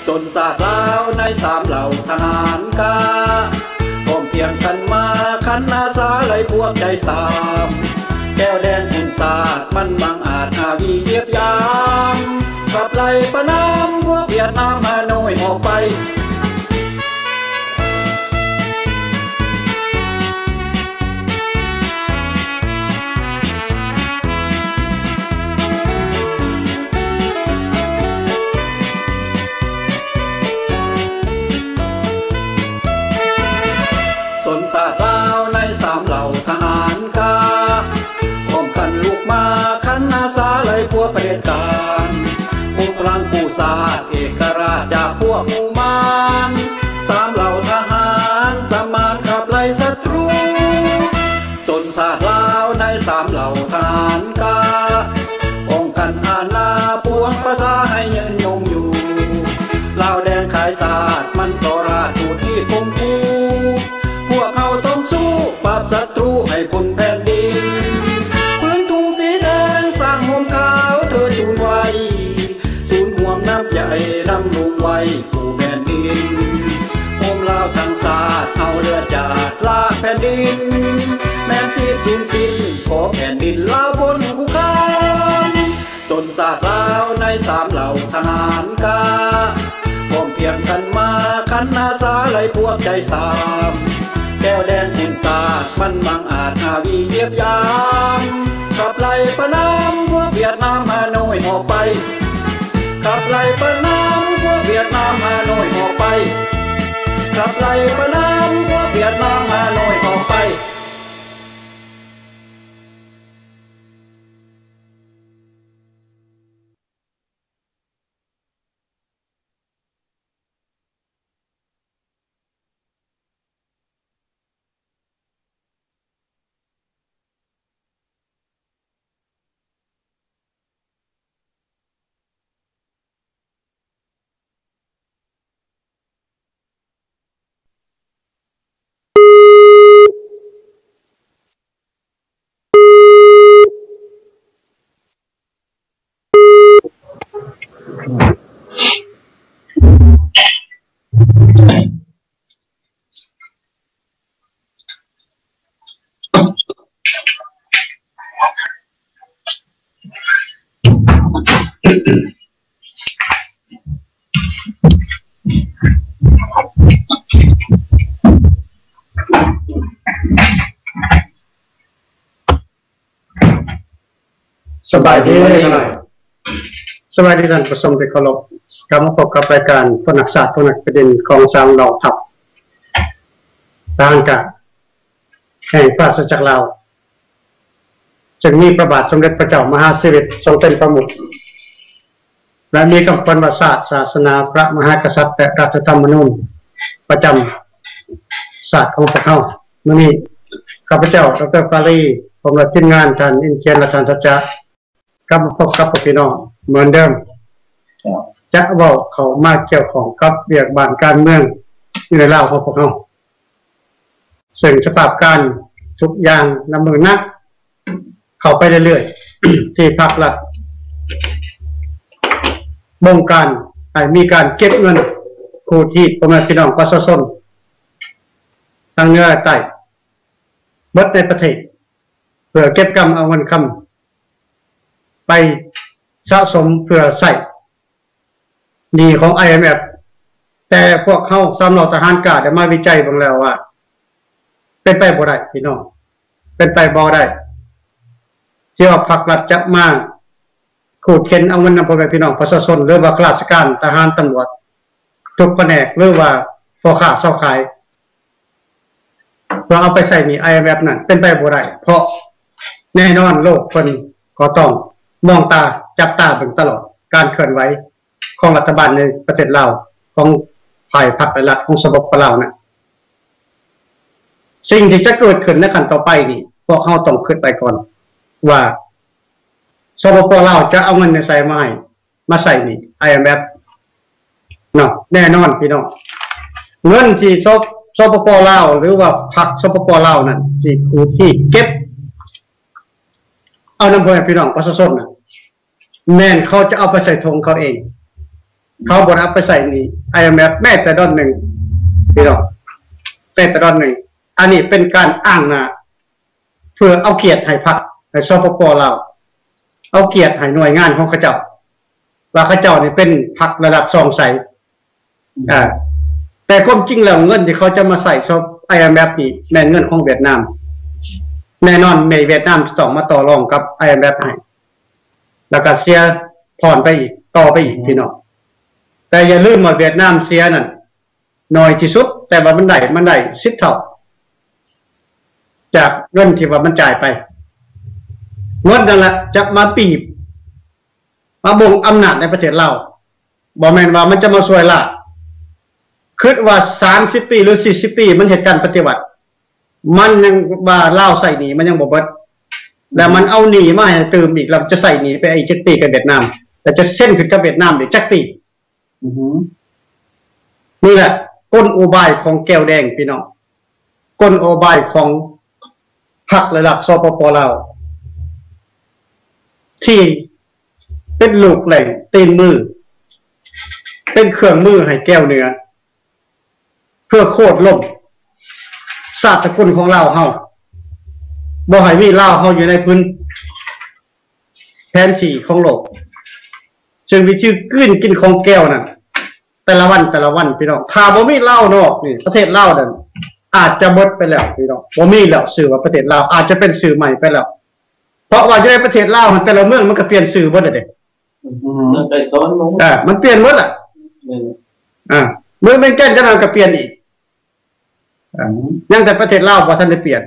จนศาสตร์ลาวในสามเหล่าทหารกาพร้อมเพียงกันมาขันอาสาไหลพวกใจสามแก้วแดงหุ่นศาสตร์มันบังอาจอาวีเยียบยามขับไล่ประนามพวกเวียดนามฮานอยออกไปสนศาสตร์ลาวในสามเหล่าทหารกาพร้อมกันลูกมาขันอาสาไหลพวกประเด็จการพวกพลังผู้ศาสตร์เอกราชจากพวกหมู่มารสามเหล่าทหารสมานขับไล่ศัตรูสนศาสตร์ลาวในสามเหล่าทหารกาป้องกันอาณาปวงภาษาให้ยืนยงอยู่ลาวแดงขายศาสตร์มันสราดถูกที่คมคูพวกเขาต้องสู้ปราบศัตรูให้พ้นแผ่นดินพื้นทุ่งสีแดงสร้างห่มขาวเธอจูนไว้ศูนย์ห่วงน้ำใจดำลงไว้ผู้แผ่นดินห่มลาวทั้งศาสตร์เอาเลือดจาดลากแผ่นดินแม้สิ้นสูญสิ้นขอแผ่นดินลาวพ้นคุกคามสนศาสตร์ลาวในสามเหล่าทหารกาพร้อมเพียงกันมาขันอาสาไหลพวกใจสามแก้วแดงหุ่นศาสตร์มันบังอาจอาวีเยียบยามขับไล่ประนามพวกเวียดนามฮานอยออกไปขับไล่ประนามพวกเวียดนามฮานอยออกไปขับไล่ประนามพวกเวียดนามฮานอยออกไปสบายดีสบายดีท่านผู้ชมที่เคารพกลับมาพบกับรายการพนักศาสตร์พนักประเด็นของสามเหล่าทัพทหารกาแห่งราชจักรลาวจึงมีพระบาทสมเด็จพระเจ้ามหาสิริทรงเป็นประมุขและมีคำพันวศาสตร์ศาสนาพระมหากษัตริย์และรัฐธรรมนูญประจำศาสตร์ของพวกเขาเมื่อนี้ข้าพเจ้าดร.ปาลีผมและทีมงานท่านอินเชียนและท่านสัจจะกลับมาพบกับพี่น้องเหมือนเดิมจะเว้าเขามาเกี่ยวของกับเรียกบ้านการเมืองในลาวของพวกเขาซึ่งสภาพการทุกอย่างนำมือนักเข้าไปเรื่อยๆ ที่ภาครัฐบงการให้มีการเก็บเงินผู้ที่พ่อแม่พี่น้องประชาชนทางเหนือใต้เบิดในประเทศเพื่อเก็บกำเอาเงินคำไปสะสมเพื่อใส่หนี้ของ IMF แต่พวกเขาสำเหล่าทหารกาได้มาวิจัยบ้างแล้วว่าเป็นไปบ่ได้พี่น้องเป็นไปบ่ได้ที่ว่าภาครัฐจะมาขูดเข็นเอาเงินนำพ่อแม่พี่น้องประชาชนหรือว่าข้าราชการทหารตำรวจทุกแผนกหรือว่าพ่อค้าเช่าขายเราเอาไปใส่หนี้ IMF นั่นเป็นไปบ่ได้เพราะแน่นอนโลกคนก็ต้องมองตาจับตาเบิ่งตลอดการเคลื่อนไหวของรัฐบาลในประเทศลาวของฝ่ายพรรครัฐของสปป.ลาวน่ะสิ่งที่จะเกิดขึ้นในขั้นต่อไปนี่พวกเฮาต้องคิดไปก่อนว่าสปป.ลาวจะเอาเงินในใส่มาใส่นี่ IMF เนาะแน่นอนพี่น้องเงินที่สปป.ลาวหรือว่าพรรคสปป.ลาวนั่นที่เก็บเอานำพ่อแม่พี่น้องประชาชนน่ะแม่นเขาจะเอาไปใส่ธงเขาเองเขาบรับไปใส่นี่ IMF แม้แต่ดอนหนึ่งพี่น้องแม้แต่ดอนหนึ่งอันนี้เป็นการอ้างนะเพื่อเอาเกียรติให้พรรคให้สปป.เราเอาเกียรติให้หน่วยงานของเขาเจ้าว่าเขาเจ้านี่เป็นพรรคระดับซองใสแต่ความจริงแล้วเงินที่เขาจะมาใส่ซบ IMF นี่แม่นเงินของเวียดนามแน่นอนเวียดนามต้องมาต่อรองกับ IMF ให้แล้วก็เสียผ่อนไปอีกต่อไปอีกพี่น้องแต่อย่าลืมว่าเวียดนามเสียนั่นน้อยที่สุดแต่ว่ามันได้10 เท่าจากเงินที่ว่ามันจ่ายไปเงินนั่นแหละจะมาปีบมาบ่งอำนาจในประเทศเราบ่แม่นว่ามันจะมาช่วยล่ะคิดว่า30 ปีหรือ40 ปีมันเหตุการณ์ปฏิวัติมันยังว่าลาวใส่หนีมันยังบ่เบิดแล้วมันเอาหนีมาให้เติมอีกแล้วจะใส่หนีไปอีก7 ปีกับเวียดนามแต่จะเส้นขึ้นกับเวียดนามอีกจักปีนี่แหละกลอุบายของแก้วแดงพี่น้องกลอุบายของพรรคระดับสปป.ลาวที่เป็นลูกแหล่งตีนมือเป็นเครื่องมือให้แก้วเหนือเพื่อโค่นล้มศาสตร์สกุลของเราเฮาบ่ให้มีลาวเฮาอยู่ในพื้นแผนที่ของโลกจึงมีชื่อกินของแก้วนั่นแต่ละวันพี่น้องถ้าบ่มีลาวนอกนี่ประเทศลาวนั่นอาจจะหมดไปแล้วพี่น้องบ่มีแล้วชื่อว่าประเทศลาวอาจจะเป็นชื่อใหม่ไปแล้วเพราะว่าอยู่ในประเทศลาวแต่ละเมืองมันก็เปลี่ยนชื่อหมดเด้ไปซ้อนมันเปลี่ยนหมดอ่ะเมืองเป็นแก่นจะนำก็เปลี่ยนอีกยังแต่ประเทศลาวบ่ทันได้เปลี่ยน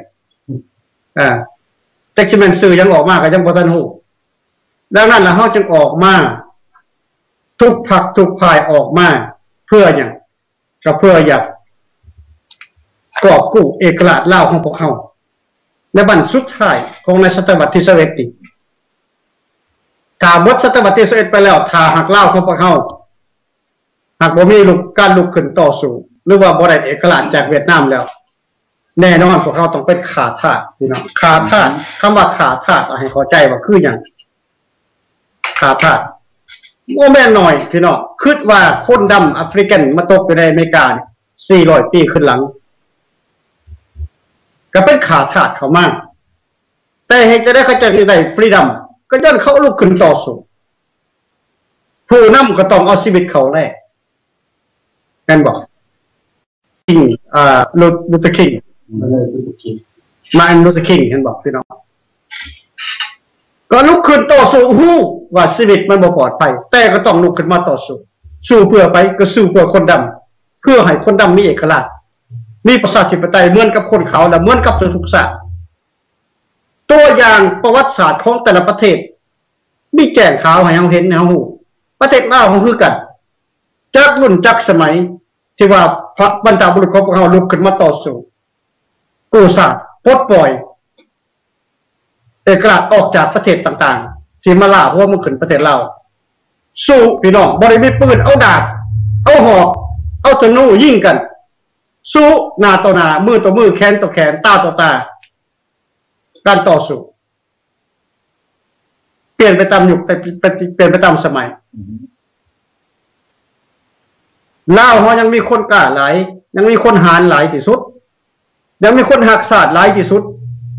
แต่ที่มันสื่อยังออกมาก็ยังบ่ทันฮู้ดังนั้นล่ะเฮาจึงออกมาทุกพรรคทุกฝ่ายออกมาเพื่อหยังก็เพื่ออยากกอบกู้เอกราชลาวของพวกเฮาในบั้นสุดท้ายของในศตวรรษที่21นี่ถ้าหมดศตวรรษที่21ไปแล้วถ้าหักลาวของพวกเฮาหากบ่มีการลุกขึ้นต่อสู้หรือว่าบ่ได้เอกราชจากเวียดนามแล้วแน่นอนพวกเขาต้องเป็นขาทาสพี่น้องขาทาสคำว่าขาทาสให้เข้าใจว่าคือหยังขาทาสบ่แม่นน้อยพี่น้องคิดว่าคนดำแอฟริกันมาตกอยู่ในอเมริกา400 ปีขึ้นหลังก็เป็นขาทาสเขามาแต่เหตุจะได้เขาจะได้ฟรีดัมก็ย้อนเขาลุกขึ้นต่อสู้ผู้นำก็ต้องเอาชีวิตเขาแลกกันบอกลูเทอร์คิงมาร์ตินลูเทอร์คิงเห็นบอกพี่น้องก็ลุกขึ้นต่อสู้ว่าชีวิตมันบ่ปลอดภัยแต่ก็ต้องลุกขึ้นมาต่อสู้เพื่อไปก็สู้เพื่อคนดำเพื่อให้คนดำมีเอกราชมีประชาธิปไตยเหมือนกับคนขาวและเหมือนกับทุกชาติตัวอย่างประวัติศาสตร์ของแต่ละประเทศมีแจ้งข่าวให้เราเห็นให้เราฮู้ประเทศลาวของคือกันจากรุ่นจากสมัยที่ว่าพระบรรดาบุรุษของพวกเขาลุกขึ้นมาต่อสู้กู้ชาติปลดปล่อยเอกราชออกจากประเทศต่างๆที่มาล่าพวกมันขึ้นประเทศเราสู้พี่น้องบ่ได้มีปืนเอาดาบเอาหอกเอาธนูยิงกันสู้หน้าต่อหน้ามือต่อมือแขนต่อแขนตาต่อตาการต่อสู้เปลี่ยนไปตามยุคเปลี่ยนไปตามสมัยลาวเขายังมีคนกล้าหลายยังมีคนหาญหลายที่สุดยังมีคนหักศาสตร์หลายที่สุด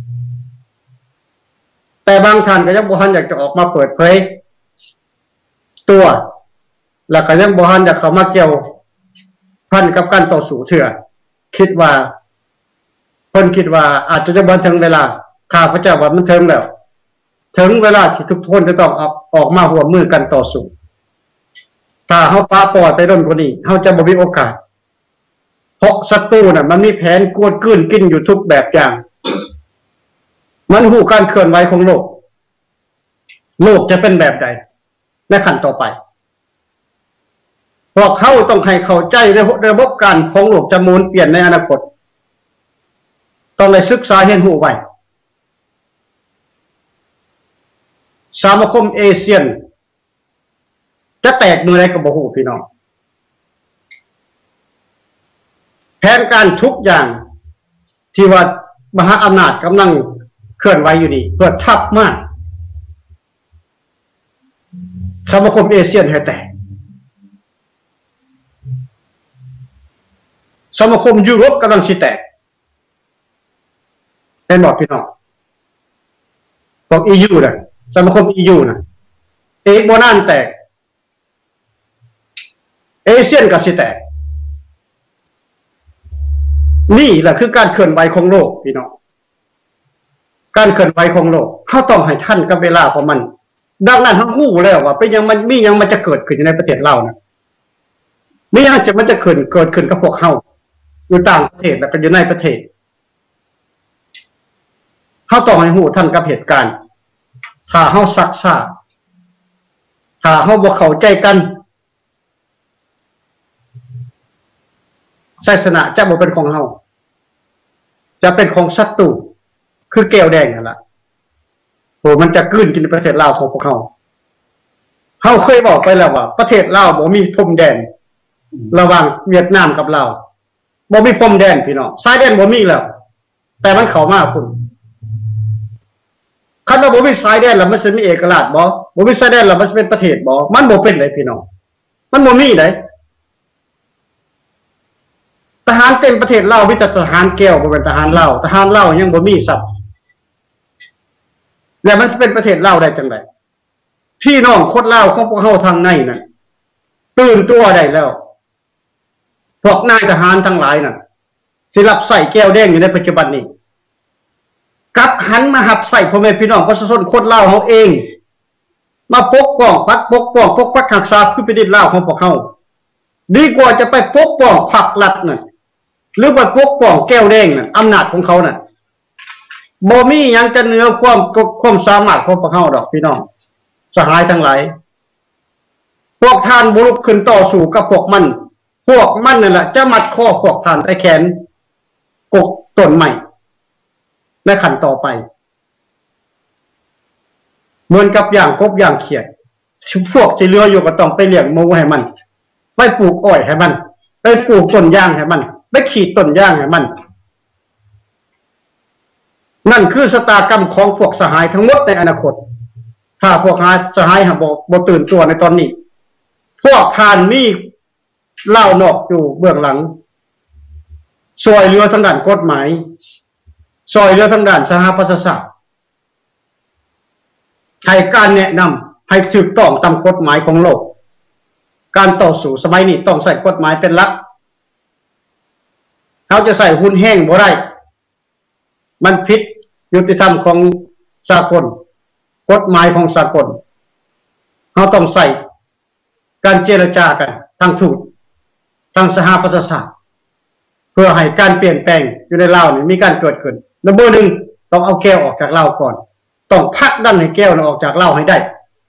แต่บางท่านก็ยังบ่ทันอยากจะออกมาเปิดเผยตัวแล้วก็ยังบ่ทันอยากเข้ามาเกี่ยวพันกับการต่อสู้เถื่อคิดว่าคนคิดว่าอาจจะบ่ถึงเวลาข้าพเจ้าว่ามันถึงแล้วถึงเวลาที่ทุกคนจะต้องออกมาร่วมมือกันต่อสู้ถ้าเฮาปาปอดไปโดนกว่านี้เฮาจะบ่มีโอกาสเพราะศัตรูน่ะมันมีแผนกวดกืนกินอยู่ทุกแบบอย่างมันฮู้การเคลื่อนไหวของโลกจะเป็นแบบใดในขั้นต่อไปพวกเขาต้องให้เข้าใจในระบบการของโลกจะหมุนเปลี่ยนในอนาคตต้องได้ศึกษาเรียนรู้ไว้สมาคมเอเชียนจะแตกมือไรกับบ่ฮู้พี่น้องแผนการทุกอย่างที่ว่ามหาอำนาจกำลังเคลื่อนไหวอยู่นี่ตัวทับมากสมาคมเอเชียนให้แตกสมาคมยุโรปกำลังสิแตกเป็นบอกพี่น้องบอก EU นะสมาคม EU นะโบนานแตกเอเชียนก็สิแตกนี่แหละคือการเคลื่อนไหวของโลกพี่น้องการเคลื่อนไหวของโลกเขาต้องให้ท่านกับเวลาของมันดังนั้นทั้งคู่แล้วว่าเป็นยังมันจะเกิดขึ้นในประเทศเรานะไม่ยังมันจะเกิดขึ้นกับพวกเขาอยู่ต่างประเทศแล้วก็อยู่ในประเทศเขาต้องให้หูท่านกับเหตุการณ์ถ้าเขาซักซ่าถ้าเขาบ่เข้าใจกันศาสนาจะบ่เป็นของเขาจะเป็นของศัตรูคือแก้วแดงนั่นแหละโหมันจะกลืนกินประเทศลาวของพวกเขาเคยบอกไปแล้วว่าประเทศลาวบ่มีพรมแดนระหว่างเวียดนามกับลาวบ่มีพรมแดนพี่น้องชายแดนบ่มีแล้วแต่มันเข้ามาพุ่นคันว่าบ่มีชายแดนแล้วมันสิมีเอกราชบ่มีชายแดนแล้วมันสิเป็นประเทศบ่มันบ่เป็นเลยพี่น้องมันบ่มีได้ทหารเต็มประเทศลาวมีแต่ทหารแก้วบ่เป็นทหารลาวทหารลาวยังบ่มีสับแล้วมันสิเป็นประเทศลาวได้จังได๋พี่น้องคนลาวของพวกเฮาทางในนั่นตื่นตัวได้แล้วพวกนายทหารทั้งหลายนั่นสิรับใส่แก้วแดงอยู่ในปัจจุบันนี้กลับหันมาหับใส่พ่อแม่พี่น้องประชาชนคนลาวเฮาเองมาปกป้องปกปักรักษาพื้นแผ่นดินลาวของพวกเฮาดีกว่าจะไปปกป้องพรรครัฐนั่นหรือว่าปกป้องแก้วแดงนั่นอำนาจของเขานั่นบ่มีหยังจะเหนือความสามารถของพวกเฮาดอกพี่น้องสหายทั้งหลายพวกท่านบุรุษขึ้นต่อสู้กับพวกมันนั่นแหละจะมัดคอพวกท่านไปแขนกกต้นใหม่ในขั้นต่อไปเหมือนกับอย่างกบอย่างเขียดพวกที่เรืออยู่ก็ต้องไปเลี้ยงหมูให้มันไปปลูกอ้อยให้มันไปปลูกต้นยางให้มันไปขีดต้นยางให้มันนั่นคือชะตากรรมของพวกสหายทั้งหมดในอนาคตถ้าพวกสหายบ่ตื่นตัวในตอนนี้พวกทานมีเล่านอกอยู่เบื้องหลังซอยเรือทางด้านกฎหมายซอยเรือทางด้านสหประชาชาติให้การแนะนำให้ถูกต้องตามกฎหมายของโลกการต่อสู้สมัยนี้ต้องใส่กฎหมายเป็นหลักเขาจะใส่หุ้นแห้งบ่ได้มันผิดยุติธรรมของสากลกฎหมายของสากลเขาต้องใส่การเจรจากันทางทูตทางสหประชาชาติเพื่อให้การเปลี่ยนแปลงอยู่ในลาวนี่มีการเกิดขึ้นระบบหนึ่งต้องเอาแก้วออกจากลาวก่อนต้องพักดันให้แก้วออกจากลาวให้ได้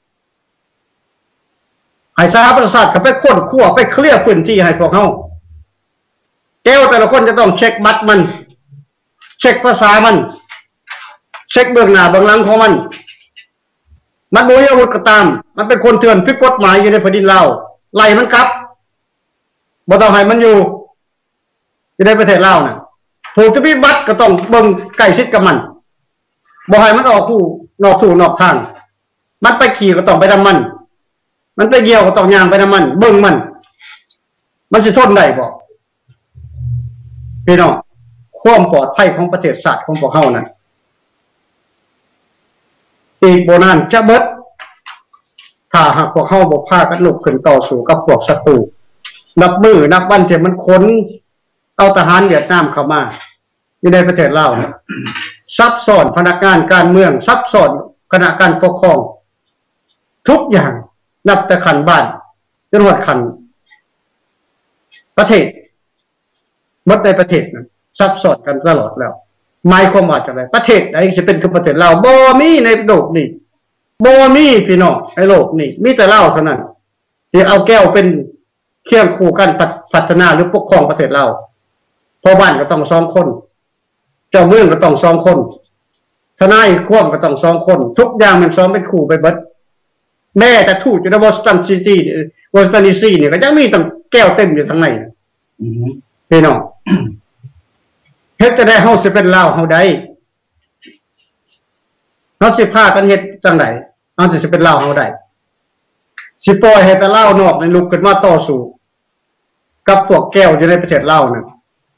ให้สหประชาชาติเขาไปค้นคว้าไปเคลียร์พื้นที่ให้พวกเขาแก้วแต่ละคนจะต้องเช็คบัตรมันเช็คภาษามันเช็คเบื้องหน้าเบื้องหลังของมันบ่มีอาวุธก็ตามมันเป็นคนเถื่อนผิดกฎหมายอยู่ในแผ่นดินลาวไล่มันกลับบ่ต้องให้มันอยู่ในประเทศลาวน่ะถูกจะมีบัตรก็ต้องเบิ่งใกล้ชิดกับมันบ่ให้มันออกนอกทางมันไปขี่ก็ต้องไปนำมันไปเกี่ยวก็ต้องย่างไปนำมันเบิ่งมันสิทนได้บ่พี่น้องความปลอดภัยของประเทศชาติของพวกเฮานั่นอีกบ่นานจะเบิดถ้าหากพวกเฮาบ่พากันลุกขึ้นต่อสู้กับพวกศัตรูนับวันที่มันขนเอาทหารเวียดนามเข้ามาอยู่ในประเทศลาวซับซ้อนพนักงานการเมืองซับซ้อนคณะการปกครองทุกอย่างนับแต่ขันบ้านจนหมดขันประเทศหมดในประเทศนั้นซับซ้อนกันตลอดแล้วหมายความว่าจังได๋ประเทศใดจะเป็นคือประเทศลาวบ่มีในโลกนี้บ่มีพี่น้องในโลกนี้มีแต่ลาวเท่านั้นที่เอาแก้วเป็นเคียงคู่กันพัฒนาหรือปกครองประเทศลาวพ่อบ้านก็ต้อง2คนเจ้าเมืองก็ต้อง2คนทนายความก็ต้อง2คนทุกอย่างมันซ้อมเป็นคู่ไปเบิดแม้แต่ทูตอยู่ในวอชิงตันดีซีเนี่ยก็ยังมีตั้งแก้วเต็มอยู่ข้างในพี่น้องเฮ็ดจะได้เฮาสิเป็นลาวเฮาได้เฮาสิพากันเฮ็ดจังได๋เฮาสิเป็นลาวเฮาได้สิปล่อยให้แต่ลาวนอกในลุกขึ้นมาต่อสู้กับพวกแก้วอยู่ในประเทศลาวนั่น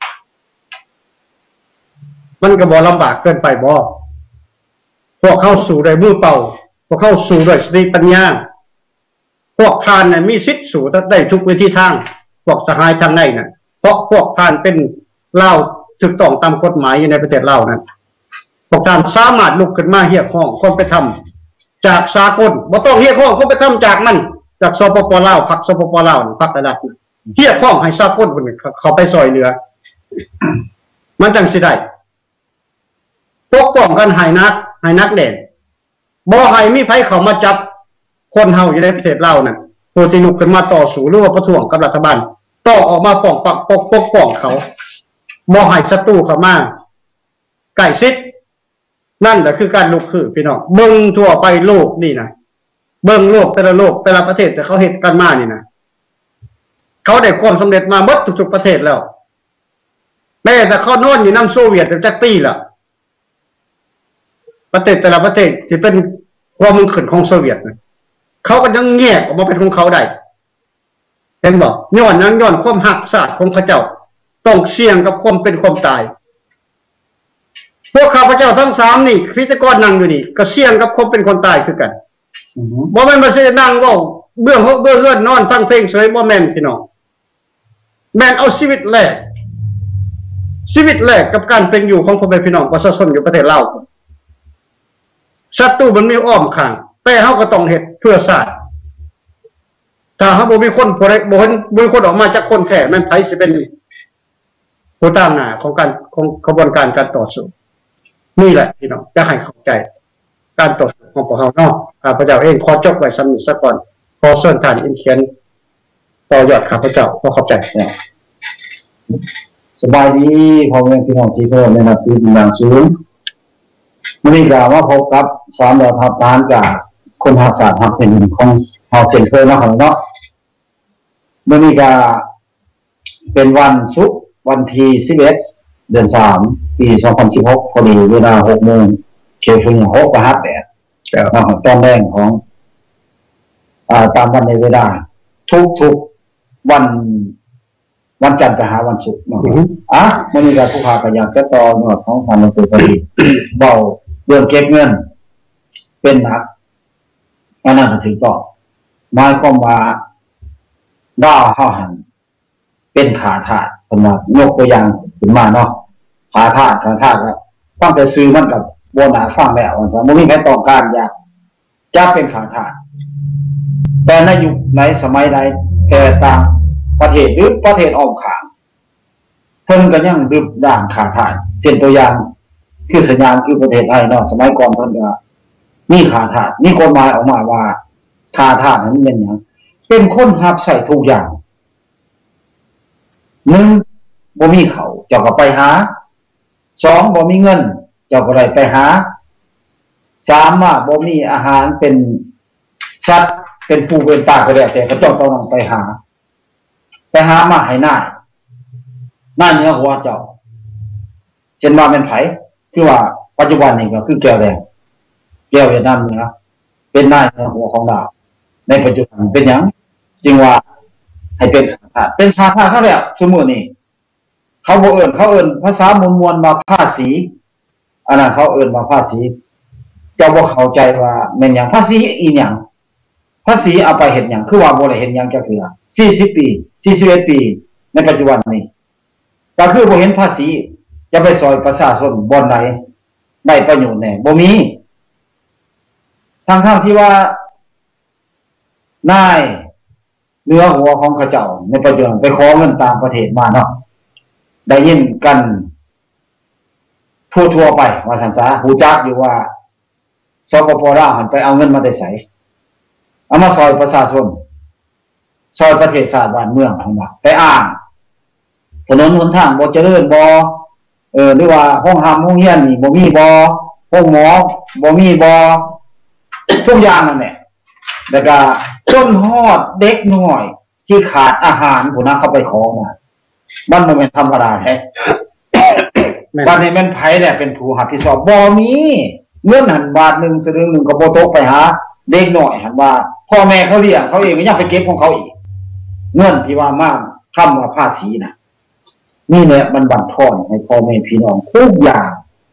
มันก็บ่ลำบากเกินไปบ่พวกเข้าสู่ด้วยมือเป่าพวกเข้าสู่ด้วยสติปัญญาพวกทานน่ะมีสิทธิ์สู่ได้ทุกวิธีทางพวกสหายทางในน่ะเพราะพวกทานเป็นเล่าถูกต้องตามกฎหมายอยู่ในประเทศเรานั้นพวกทานสามารถลุกขึ้นมาเรียกร้องความเป็นธรรมจากสากลบ่ต้องเรียกร้องความเป็นธรรมจากมันจากสปปลาวพรรคสปปลาวพรรคระดับเรียกร้องให้สากลเขาไปซอยเหลือมันจังสิได้ปกป้องกันให้นักแดงบ่ให้มีไผเข้ามาจับคนเฮาอยู่ในประเทศลาวนั่นผู้ที่ลุกขึ้นมาต่อสู้หรือว่าประท้วงกับรัฐบาลต่อออกมาปกป้องเขาบ่ให้ศัตรูเข้ามาใกล้ชิดนั่นแหละคือการลุกคือพี่น้องเบิ่งทั่วไปโลกนี่นะเบิ่งโลกแต่ละประเทศแต่เขาเฮ็ดกันมานี่นะเขาได้ความสำเร็จมาหมดทุกประเทศแล้วแม้แต่เขาโน่นอยู่น้ำโซเวียตจักปีละประเทศแต่ละประเทศที่เป็นความมุ่งขึ้นของโซเวียตนะเขาก็ยังแยกออกมาเป็นของเขาได้เห็นบอกย้อนความหักศาสตร์ของพระเจ้าต้องเสี่ยงกับความเป็นความตายพวกข้าพเจ้าทั้งสามนี่พิธีกรนั่งอยู่นี่ก็เสี่ยงกับความเป็นคนตายคือกันบ่แม่นมาเสยนั่งว่าเบื้องเอื้อนนอนฟังเพลงเฉยบ่แม่นพี่น้องแม่นเอาชีวิตแลกกับการเป็นอยู่ของพ่อแม่พี่น้องประชาชนอยู่ประเทศลาวศัตรูมันมีอ้อมข้างแต่เฮาก็ต้องเฮ็ดเพื่อชาติถ้าเฮาบ่มีคนบ่มีคนออกมาจากคนแท้แม่นไผสิเป็นผู้ตามหน้าของกระบวนการการต่อสู้นี่แหละพี่น้องจะให้เข้าใจการต่อสู้ของพวกเราเนาะข้าพเจ้าเองขอจบไว้ซ้ำนี้ซะก่อนขอเชิญท่านอินเขียนต่อยอดข้าพเจ้าขอขอบใจสบายดีพ่อแม่พี่น้องที่เคารพในนับถืออย่างสูงวันนี้ก็มาพบกับสามดาวทัพทานจากคนหักศาสตร์หักเป็นของเฮาเซ็นเตอร์นะครับเนาะวันนี้ก็เป็นวันศุกร์วันที่11เดือน3ปี2016พอดีเวลา 6 โมงเขตฝุ่น6ประหับแบบนะครับตอนแรกของตามวันในเวลาทุกวันจันทร์ไปหาวันศุกร์นะครับวันนี้ก็ผู้พาพยายามจะต่อยอดของความเป็นตัวดีเบาเรื่องเก็บเงินเป็นหนักอันนั้นถึงต่อหมายความว่าดาวเฮาหันเป็นขาถาดผมว่ายกตัวอย่างขึ้นมาเนาะขาถาดก็ตั้งแต่ซื้อมันกับโบนาฟังแล้วว่าซะบ่มีใครต้องการอยากจะเป็นขาถาดแต่ในยุคไหนสมัยใดแต่ต่างประเทศหรือประเทศอ้อมข้างเพิ่นก็ยังดึบด่างขาถาดเช่นตัวอย่างคือสัญญาณคือประเทศไทยเนาะสมัยก่อนเพิ่นก็มีขาถาดมีกฎหมายออกมาว่าขาถาดนั้นเป็นหยังเป็นคนรับใช้ทุกอย่าง1บ่มีเขาเจ้าก็ไปหา2บ่มีเงินเจ้าก็ได้ไปหา3ว่าบ่มีอาหารเป็นสัตว์เป็นปูเป็นปลาก็แล้วแต่ก็ต้องไปหามาให้หน้าเนื้อหัวเจ้าเช่นว่าเป็นไผคือว่าปัจจุบันนี้ก็คือแก้วแดงแก้วเวียดนามนี่นะเป็นหน้าเนื้อหัวของดาวในปัจจุบันเป็นหยังจึงว่าให้เป็นขาถาดเขาแล้วชั่วโมงนี้เขาบ่เอิ้นภาษามวลมาภาษีอันนั้นเขาเอิ้นมาภาษีเจ้าบ่เข้าใจว่าแม่นหยังภาษีอีหยังภาษีเอาไปเฮ็ดหยังคือว่าบ่ได้เฮ็ดหยังจักเทื่อ40 ปี41 ปีในปัจจุบันนี้ก็คือบ่เห็นภาษีจะไปซอยประชาชนบ่อนใดได้ประโยชน์แน่บ่มีทั้งที่ว่านายเนื้อหัวของเขาเจ้าในปัจจุบันไปขอเงินต่างประเทศมาเนาะได้ยินกันทั่วไปว่าซั่นซะฮู้จักอยู่ว่าสปปลาวหันไปเอาเงินมาได้ไสเอามาซอยประชาชนซอยประเทศชาติบ้านเมืองของเราไปอ้างถนนหนทางบ่เจริญบ่หรือว่าห้องโรงเรียนนี่บ่มีบ่ห้องหมอบ่มีบ่ทุกอย่างนั่นแหละแล้วก็จนฮอดเด็กน้อยที่ขาดอาหารผู้นั้นเข้าไปขอน่ะมันบ่แม่นธรรมดาแท้บัดนี้แม่นไผแหละเป็นผู้รับผิดชอบบ่มีเงินหันบาทนึงสลึงนึงก็บ่ตกไปหาเด็กน้อยหันว่าพ่อแม่เขาเลี้ยงเขาเองก็ยังไปเก็บของเขาอีกเงินที่ว่ามาคำว่าภาษีน่ะนี่แหละมันบั่นทอนให้พ่อแม่พี่น้องทุกอย่าง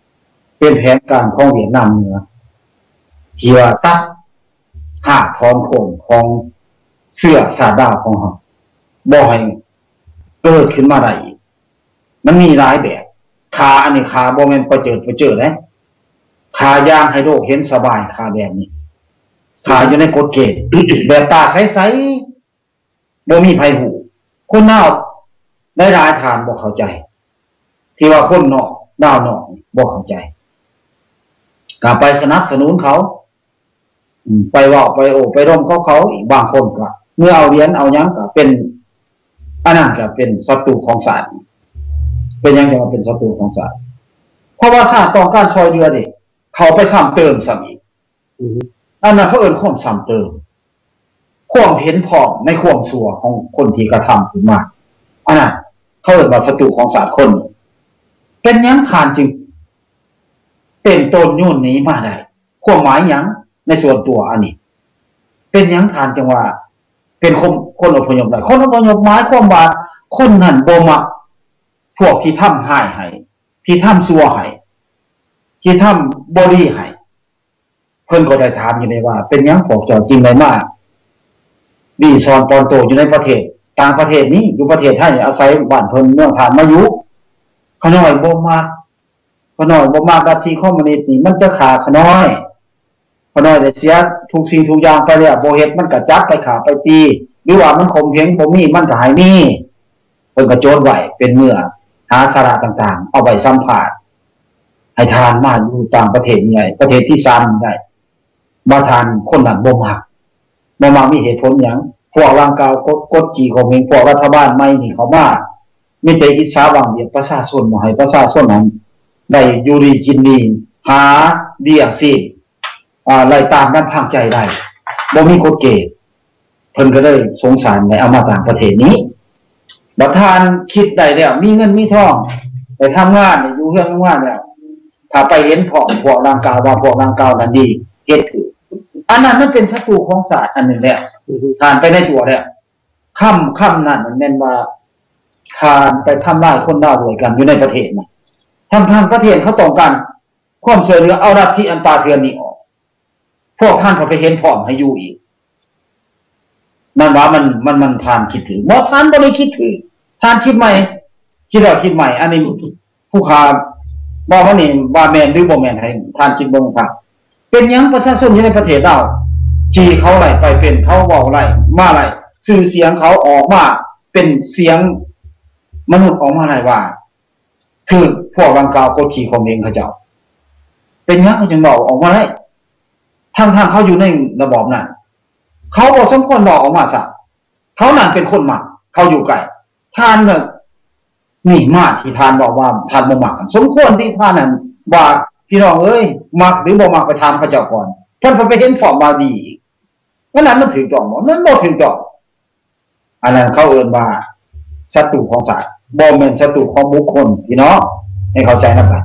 เป็นแผนการของเวียดนามเหนือที่ว่าตัดหาถอนโคนของเสื้อซาดาของเขาบ่ให้เกิดขึ้นมาได้อีกมันมีหลายแบบขาอันนี้ขาบ่แม่นไปเจอนะขายางให้โลกเห็นสบายขาแบบนี้ขาอยู่ในกฎเกณฑ์ แบบตาใสๆบ่มีไผหูคนนอกได้รายทานบ่เข้าใจที่ว่าคนนอกดาวนอกบ่เข้าใจก็ไปสนับสนุนเขาไปว่าไปโอไปร่มเขาอีกบางคนก็เมื่อเอาเหรียญเอาหยังก็เป็นอันนั้นก็เป็นศัตรูของศาสตร์เป็นยังจะมาเป็นศัตรูของศาสตร์เพราะว่าศาสตร์ต้องการซอยเรือดิเขาไปซ้ำเติมซ้ำอีกอันนั้นเขาเอิ้นความซ้ำเติมความเห็นพ้องในความชั่วของคนที่กระทำขึ้นมาอันนั้นเขาเอิ้นว่าศัตรูของศาสตร์คนเป็นยังทานจึงเป็นต้นยุ่นนี้มาได้ความหมายยังในส่วนตัวอันนี้เป็นยังทานจังว่าเป็นคนอพยพได้คนอพยพหมายความว่าคนนั้นบ่มักพวกที่ทำให้ที่ทำชั่วให้ที่ทำบ่ดีให้เพิ่นก็ได้ถามอยู่ในว่าเป็นยังพวกเจ้าจริงได้มาดีซอนปอนโตอยู่ในประเทศต่างประเทศนี้อยู่ประเทศไทยอาศัยบ้านเพิ่นเมืองฐานมาอยู่ขน้อยบ่มักขน้อยบ่มักลัทธิคอมมิวนิสต์นี่มันจะฆ่าขน้อยได้เสียทุกสิ่งทุกอย่างไปแล้วบ่เฮ็ดมันก็จับไปฆ่าไปตีหรือว่ามันข่มเหงบ่มีมันก็ให้มีเพิ่นก็โจทย์ไว้เป็นเมื่อหาสาระต่างๆเอาไว้สัมภาษณ์ให้ทานมาอยู่ต่างประเทศนี่ไงประเทศที่3นี่ได้บ่ทานคนนั้นบ่มักมีเหตุผลหยังพวกร่างกายกดขี่ข่มเหงพวกรัฐบาลใหม่นี่เขามามีแต่อิจฉาหวังเบียดประชาชนบ่ให้ประชาชนนั้นได้อยู่ดีกินดีหาเลี้ยงชีพไล่ตามนั้นพังใจได้บ่มีกฎเกณฑ์เพิ่นก็เลยสงสารในเอามาต่างประเทศนี้บัดทานคิดได้แล้วมีเงินมีทองไปทำงานอยู่เฮือนทำงานแล้วถ้าไปเห็นพวกร่างกายว่าพวกร่างกายนั้นดีเฮ็ดคืออันนั้นมันเป็นศัตรูของศาสตร์อันหนึ่งแล้วทานไปในตัวแล้วค่ำนั้นมันแม่นว่าทานไปทำลายคนดาวด้วยกันอยู่ในประเทศนะทางประเทศเขาต้องการความช่วยเหลือเอาลัทธิอันปาเถื่อนนี้ออกพวกท่านเขาไปเห็นพร้อมให้อยู่อีกนั่นว่ามันทานคิดถือบ่ทานบ่ได้คิดถือทานคิดใหม่คิดแล้วคิดใหม่อันนี้ผู้ค้าบ่ว่านี่ว่าแม่นหรือบ่แม่นให้ทานคิดเบิ่งครับเป็นหยังประชาชนอยู่ในประเทศเราที่เขาไล่ไปเป็นเขาเว้าไล่มาไล่ชื่อเสียงเขาออกมาเป็นเสียงมนุษย์ออกมาไล่ว่าคือพวกร่างกายกดขี่ข่มเหงเขาเจ้าเป็นหยังเขาจึงบอกออกมาได้ทางเขาอยู่ในระบอบนั้นเขาบ่สมควรบอกออกมาซะเขานั่นเป็นคนมักเขาอยู่ไกลท่านน่ะนี่มาที่ท่านบอกว่าท่านบ่มักสมควรที่ท่านนั้นว่าพี่น้องเอ้ยมักหรือบ่มักไปถามเขาเจ้าก่อนท่านไปเห็นพร้อมมาดีนั้นมันถึงต้องนั้นบ่ถึงต้องอันนั้นเขาเอิ้นว่าศัตรูของศาสตร์บ่แม่นศัตรูของบุคคลพี่น้องให้เข้าใจนำกัน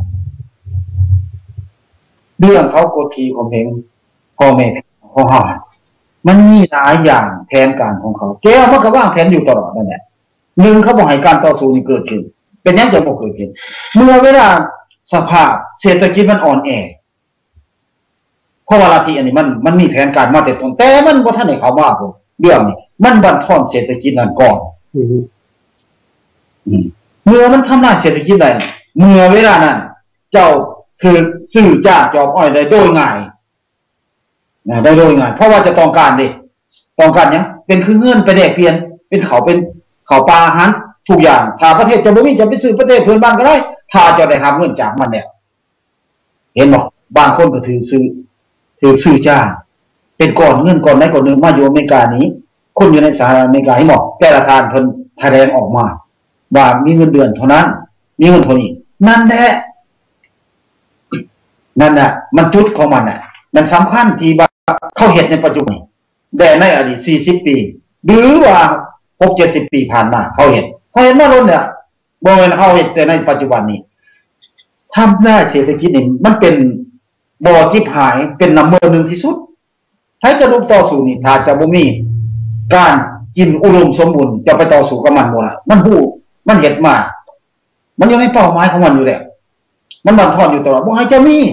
เรื่องเขากดขี่ข่มเหงพ่อแม่ของเฮามันมีหลายอย่างแผนการของเขาแกมันก็วางแผนอยู่ตลอดนั่นแหละ1เขาบ่ให้การต่อสู้นี้เกิดขึ้นเป็นหยังจะบ่เกิดขึ้นเมื่อเวลาสภาพเศรษฐกิจมันอ่อนแอเพราะว่าลัทธิอันนี้มันมีแผนการมาแต่ต้นแต่มันบ่ทันได้เข้ามาพุ่นเรื่องนี้มันบั่นทอนเศรษฐกิจนั้นก่อนเมื่อมันทำลายเศรษฐกิจได้เมื่อเวลานั้นเจ้าคือซื้อจ้างจอบอ้อยได้โดยง่ายได้โดยง่ายเพราะว่าจะต้องการหยังเป็นคือเงินไปแลกเปลี่ยนเป็นเขาปลาอาหารทุกอย่างถ้าประเทศจะบ่มีจะไปซื้อประเทศเพื่อนบ้านก็ได้ถ้าจะได้รับเงินจากมันเนี่ยเห็นบ่บางคนก็ถือซื้อจ้างเป็นก้อนเงินก้อนไหนก้อนนึงมาอยู่อเมริกานี้คนอยู่ในสหรัฐอเมริกาให้หมดแต่ละทานเพิ่นแสดงออกมาว่ามีเงินเดือนเท่านั้นมีเงินเท่านี้นั่นแหละมันจุดของมันน่ะมันสำคัญที่ว่าเขาเฮ็ดในปัจจุบันแต่ในอดีต40ปีหรือว่า60-70 ปีผ่านมาเขาเห็นมาล้นเนี่ยบ่แม่นเขาเห็นแต่ในปัจจุบันนี้ทำได้เศรษฐกิจนี่มันเป็นบ่อจิบหายเป็นนัมเบอร์1ที่สุดให้จะลุกต่อสู้นี่ถ้าจะบ่มีการกินอุดมสมบูรณ์จะไปต่อสู้กับมันบ่ล่ะมันเฮ็ดมามันอยู่ในเป้าหมายของมันอยู่แล้วมันบั่นทอนอยู่ตลอดบ่ให้เจ้ามี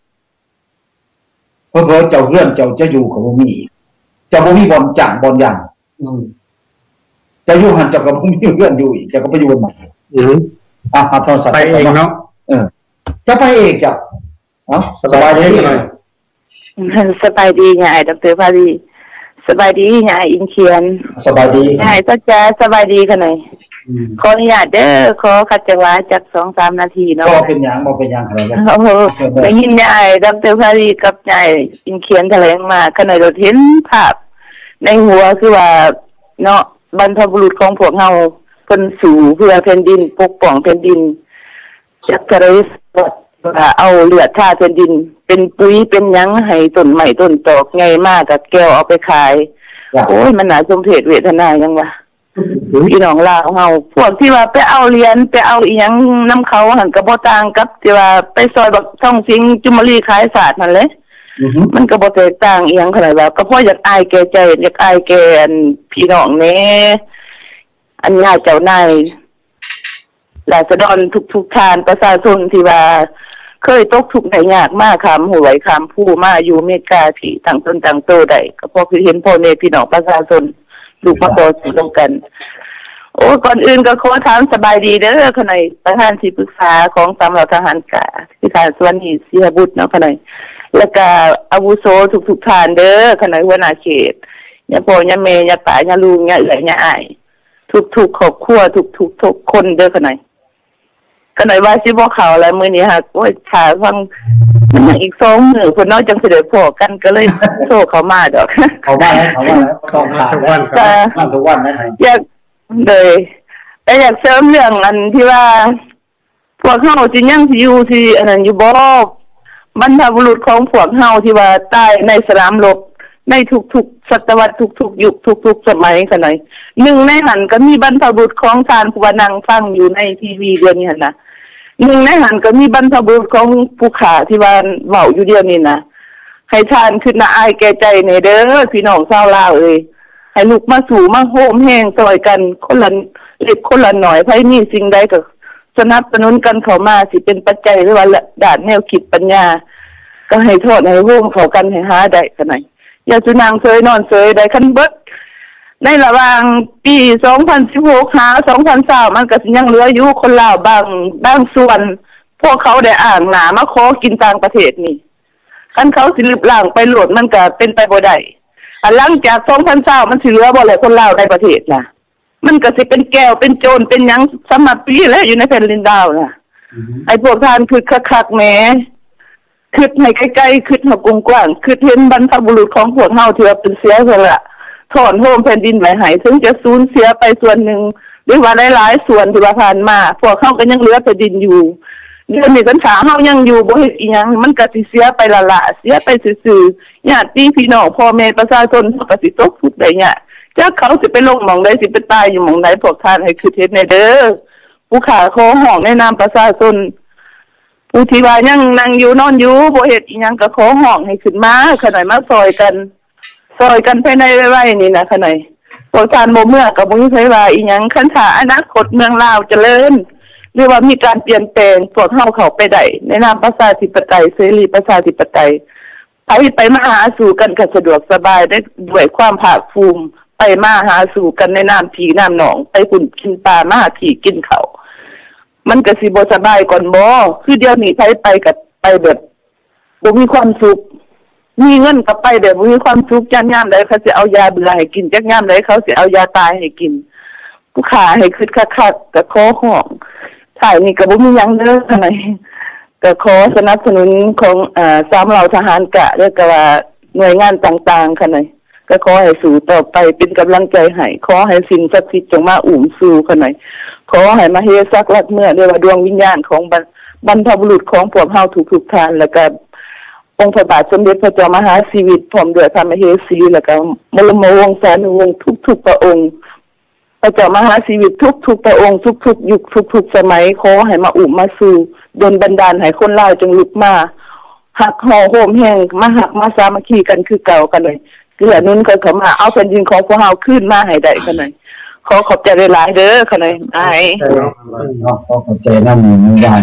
เพิ่นเจ้าเฮือนเจ้าจะอยู่กับบ่มีเจ้าบ่มีบ่อนจ้างบ่อนย่างเจ้าอยู่หันเจ้าก็บ่มีเฮือนอยู่อีกเจ้าก็ไปอยู่บนใหม่โทรศัพท์ไปเองเนาะจะไปเองจ้ะสบายดีสบายดียายดร.พารีสบายดียายอินเขียนสบายดียายก็จะสบายดีกันหน่อยขออนุญาตเด้อขอขัดจังหวะจัก 2-3 นาทีเนาะก็เป็นหยังบ่เป็นหยังครับโอ้โหได้ยินยายดร.พารีกับยายอินเขียนแถลงมาขณะเราเห็นภาพในหัวคือว่าเนาะบรรพบุรุษของพวกเฮาเพิ่นสู่เพื่อแผ่นดินปกป้องแผ่นดินจักรเอาเลือดท่าแผ่นดินเป็นปุ๋ยเป็นหยังให้ต้นไม้ต้นตอกไงมากกับแก้วเอาไปขายโอ้ยมันน่าสมเพชเวทนายังวะพี่น้องลาวเฮาพวกที่ว่าไปเอาเหรียญไปเอาอีหยังนำเขาหันก็บ่ต่างกับที่ว่าไปซอยบักท่องสิงจุมรีขายศาสตร์นั่นแหละมันก็บ่แตกต่างอีหยังขนาดว่าก็เพราะอยากอายแก่ใจอยากอายแก่พี่น้องแน่อันญาติเจ้านายราษฎรทุกทานประชาชนที่ว่าเคยตกทุกข์ได้ยากมากค่ะหวยคำผู้มาอยู่อเมริกาที่ต่างตนต่างโตได้ก็พอคือเห็นพ่อแม่พี่น้องประชาชนลูกมาต่อสู้ร่วมกันโอ้ก่อนอื่นก็ขอถามสบายดีเด้อขณะประธานที่ปรึกษาของสำนักทหารกาที่ทานสวรรณีศรีหบุตรเนาะขณะแล้วก็อาวุโสทุกทานเด้อขณะหัวหน้าเขตย่าพ่อย่าแม่ย่าป้าย่าลุงย่าเอื้อยย่าอ้ายทุกครอบครัวทุกคนเด้อขณะก็หน่อยว่าสิบ่เข้าแล้วมื้อนี้ฮะโอ้ยถ้าฟังมันอีก2 มื้อเพิ่นเนาะจังสิได้พอกันก็เลยโทรเข้ามาดอกเข้ามาต้องขาดทุกวันนะอยากเลยแต่อยากเสริมเรื่องอันที่ว่าพวกเฮาสิยังสิอยู่ที่อันนั้นอยู่บ่บรรพบุรุษของพวกเฮาที่ว่าตายในสนามรบในทุกๆศตวรรษทุกๆยุคทุกๆสมัยคั่นหน่อยหนึ่งในหันก็มีบรรพบุรุษของท่านผู้ว่านั่งฟังอยู่ในทีวีเดือนนี้หั่นน่ะหนึ่งในหันก็มีบรรพบุรุษของผู้ขาที่ว่าเว้าอยู่เดียวนี้นะให้ท่านขึ้นน่ะอายแก่ใจนี่เด้อพี่น้องชาวลาวเอ้ยให้ลุกมาสู่มาโฮมแห้งซอยกันคนละเล็กคนละหน่อยไผมีสิ่งใดก็สนับสนุนกันเข้ามาสิเป็นปัจจัยหรือว่าด้านแนวคิดปัญญาก็ให้โทษให้ร่วมเข้ากันให้หาได้คั่นน่ะอย่าสุนางเซยนอนเซยได้คันเบิดในระหว่างปี2016หา2020มันก็สิยังเหลืออยู่คนลาวบางส่วนพวกเขาได้อ่างหน้ามาขอกินต่างประเทศนี่คันเขาสิลืบล้างไปโหลดมันก็เป็นไปบ่ได้หลังจาก2020มันสิเหลือบ่แลคนลาวในประเทศน่ะมันก็สิเป็นแก้วเป็นโจรเป็นหยังสมัครปีแล้วอยู่ในแผ่นดินดาวน่ะไอ้พวกท่านคือคักๆแหมคิดให้ไกลๆคิดให้กว้างๆคิดเห็นบรรพบุรุษของพวกเฮาที่ว่าเป็นเสียสละถอนโฮมแผ่นดินไว้ให้ถึงจะสูญเสียไปส่วนหนึ่งหรือว่าหลายๆส่วนที่ว่าผ่านมาพวกเฮาก็ยังเหลือแผ่นดินอยู่เดือนนี้กันษาเฮายังอยู่บ่เฮ็ดอีหยังมันก็สิเสียไปละเสียไปซื่อๆญาติพี่น้องพ่อแม่ประชาชนเฮาก็สิตกทุกข์ได้ยากจักเขาสิไปลงหม่องใดสิไปตายอยู่หม่องใดพวกท่านให้คิดเฮ็ดแน่เด้อผู้ขาขอร้องในนามประชาชนผู้ที่ว่ายังนั่งอยู่นอนอยู่บ่เฮ็ดอีหยังก็ขอร้องให้ขึ้นมาขะหน่อยมาซอยกันภายในไว้นี่นะขะหน่อยพวกท่านบ่เมื่อก็บ่มีไผว่าอีหยังคันถ้าอนาคตเมืองลาวเจริญหรือว่ามีการเปลี่ยนแปลงพวกเฮาเข้าไปได้ในนามประชาธิปไตยเสรีประชาธิปไตยไปมาหาสู่กันก็สะดวกสบายได้ด้วยความภาคภูมิไปมาหาสู่กันในน้ำพี่น้ำหนองไปขุนกินปลามาพี่กินข้าวมันก็สิบ่สบายก่อนบ่คือเดี๋ยวนี้ไปกับไปแบบบ่มีความสุขมีเงินก็ไปแบบบ่มีความสุขจักยามใดเขาสิเอายาเบื่อให้กินจักยามใดเขาสิเอายาตายให้กินผู้ขาให้คิดคักๆก็ขอร้องถ่ายนี่ก็บ่มีหยังเด้อคั่นน่ะก็ขอสนับสนุนของสามเหล่าทหารกะแล้วก็ว่าหน่วยงานต่างๆคั่นน่ะก็ขอให้สู้ต่อไปเป็นกำลังใจให้ขอให้สิ่งศักดิ์สิทธิ์จงมาอุ้มสู่คั่นน่ะขอให้มาเฮซักลัดเมื่อเรียกว่าดวงวิญญาณของบรรพบุรุษของพวกเฮาทุกๆท่านแล้วก็องค์พระบาทสมเด็จพระเจ้ามหาชีวิตพร้อมด้วยพระมเหสีแล้วก็บรมวงศานุวงศ์ทุกๆพระองค์พระเจ้ามหาชีวิตทุกๆพระองค์ทุกๆยุคทุกๆสมัยขอให้มาอุ้มมาสู่ดลบันดาลให้คนลาวจงลุกมาหักห่อโหมแห่งมาหักมาสามัคคีกันคือเก่ากันเลยเกื้อหนุนกันเข้ามาเอาแผ่นดินของพวกเฮาคืนมาให้ได้กันเลยขอขอบใจหลายๆเด้อคั่นน่ะอ้ายขอบใจนำด้าน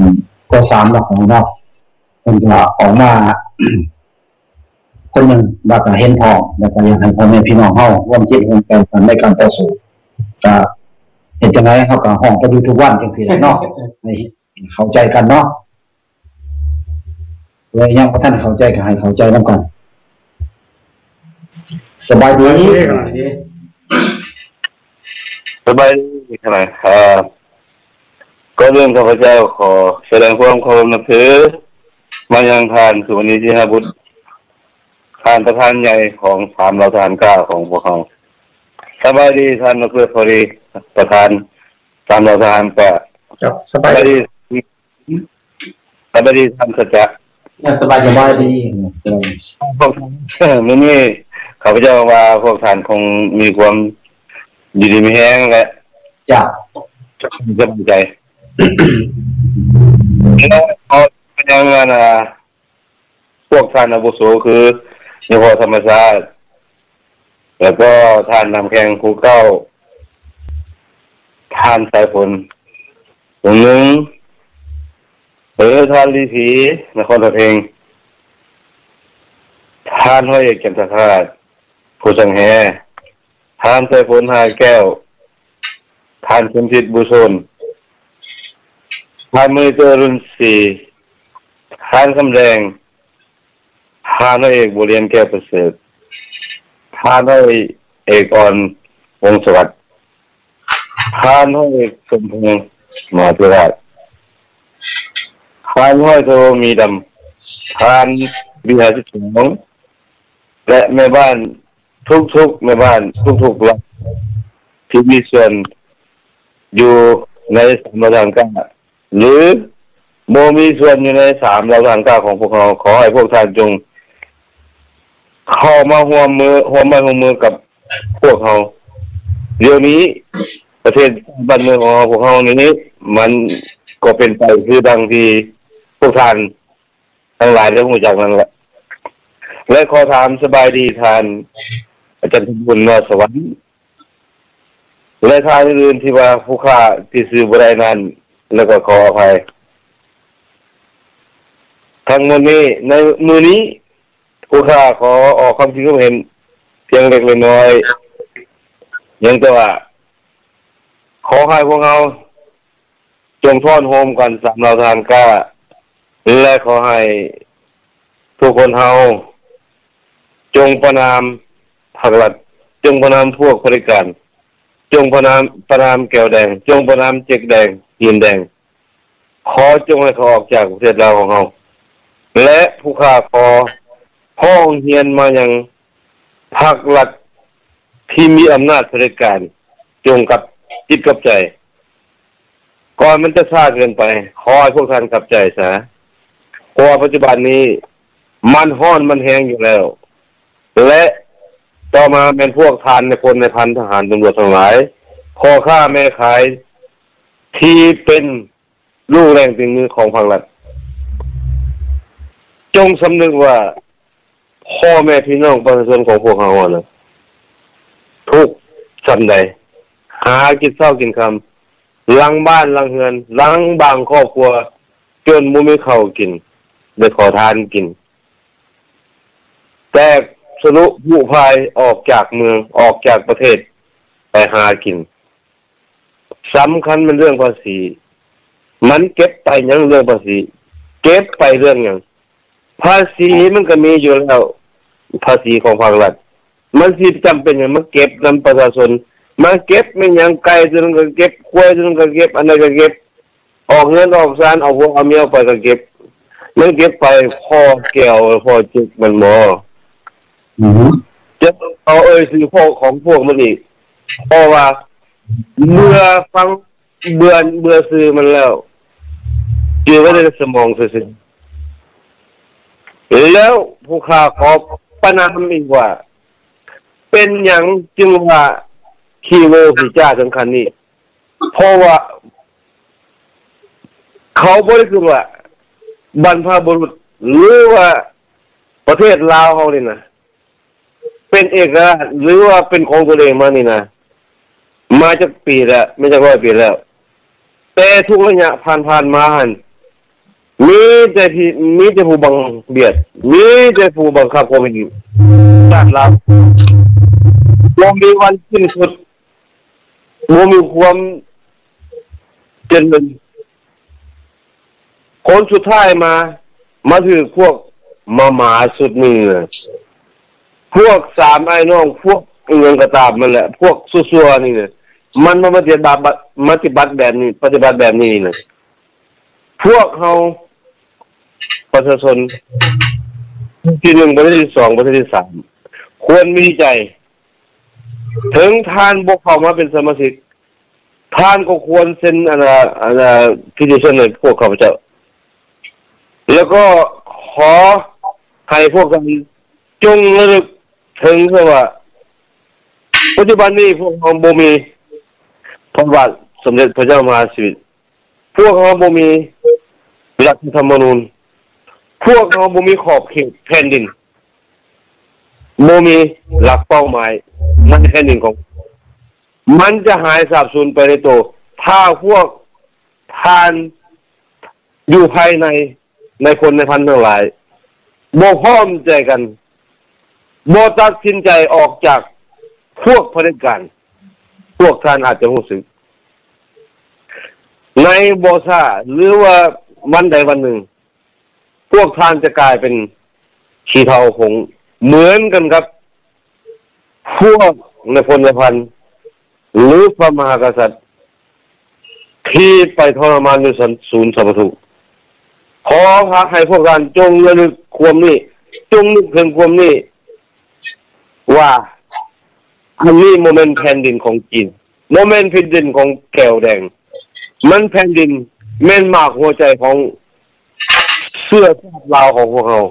ก็3ดอกของเราคนจะออกมาคนหนึ่งแล้วก็เห็นพ้องแล้วก็อยากให้พ่อแม่พี่น้องเฮาร่วมคิดร่วมกันในการต่อสู้ก็เห็นจังได๋เฮาก็ห้องกันอยู่ทุกวันจังซี่แหละเนาะให้เข้าใจกันเนาะแล้วยังบ่ทันเข้าใจก็ให้เข้าใจนำกันสบายดีสบายดีขนาดก็เรื่องข้าพเจ้าขอแสดงความเคารพนับถือมายังท่านสุวรรณีจิหบุตรท่านประธานใหญ่ของ3เหล่าทหารกล้าของพวกเขาสบายดีท่านนายกพอดีประธาน3เหล่าทหารกล้าสบายดีท่านสัจจะสบายดีพวกมื้อนี้ข้าพเจ้าว่าพวกท่านคงมีความอยู่ดีมีแฮงและจ้ะสบายใจแล้วเอาอย่างนั้นพวกท่านอาวุโสคือเฉพาะธรรมชาติแล้วก็ท่านนำแข่งภูเก้าท่านสายฝนคนหนึ่งท่านลีผีนครเพลงท่านห้อยเอกจันทราชผู้สังแหท่านสายฝนหาแก้วท่านสมจิตบุษนท่านมือเจริญศรีท่านคำแดงท่านห้อยเอกบุเรียนแก้วประเสริฐท่านห้อยเอกอ่อนวงสวัสดิ์ท่านห้อยเอกสมพงษ์มหาธิราชท่านห้อยโทมีดำท่านวิหารสิทธิ์และแม่บ้านทุกแม่บ้านทุกหลังที่มีส่วนอยู่ใน3เหล่าทหารกล้าหรือโมมีส่วนอยู่ใน3เหล่าทหารกล้าของพวกเราขอให้พวกท่านจงเข้ามาร่วมมือกับพวกเราเดี๋ยวนี้ประเทศบ้านเมืองของพวกเรานี้มันก็เป็นไปคือดังที่พวกท่านทั้งหลายได้รู้จักนั่นแหละและขอถามสบายดีท่านอาจารย์บุญนสวรรค์และท่านอื่นที่ว่าผู้ฆ่าที่ซื้อบ่ได้นั้นแล้วก็ขออภัยทั้งหมดนี้ในมือนี้ผู้ฆ่าขอออกความคิดเห็นเพียงเล็กน้อยยังแต่ว่าขอให้พวกเราจงทอนโฮมกัน3เหล่าทหารกล้าและขอให้ทุกคนเฮาจงประนามพรรครัฐจงประนามพวกบริการจงประนามแก้วแดงจงประนามเจ๊กแดงหินแดงขอจงให้เขาออกจากประเทศเราของเราและผู้ฆ่าขอห้องเฮียนมาอย่างพรรครัฐที่มีอำนาจบริการจงกับจิตกับใจก่อนมันจะช้าเกินไปขอให้พวกท่านกลับใจซะเพราะปัจจุบันนี้มันฮ้อนมันแห้งอยู่แล้วและต่อมาเป็นพวกทานในคนในพันทหารตำรวจทั้งหลายพ่อค้าแม่ขายที่เป็นลูกแรงตึงมือของพรรครัฐจงสำนึกว่าพ่อแม่พี่น้องประชาชนของพวกเขาน่ะทุกสันใดหากินเช้ากินค่ำหลังบ้านหลังเฮือนหลังบางครอบครัวจนบ่มีข้าวกินได้ขอทานกินแต่สรุปผู้พายออกจากเมืองออกจากประเทศไปหากินสำคัญมันเรื่องภาษีมันเก็บไปยังเรื่องภาษีเก็บไปเรื่องอย่างภาษีมันก็มีอยู่แล้วภาษีของภาครัฐมันสิจำเป็นอย่างมันเก็บนำประชาชนมันเก็บไม่ยังไกลจนก็เก็บควายจนก็เก็บอันนั้นก็เก็บออกเงินออกซานเอาพวกเอาเมียไปก็เก็บมันเก็บไปพ่อแก้วพ่อจิกมันบ่จะเอาซื้อพวกของพวกมันอีกเพราะว่าเมื่อฟังเบื่อซื้อมันแล้วเกี่ยวกับในสมองซื่อๆแล้วผู้ค้าขอประนามอีกว่าเป็นอย่างจึงว่าคีโวสิจ้าสำคัญนี่เพราะว่าเขาบ่ได้คือว่าบรรพบุรุษหรือว่าประเทศลาวเฮานี่นะเป็นเอกราชหรือว่าเป็นของตัวเองมานี่นะมาจากปีแล้วไม่ใช่100 ปีแล้วแต่ทุกระยะผ่านมาหั่นมีแต่ผู้บังเบียดมีแต่ผู้บังคับความเป็นชาติเราบ่มีวันสิ้นสุดบ่มีความเจริญคนสุดท้ายมาถือพวกหมาสุดนี่พวกสามไอ้น้องพวกเงินกระตาบมันแหละพวกซัวๆนี่เนี่ยมันมาปฏิบัติแบบนี้เลยพวกเขาประชาชนที่1ประเทศที่2ประเทศที่3ควรมีใจถึงท่านบ่เข้ามาเป็นสมาชิกท่านก็ควรเซ็นพิธีเชิญพวกข้าพเจ้าแล้วก็ขอให้พวกท่านจงระลึกถึงว่าปัจจุบันนี้พวกเราบ่มีพระบาทสมเด็จพระเจ้ามหาชีวิตพวกเราบ่มีรัฐธรรมนูญพวกเราบ่มีขอบเขตแผ่นดินบ่มีหลักเป้าหมายมันแผ่นดินของมันจะหายสาบสูญไปในตัวถ้าพวกท่านอยู่ภายในคนในพันทั้งหลายบ่พร้อมใจกันบ่ตัดสินใจออกจากพวกเผด็จการพวกท่านอาจจะรู้สึกในบ่ซ่าหรือว่าวันใดวันหนึ่งพวกท่านจะกลายเป็นขี้เถ้าคงเหมือนกันครับพวกในพลในพันหรือพระมหากษัตริย์ที่ไปทรมานอยู่ศูนย์สัพทุขอให้พวกท่านจงระลึกความนี้จงนึกถึงความนี้ว่าอันนี้โมเมนต์แผ่นดินของจีนโมเมนต์แผ่นดินของแก้วแดงมันแผ่นดินแม่นมากหัวใจของเสื้อชาติลาวของพวกเรา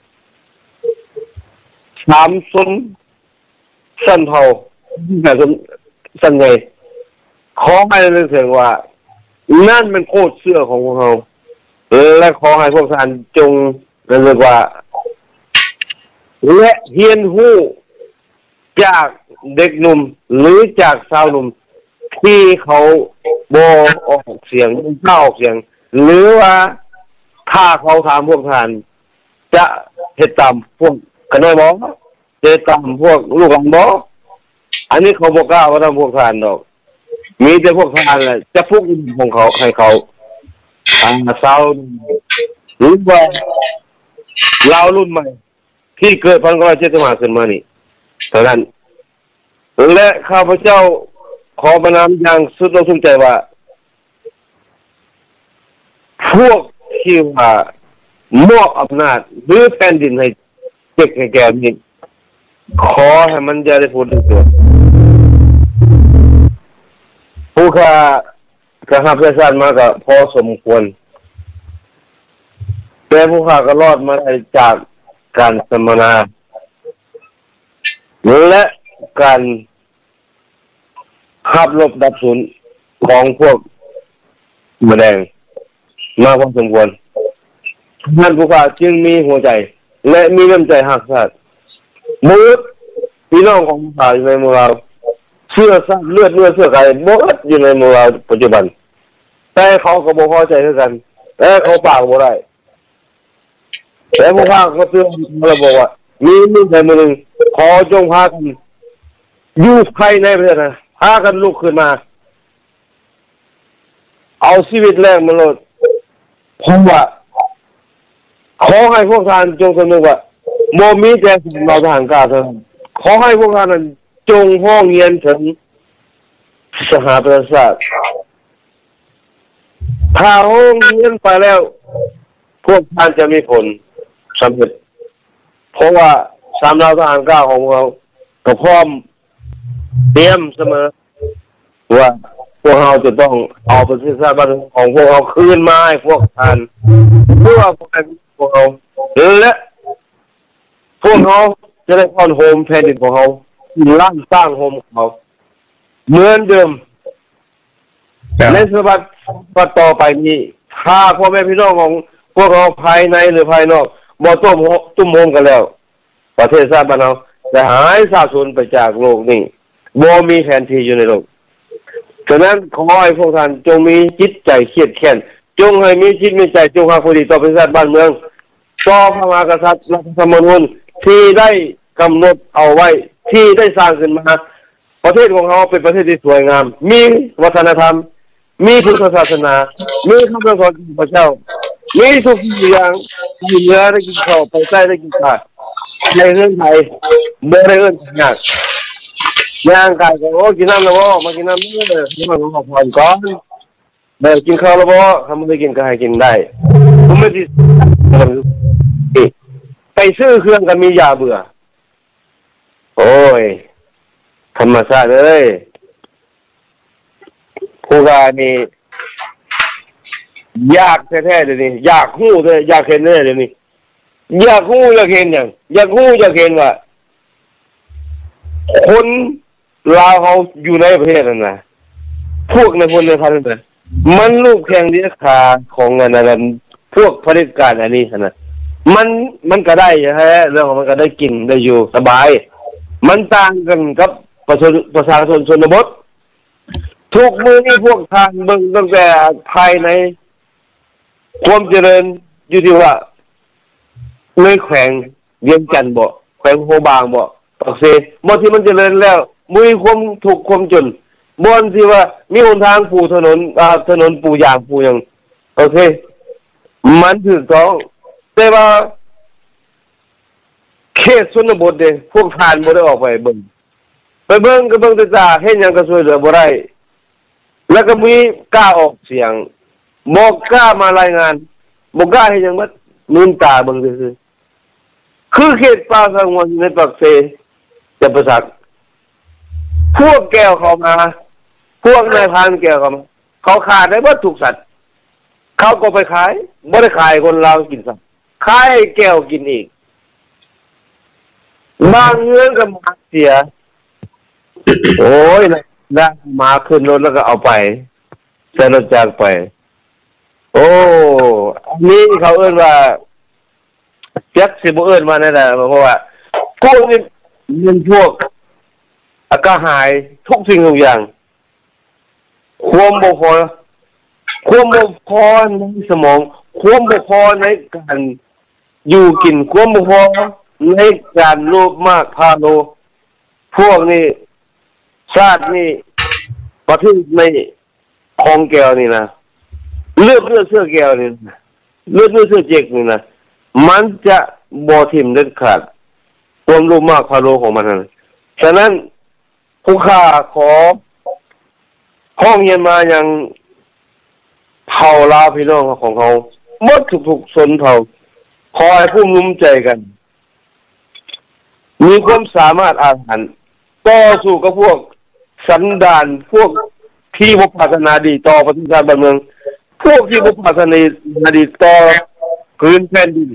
สามส้นสั้นเท่าแบบสั้นไงขอให้นึกถึงว่านั่นเป็นโคตรเสื้อของพวกเราและขอให้พวกท่านจงระลึกว่าและเรียนรู้จากเด็กหนุ่มหรือจากสาวหนุ่มที่เขาบ่ออกเสียงเข้าออกเสียงหรือว่าถ้าเขาถามพวกท่านจะเฮ็ดตามพวกขน้อยบ่จะตามพวกลูกหลานบ่อันนี้เขาบ่กล้าว่าทำพวกท่านดอกมีแต่พวกท่านแหละจะพุกของเขาให้เขาสาวหรือว่าเรารุ่นใหม่ที่เกิด1975ขึ้นมานี่เท่านั้นและข้าพเจ้าขอประนามอย่างสุดซึ้งใจว่าพวกที่ว่ามอบอำนาจหรือแผ่นดินให้เด็กให้แก่นี้ขอให้มันอย่าได้พูดถึงตัวผู้ข้ากระหับกระชานมาก็พอสมควรแต่ผู้ข้าก็รอดมาได้จากการสัมมนาและการขับรบดับศูนย์ของพวกแมลงมาพอสมควรท่านผู้ข้าจึงมีหัวใจและมีน้ำใจหักชาติมืดพี่น้องของผู้ข้าอยู่ในหมู่เราเชื่อซะเลือดเนื้อเชื่อไก่หมดอยู่ในหมู่เราปัจจุบันแต่เขาก็บ่พอใจเท่ากันแต่เขาปากบ่ได้แต่ผู้ข้าก็เตือนเราบอกว่ามีมือใดมือหนึ่งขอจงพากันอยู่ภายในประเทศนะพากันลุกขึ้นมาเอาชีวิตแรกมาโลดผมว่าขอให้พวกท่านจงสนึกว่าโมมีแต่เราทหารกล้าเท่านั้นขอให้พวกท่านนั้นจงห้องเรียนถึงสหประชาชาติถ้าห้องเรียนไปแล้วพวกท่านจะมีผลสำเร็จเพราะว่าสามเราทหารกล้าของเราก็พร้อมเตรียมเสมอว่าพวกเราจะต้องเอาประเทศชาติบ้านของพวกเราคืนมาให้พวกท่านเพื่อพวกเราและพวกเขาจะได้ผ่อนโฮมแผ่นดินของเขาร่างสร้างโฮมของเขาเหมือนเดิมในสมัยต่อไปนี้ถ้าพ่อแม่พี่น้องของพวกเราภายในหรือภายนอกบ่ตุ้มโฮมกันแล้วประเทศชาติบ้านเราจะหายสาบสูญไปจากโลกนี้บ่มีแผนที่อยู่ในโลกฉะนั้นขอให้พวกท่านจงมีจิตใจเครียดแค้นจงให้มีจิตมีใจจงหาผู้ดีต่อประชาชนบ้านเมืองต่อพระมหากษัตริย์รัฐธรรมนูญที่ได้กำหนดเอาไว้ที่ได้สร้างขึ้นมาประเทศของเขาเป็นประเทศที่สวยงามมีวัฒนธรรมมีพุทธศาสนามีคำสอนของพระเจ้ามีทุกอย่างที่เหนือได้กินข้าวไปใต้ได้กินข้าวในเรื่องไทยเมื่อได้เอื้อนยากย่างกายก็โอ้กินน้ำแล้วบ่มากินน้ำนี่เลยนี่มันขอพรก่อนเดี๋ยวกินข้าวแล้วบ่ทำไม่ได้กินก็ให้กินได้ผมไม่ได้ไปซื้อเครื่องกันมียาเบื่อโอ้ยธรรมชาติเลยผู้กานี่ยากแท้ๆเดี๋ยวนี้อยากหู้เลยอยากเห็นเลยเดี๋ยวนี้อยากหู้อยากเห็นอย่างอยากหู้อยากเห็นว่าคนลาวเขาอยู่ในประเทศนั่นนะพวกในพลในพันธุ์นั่นมันลูกแข่งเลี้ยขาของงานนั้นพวกผลิตการอันนี้นะมันก็ได้ฮะเรื่องของมันก็ได้กินได้อยู่สบายมันต่างกันกับประชาชนชนบททุกมือนี่พวกทางเบิ่งตั้งแต่ภายในความเจริญอยู่ที่ว่าเลยแขวงเวียงจันทร์บ่แขวงโพบางบ่ปากเซบ่ที่มันเจริญแล้วมือความถูกความจนบ่อนที่ว่ามีหนทางปูถนนปูยางปูหยังโอเคมันถูกต้องแต่ว่าเขตชนบทเด้พวกทานบ่ได้ออกไปเบิ่งก็เบิ่งแต่จ้าเฮ็ดหยังก็ช่วยเหลือบ่ได้แล้วก็มีกล้าออกเสียงบ่กล้ามารายงานบ่กล้าเฮ็ดหยังบัดลืมตาเบิ่งซื่อคือเขตป่าสงวนในปากเซจะประสักพวกแก้วเข้ามาพวกนายพรานแก้วเข้ามาเขาขาดได้บ่ถูกสัตว์เขาก็ไปขายบ่ได้ขายคนลาวกินสัตว์ขายให้แก้วกินอีกบางเงินก็มาเสียโอ้ยนะมาขึ้นรถแล้วก็เอาไปใส่รถจักรไปโอ้อันนี้เขาเอิ้นว่าจักสิบ่เอิ้นมาแน่น่ะเพราะว่าพวกนี้มันพวกก็หายทุกสิ่งทุกอย่างความบ่พอในสมองความบ่พอในการอยู่กินความบ่พอในการโลภมากพาโลพวกนี้ชาตินี่ประเทศในของแก้วนี่นะเลือดเสื้อแก้วนี่เลือดเสื้อเจกนี่นะมันจะบ่ทิ่มเด็ดขาดความโลภมากพาโลของมันนั่นฉะนั้นผู้ข้าขอห้องเรียนมาอย่างเผ่าลาวพี่น้องของเขาหมดทุกๆชนเผ่าขอให้ผู้ร่วมใจกันมีความสามารถอาถรรพ์ต่อสู้กับพวกสันดานพวกที่บ่พัฒนาดีต่อประเทศชาติบ้านเมืองพวกที่บ่พัฒนาดีต่อพื้นแผ่นดิน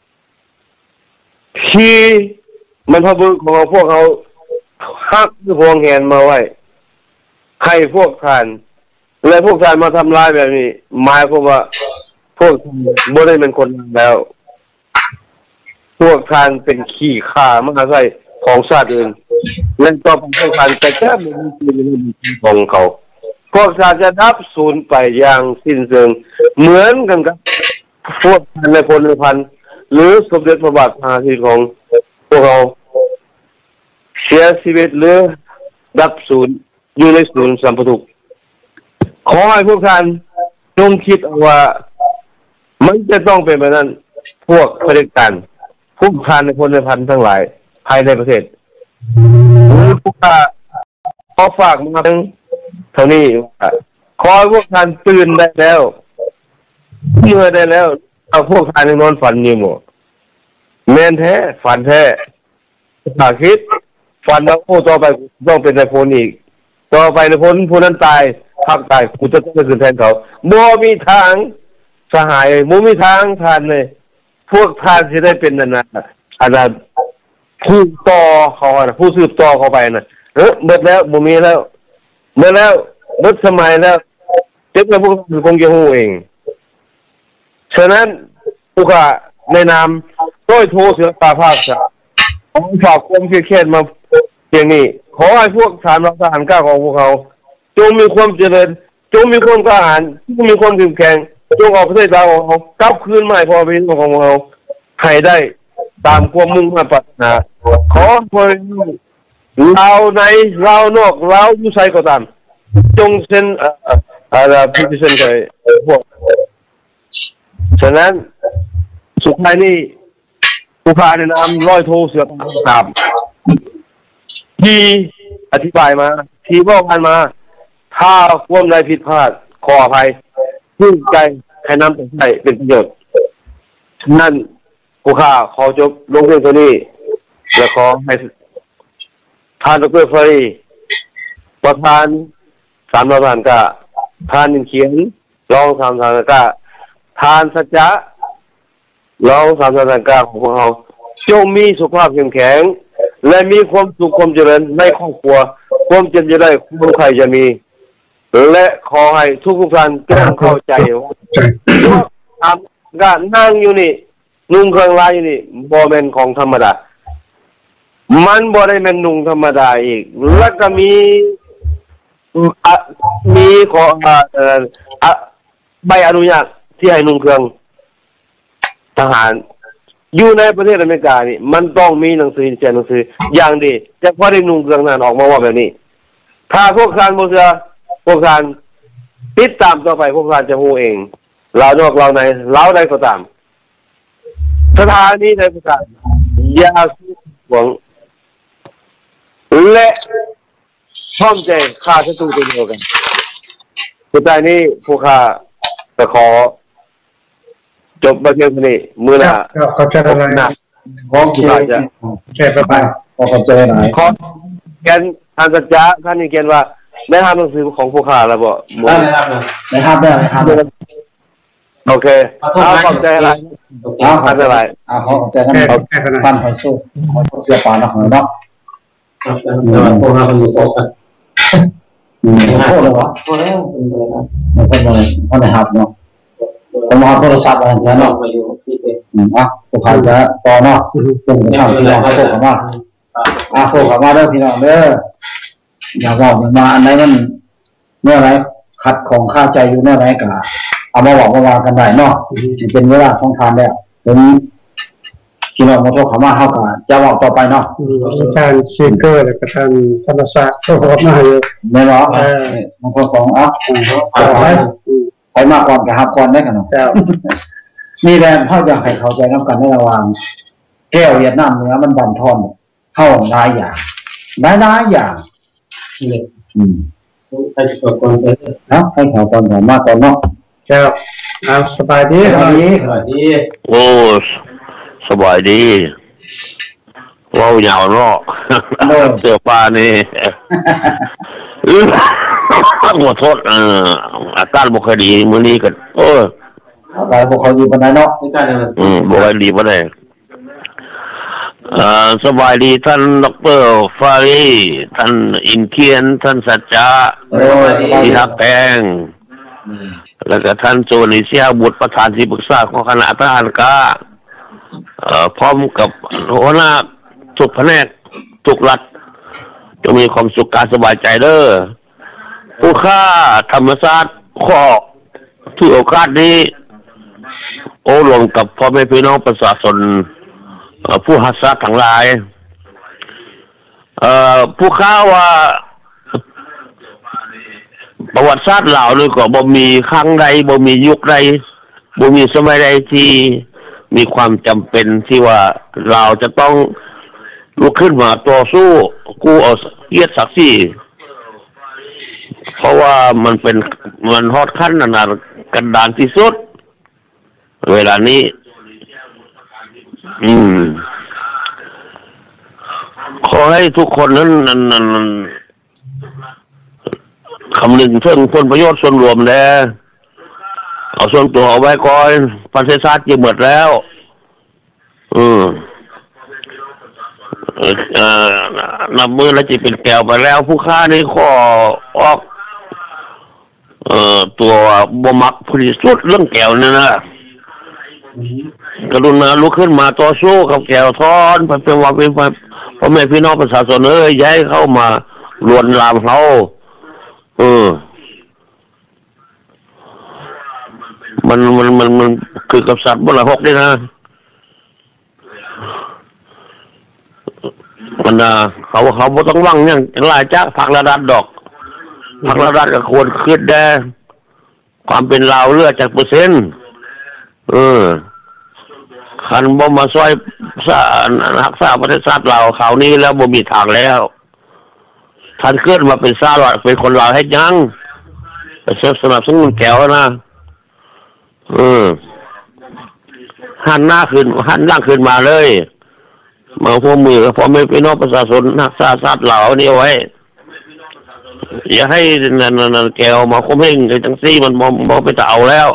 ที่มันพะบึกของพวกเขาฮักหวงแหนมาไว้ให้พวกทานและพวกทานมาทำลายแบบนี้หมายความว่าพวกบ่ได้เป็นคนแล้วพวกทานเป็นขี้ข่ามหาไส้ของชาติอื่นและต่อไปพวกทานแต่แค่ไม่มีที่ของเขาพวกทานจะดับสูญไปอย่างสิ้นเชิงเหมือนกันกับพวกทานในพลพันหรือสมเด็จพระบาทมหาธิของพวกเราเสียชีวิตหรือดับสูญอยู่ในศูนย์สัมปทุกขอให้พวกท่านจงคิดว่ามันจะต้องเป็นแบบนั้นพวกเผด็จการผู้ทานในพลพันทั้งหลายภายในประเทศพวกข้าขอฝากมาถึงเท่านี้ขอให้พวกท่านตื่นได้แล้วเมื่อได้แล้วเอาพวกท่านนอนฝันอยู่หมดแม่นแท้ฝันแท้ถ้าคิดฝันแล้วโอ้ต่อไปต้องเป็นนายพลอีกต่อไปนายพลผู้นั้นตายภาคตายกูจะต้องไปขึ้นแทนเขาบ่มีทางสหายบ่มีทางทานเลยพวกทานจะได้เป็นอันนั้นผู้ต่อเขาผู้สืบต่อเขาไปนะเบิดแล้วบ่มีแล้วเบิดแล้วเบิดสมัยแล้วเด็กแล้วพวกคงจะฮู้เองฉะนั้นผู้ข้าในนามโดยโทเสือตาภาคผมฝากความเครียดมาเพียงนี้ขอให้พวกฐานทหารกล้าของพวกเขาจงมีความเจริญจงมีความกล้าหาญจงมีความเข้มแข็งจงเอาประเทศเราของเขากลับคืนมาให้พ่อพี่น้องของเราให้ได้ตามความมุ่งมั่นปรารถนาขอพ่อเราในเรานอกเราอยู่ไสก็ตามจงเซ็นพิธีเซ็นไปพวกฉะนั้นสุดท้ายนี้ผู้พาในนามร้อยโทเสือตามที่อธิบายมาที่บอกกันมาถ้าความใดผิดพลาดขออภัยพึ่งใจให้นำไปใช้เป็นประโยชน์นั่นผู้ข้าขอจบลงเพียงเท่านี้และขอให้ท่านดร.ฟรีประธาน3ประธานก็ท่านเขียนรอง3ประธานก็ท่านสัจจะรอง3ประธานก็ของพวกเราจงมีสุขภาพเข้มแข็งและมีความสุขความเจริญในครอบครัวความเจ็บจะได้ความใครจะมีและขอให้ทุกท่านจงเข้าใจว่าการนั่งอยู่นี่นุ่งเครื่องลายอยู่นี่บ่แม่นของธรรมดามันบ่ได้แม่นนุ่งธรรมดาอีกแล้วก็มีขอใบอนุญาตที่ให้นุ่งเครื่องทหารอยู่ในประเทศอเมริกานี่มันต้องมีหนังสือเขียนหนังสืออย่างดีจะพอได้นุ่งเครื่องนั้นออกมาว่าแบบนี้ถ้าพวกท่านบ่เชื่อพวกท่านติดตามต่อไปพวกท่านจะรู้เองเรานอกเราในเราใดก็ตามสถานีใดก็ตามอย่าสู้หวังและพร้อมใจฆ่าศัตรูตัวเดียวกันสุดท้ายนี้ผู้ฆ่าจะขอจบประเด็นนี้มือหน้าขอบใจอะไรขอเขียนแค่ไปขอบใจหน่อยขอเขียนท่านสัจจะท่านนี่เขียนว่าได้ทำหนังสือของผู้ฆ่าแล้วบ่ได้ครับโอเคขอบใจอะไรขอบใจอะไรขอบใจท่านปั้นไฟสู้เสียปานของเนาะพวกเราเป็นอยู่โต๊ะกันโต๊ะเลยวะโต๊ะแล้วเป็นอะไรเขาได้หับเนาะผมเอาโทรศัพท์อะไรเนาะมาอยู่ที่เป็นผู้ขายจะต่อเนาะเป็นไปทำพี่น้องเขาโทรเข้ามาโทรเข้ามาเด้อพี่น้องเด้ออย่าบอกมาอันไหนมันเมื่อไรขัดของค่าใจอยู่เมื่อไรกะเอามาบอกว่ากันได้เนาะเป็นเวลาของทานแล้วเป็นพี่น้องมาโทรเข้ามาเข้ากันจะบอกต่อไปเนาะท่านซีเกอร์และท่านธรรมศาสตร์เขาบอกมาอยู่ไม่หรอกบางคนสองไปมาก่อนกับฮับก่อนได้กันเนาะนี่แหละเขาอยากให้เข้าใจน้ำกันในระหว่างแก้วเวียดนามเนื้อมันบั่นทอนเข้าหลายอย่างหลายอย่างให้เขาก่อนไปนะให้เขาก่อนผมมาก่อนเนาะเจ้าสบายดีโอ้สบายดีว้าวยาวเนาะเสื้อผ้านี่ขอโทษอาการบ่ค่อยดีมื้อนี้ก็อาการบ่ค่อยดีปานใดเนาะบ่ค่อยดีปานใดสบายดีท่านดร.ฟารีท่านอินเทียนท่านสัจจะที่ทักแพงแล้วก็ท่านโจนิเซียบุตรประธานที่ปรึกษาของคณะทหารกาพร้อมกับหัวหน้าทุกแผนกทุกรัฐจะมีความสุขกายสบายใจเด้อผู้ฆ่าธรรมศาสตร์ข้อถือโอกาสนี้โอ้รวมกับพ่อแม่พี่น้องประชาชนผู้ฮัสซัดทั้งหลายผู้ฆ่าว่าประวัติศาสตร์ลาวนี่ก็บ่มีครั้งใดบ่มียุคใดบ่มีสมัยใดที่มีความจำเป็นที่ว่าเราจะต้องลุกขึ้นมาต่อสู้กู้เอาเกียรติศักดิ์ศรีเพราะว่ามันฮอดขั้นกันดานที่สุดเวลานี้ขอให้ทุกคนนั้นคำนึงถึงผลประโยชน์ส่วนรวมแลเอาส่วนตัวเอาไว้ก่อนประเทศชาติจะหมดแล้วนับมือแล้วจะเป็นแก้วไปแล้วผู้ค้านี่ขอออกตัวบ่มักผู้ที่สุดเรื่องแก้วนี่นะกรุณาลุกขึ้นมาต่อสู้กับแก้วทอนเป็นว่าเป็นพ่อแม่พี่น้องประชาชนย้ายเข้ามาลวนลามเขามันคือกับสัตว์บนหลังหกนี่นะมันเขาบ่ต้องวังอย่างหลายจ้าผักระดับดอกผักระดับก็ควรขึ้นได้ความเป็นลาวเลือดจากเปอร์เซ็นต์คันบ่มาช่วยรักษาประเทศชาติเราเขานี้แล้วบ่มีทางแล้วท่านขึ้นมาเป็นซาลอดเป็นคนลาวให้ยังไปสนับสนุนแก้วนะหันหน้าขึ้นมาเลยมาพวกมือพอไม่พี่น้องประชาชนรักษาชาติเรานี่ไว้อย่าให้นั่นแก้วมาคมเฮงจังซี่มันมองไปจะเอาแล้ว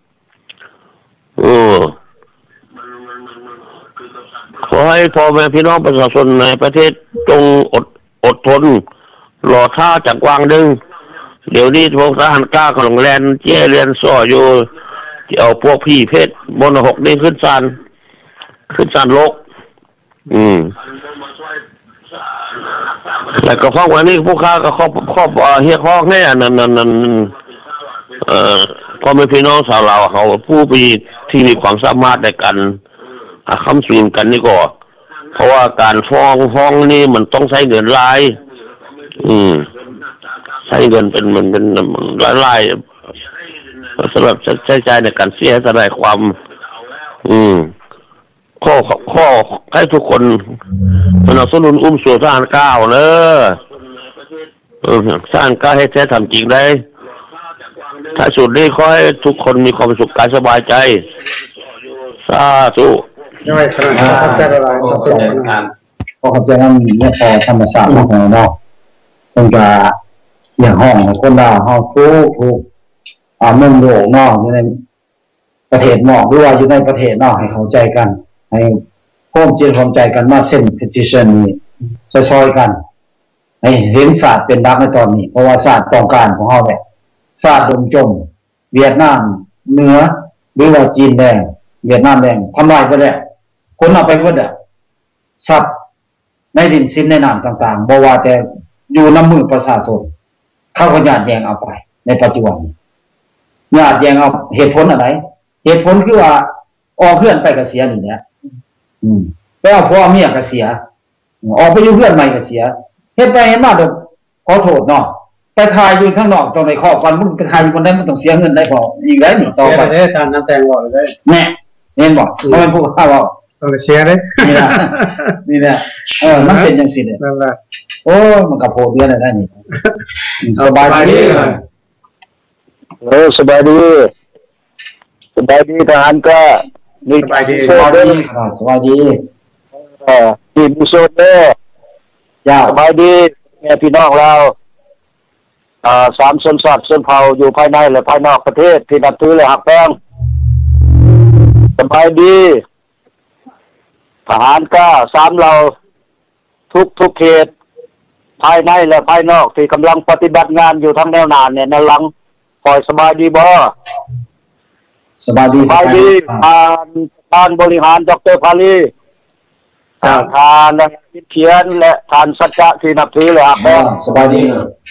ขอให้พ่อแม่พี่น้องประชาชนในประเทศจงอดทนรอท่าจากวางดึงเดี๋ยวนี้พวกทหารกล้าของแลนเจ้เรียนซ่ออยู่เอาพวกพี่เพชรบนหกนี่ขึ้นศาลโลกแล้วก็พ้องวันนี้พวกข้าก็ครอบเฮียข้องให้นั่นพ่อแม่พี่น้องชาวลาวเขาผู้ที่มีความสามารถในการคำสูนกันนี่ก็เพราะว่าการฟ้องนี่มันต้องใช้เงินหลายใช้เงินเป็นหลายสำหรับใช้จ่ายในการเสียสลายความข้อให้ทุกคนสนับสนุนสู่ทหารก้าวเนอะสร้างก้าวให้แท้ทำจริงได้ถ้าสุดนี้ขอให้ทุกคนมีความสุขกายสบายใจสาธุย่อยขนาดนั้นเข้าใจอะไรเข้าใจงานพอเข้าใจนั้นเนี่ยพอธรรมศาสตร์ของเราเนาะมันก็อย่างห้องคนเราห้องทุกเมืองโลกนอกอยู่ในประเทศนอกหรือว่าอยู่ในประเทศนอกให้เข้าใจกันให้ร่วมใจความใจกันมาเส้น petition นี้ซอยกันให้เห็นศาสตร์เป็นรักในตอนนี้เพราะว่าศาสตร์ต้องการของเราเนี่ยศาสตร์ดมจมเวียดนามเหนือหรือว่าจีนแดงเวียดนามแดงทำลายไปแล้วคนเอาไปหมดสัตว์ในดินซินในน้ำต่างๆบ่ว่าแต่อยู่น้ำมือประชาชนเข้าก็ญาติแยงเอาไปในปัจจุบันญาติแยงเอาเหตุผลอะไรเหตุผลคือว่าออกเพื่อนไปก็เสียนี่แหละไปเอาพ่อเมียก็เสียออกไปอยู่เพื่อนใหม่ก็เสียเฮ็ดไปเฮ็ดมาเด้อขอโทษเนาะไปทายอยู่ข้างนอกต้องในครอบฟันมึงไปทายอยู่บนนั้นมันต้องเสียเงินได้พออีกแล้วนี่ต่อไปได้การน้ำแตงบ่เลยแน่เห็นบ่บ่แม่นผู้ข้าเว้าต้องเสียเด้นี่นะมันเป็นจังซี่เด้นั่นล่ะโอ้มันก็โพดเรียนได้นี่สบายดีสบายดีทหารก็สบายดีสบายดีทีมโซเด้จ้าสบายดีแม่พี่น้องเรา3ชนชาติชนเผ่าอยู่ภายในและภายนอกประเทศที่นับถือและหักแพงสบายดีทหารก็3เราทุกเขตภายในและภายนอกที่กำลังปฏิบัติงานอยู่ทั้งแนวหน้าเนี่ยแนวหลังคอยสบายดีบ่สบายดีท่านบริหารดร.พาลีท่านเขียนและท่านสัจจะที่นับถือและหักแพงสบายดี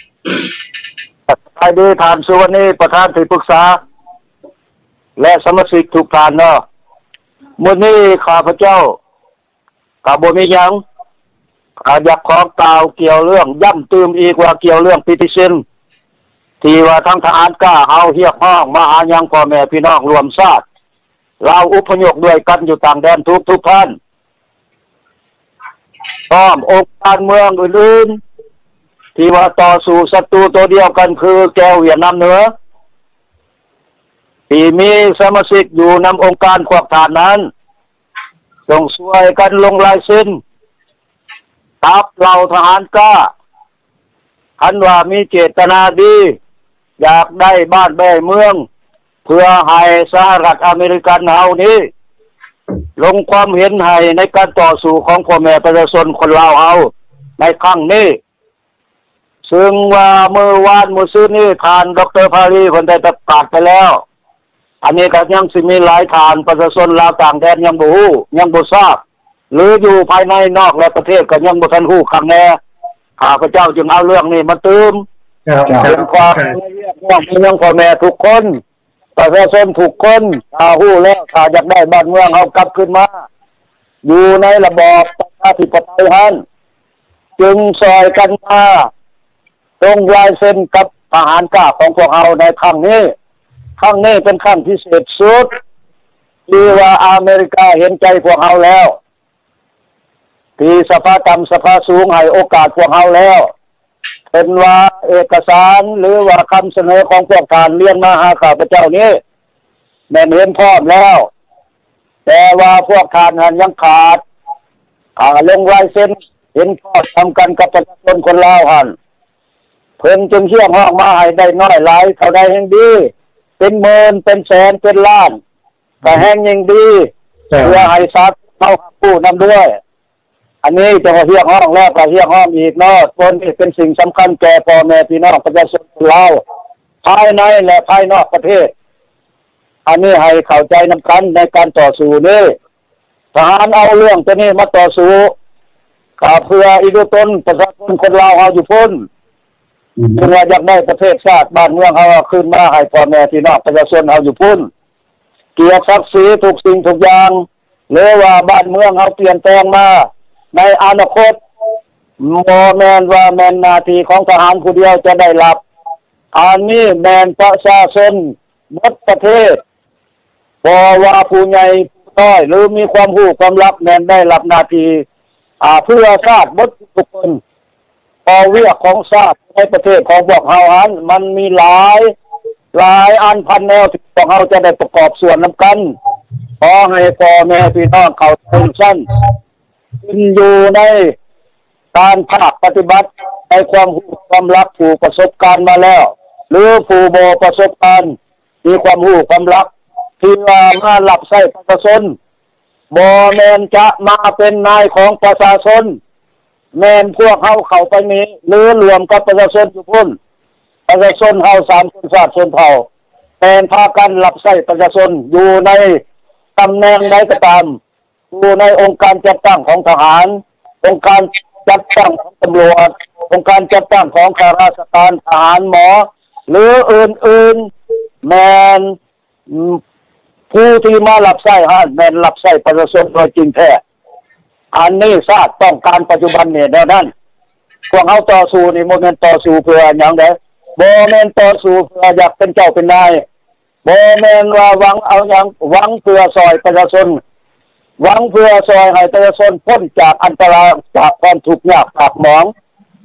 ท่านสุวรรณีประธานที่ปรึกษาและสมาชิกทุกท่านเนาะมื้อนี้ข้าพเจ้าก็บ่มีหยังอยากขอกล่าวเกี่ยวเรื่องย้ำเติมอีกว่าเกี่ยวเรื่องpetitionที่ว่าทางทหารกล้าเอาเรียกร้องมาหายังพ่อแม่พี่น้องรวมชาติเราอพยพด้วยกันอยู่ต่างแดนทุกท่านพร้อมองค์การเมืองอื่นๆที่ว่าต่อสู้ศัตรูตัวเดียวกันคือแก้วเวียดนามเหนือที่มีสมาชิกอยู่นำองค์การขวบฐานนั้นต้องช่วยกันลงลายเซ็นทับเราทหารกล้าคันว่ามีเจตนาดีอยากได้บ้านได้เมืองเพื่อให้สหรัฐอเมริกันเฮานี้ลงความเห็นให้ในการต่อสู้ของพ่อแม่ประชาชนคนลาวเฮาในครั้งนี้ซึ่งว่าเมื่อวานมื้อซื่อนี้ท่านดร.พาลีเพิ่นได้ประกาศไปแล้วอันนี้ก็ยังสิมีหลายท่านประชาชนลาวต่างแดนยังบ่ฮู้ยังบ่ทราบหรืออยู่ภายในนอกและประเทศก็ยังบ่ทันฮู้คำแน่ข้าพเจ้าจึงเอาเรื่องนี้มาเติมเป็นความเรียกร้องของพ่อแม่ทุกคนประชาชนทุกคนฮู้แล้วถ้าอยากได้บ้านเมืองเฮากลับขึ้นมาอยู่ในระบอบประชาธิปไตยฮั่นจึงซอยกันมาตรงลายเส้นกับทหารกล้าของพวกเราในครั้งนี้เป็นครั้งพิเศษสุดที่ว่าอเมริกาเห็นใจพวกเราแล้วที่สภาต่ำสภาสูงให้โอกาสพวกเราแล้วเป็นว่าเอกสารหรือว่าคำเสนอของพวกท่านเรียนมาหาข้าพเจ้านี้แม่นเห็นพร้อมแล้วแต่ว่าพวกท่านยังขาดลงลายเซ็นเห็นพร้อมทำกันกับประชาชนคนลาวหันเพิ่นจึงเชื่อห้องมาให้ได้น้อยหลายเท่าใดแห่งดีเป็นหมื่นเป็นแสนเป็นล้านก็แห่งยิ่งดีเพื่อให้สัตว์เข้าผู้นำด้วยอันนี้จะมาเรียกห้องแล้วก็เรียกห้องอีกเนาะคนที่เป็นสิ่งสำคัญแก่พ่อแม่พี่น้องประชาชนเราภายในและภายนอกประเทศอันนี้ให้เข้าใจนำกันในการต่อสู้นี้ทหารเอาเรื่องตัวนี้มาต่อสู้เพื่ออีกตนประชาชนคนเราเอาอยู่พ้นเพื่ออยากได้ประเทศชาติบ้านเมืองเขาขึ้นมาให้พ่อแม่พี่น้องประชาชนเอาอยู่พ้นเกียรติศักดิ์ศรีทุกสิ่งทุกอย่างหรือว่าบ้านเมืองเขาเปลี่ยนแปลงมาในอนาคตบ่แม่นว่าแม่นหน้าที่ของทหารผู้เดียวจะได้รับอันนี้แม่นประชาชนหมดประเทศบ่ว่าผู้ใหญ่ผู้น้อยหรือมีความรู้ความรับแม่นได้รับหน้าที่เพื่อชาติหมดทุกคนพอเวียกของชาติในประเทศของพวกเฮาหันมันมีหลายอันพันแนวที่พวกเฮาจะได้ประกอบส่วนนำกันขอให้พ่อแม่พี่น้องเข้าใจสั้นอยู่ในการภาคปฏิบัติในความรู้ความรับผู้ประสบการณ์มาแล้วหรือผู้บ่ประสบการณ์มีความรู้ความรับที่ว่ามารับใช้ประชาชนบ่แม่นจะมาเป็นนายของประชาชนแม่นพวกเฮาเข้าไปนี้หรือรวมกับประชาชนอยู่พุ่นประชาชนเฮา3ชนชาติชนเผ่าแม่นพากันรับใช้ประชาชนอยู่ในตำแหน่งใดก็ตามอยู่ในองค์การจัดตั้งของทหารองค์การจัดตั้งของตำรวจองค์การจัดตั้งของข้าราชการทหารหมอหรืออื่นๆแม่นผู้ที่มารับใช้แม่นรับใช้ประชาชนโดยจริงแท้อันนี้ชาติต้องการปัจจุบันเนี่ยดังนั้นพวกเขาต่อสู้นี่บ่แม่นต่อสู้เพื่อหยังใดบ่แม่นต่อสู้เพื่ออยากเป็นเจ้าเป็นนายบ่แม่นว่าหวังเอาหยังหวังเพื่อซอยประชาชนหวังเพื่อซอยให้ประชาชนพ้นจากอันตรายจากความทุกข์ยากปากหมอง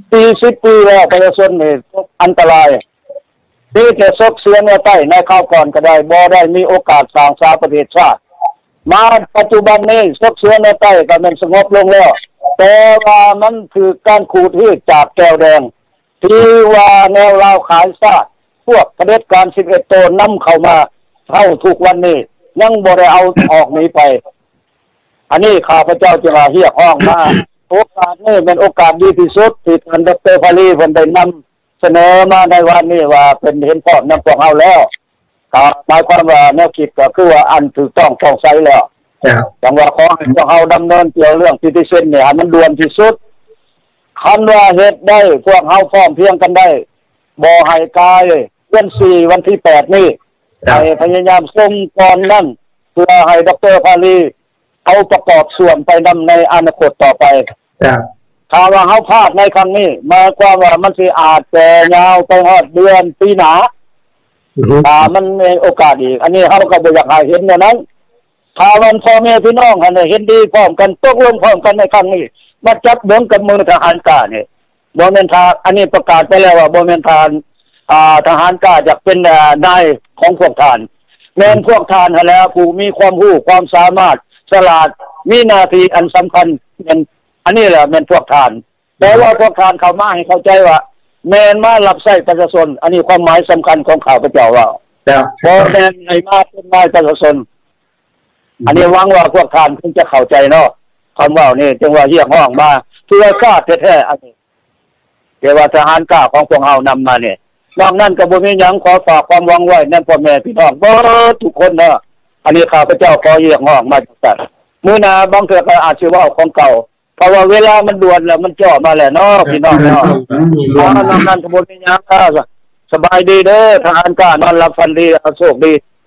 40 ปีแล้วประชาชนนี่อันตรายที่จะซกเสียเนื้อใต้ในข้าวก่อนก็ได้บ่ได้มีโอกาสสร้างสาประเทศชาติมาปัจจุบันนี้ซกเสียเนื้อใต้ก็มันสงบลงแล้วแต่ว่ามันคือการขูดรีดจากแก้วแดงที่ว่าแนวราวขายซาดพวกเผด็จการ11 ตัวนำเข้ามาเท่าทุกวันนี้ยังบ่ได้เอาออกนี้ไปอันนี้ข้าพเจ้าจะมาเรียกร้องมาโอกาสนี้เป็นโอกาสดีที่สุดที่ท่านดร.พาลีเพิ่นได้นำเสนอมาในวันนี้ว่าเป็นเห็นพร้อมนำพวกเฮาแล้วหมายความว่าแนวคิดก็คือว่าอันถูกต้องโปร่งใสแล้วจังว่าขอให้พวกเฮาดำเนินเกี่ยวเรื่องซิติเซนเนี่ยให้มันด่วนที่สุดคันว่าเฮ็ดได้พวกเฮาพร้อมเพียงกันได้บ่ให้กายเดือน4วันที่8นี้ให้พยายามส่งก่อนนั้นเพื่อให้ดร.พาลีเอาประกอบส่วนไปนำในอนาคตต่อไปถ้าว่าเฮาพลาดในครั้งนี้หมายความว่ามันสิอาจจะยาวไปฮอดเดือนปีหน้ามันมีโอกาสอีกอันนี้เฮาก็บ่อยากให้เห็นอย่างนั้นถ้าวันพ่อแม่พี่น้องเห็นดีพร้อมกันตกลงพร้อมกันในครั้งนี้มาจับเบิ่งกับมือทหารกล้านี่บ่แม่นทางอันนี้ประกาศไปแล้วว่าบ่แม่นทางทหารกล้าอยากเป็นนายของพวกท่านแม่นพวกท่านแล้วผู้มีความรู้ความสามารถฉลาดมีหน้าที่อันสำคัญเป็นอันนี้แหละแม่นพวกท่านแต่ว่าพวกท่านเข้ามาให้เข้าใจว่าแม่นมารับใช้ประชาชนอันนี้ความหมายสำคัญของข้าพเจ้าว่าบ่แม่นให้มาเป็นนายประชาชนอันนี้หวังว่าพวกท่านคงจะเข้าใจเนาะคำว่านี่จึงว่าเรียกร้องมาเพื่อชาติแท้ๆอันนี้แต่ว่าทหารกล้าของพวกเฮานำมาเนี่ยนอกนั้นก็บ่มีหยังขอฝากความหวังไว้ในพ่อแม่พี่น้องบ่ทุกคนเนาะอันนี้ข้าพเจ้าขอเรียกร้องมาจากมื้อหน้าบางเทื่อก็อาจสิว่าของเก่าเพราะว่าเวลามันด่วนแล้วมันจ่อมาแล้วเนาะพี่น้องเนาะนอกนั้นก็บ่มีหยังสบายดีเด้อทหารกล้านอนหลับฝันดีโชคดี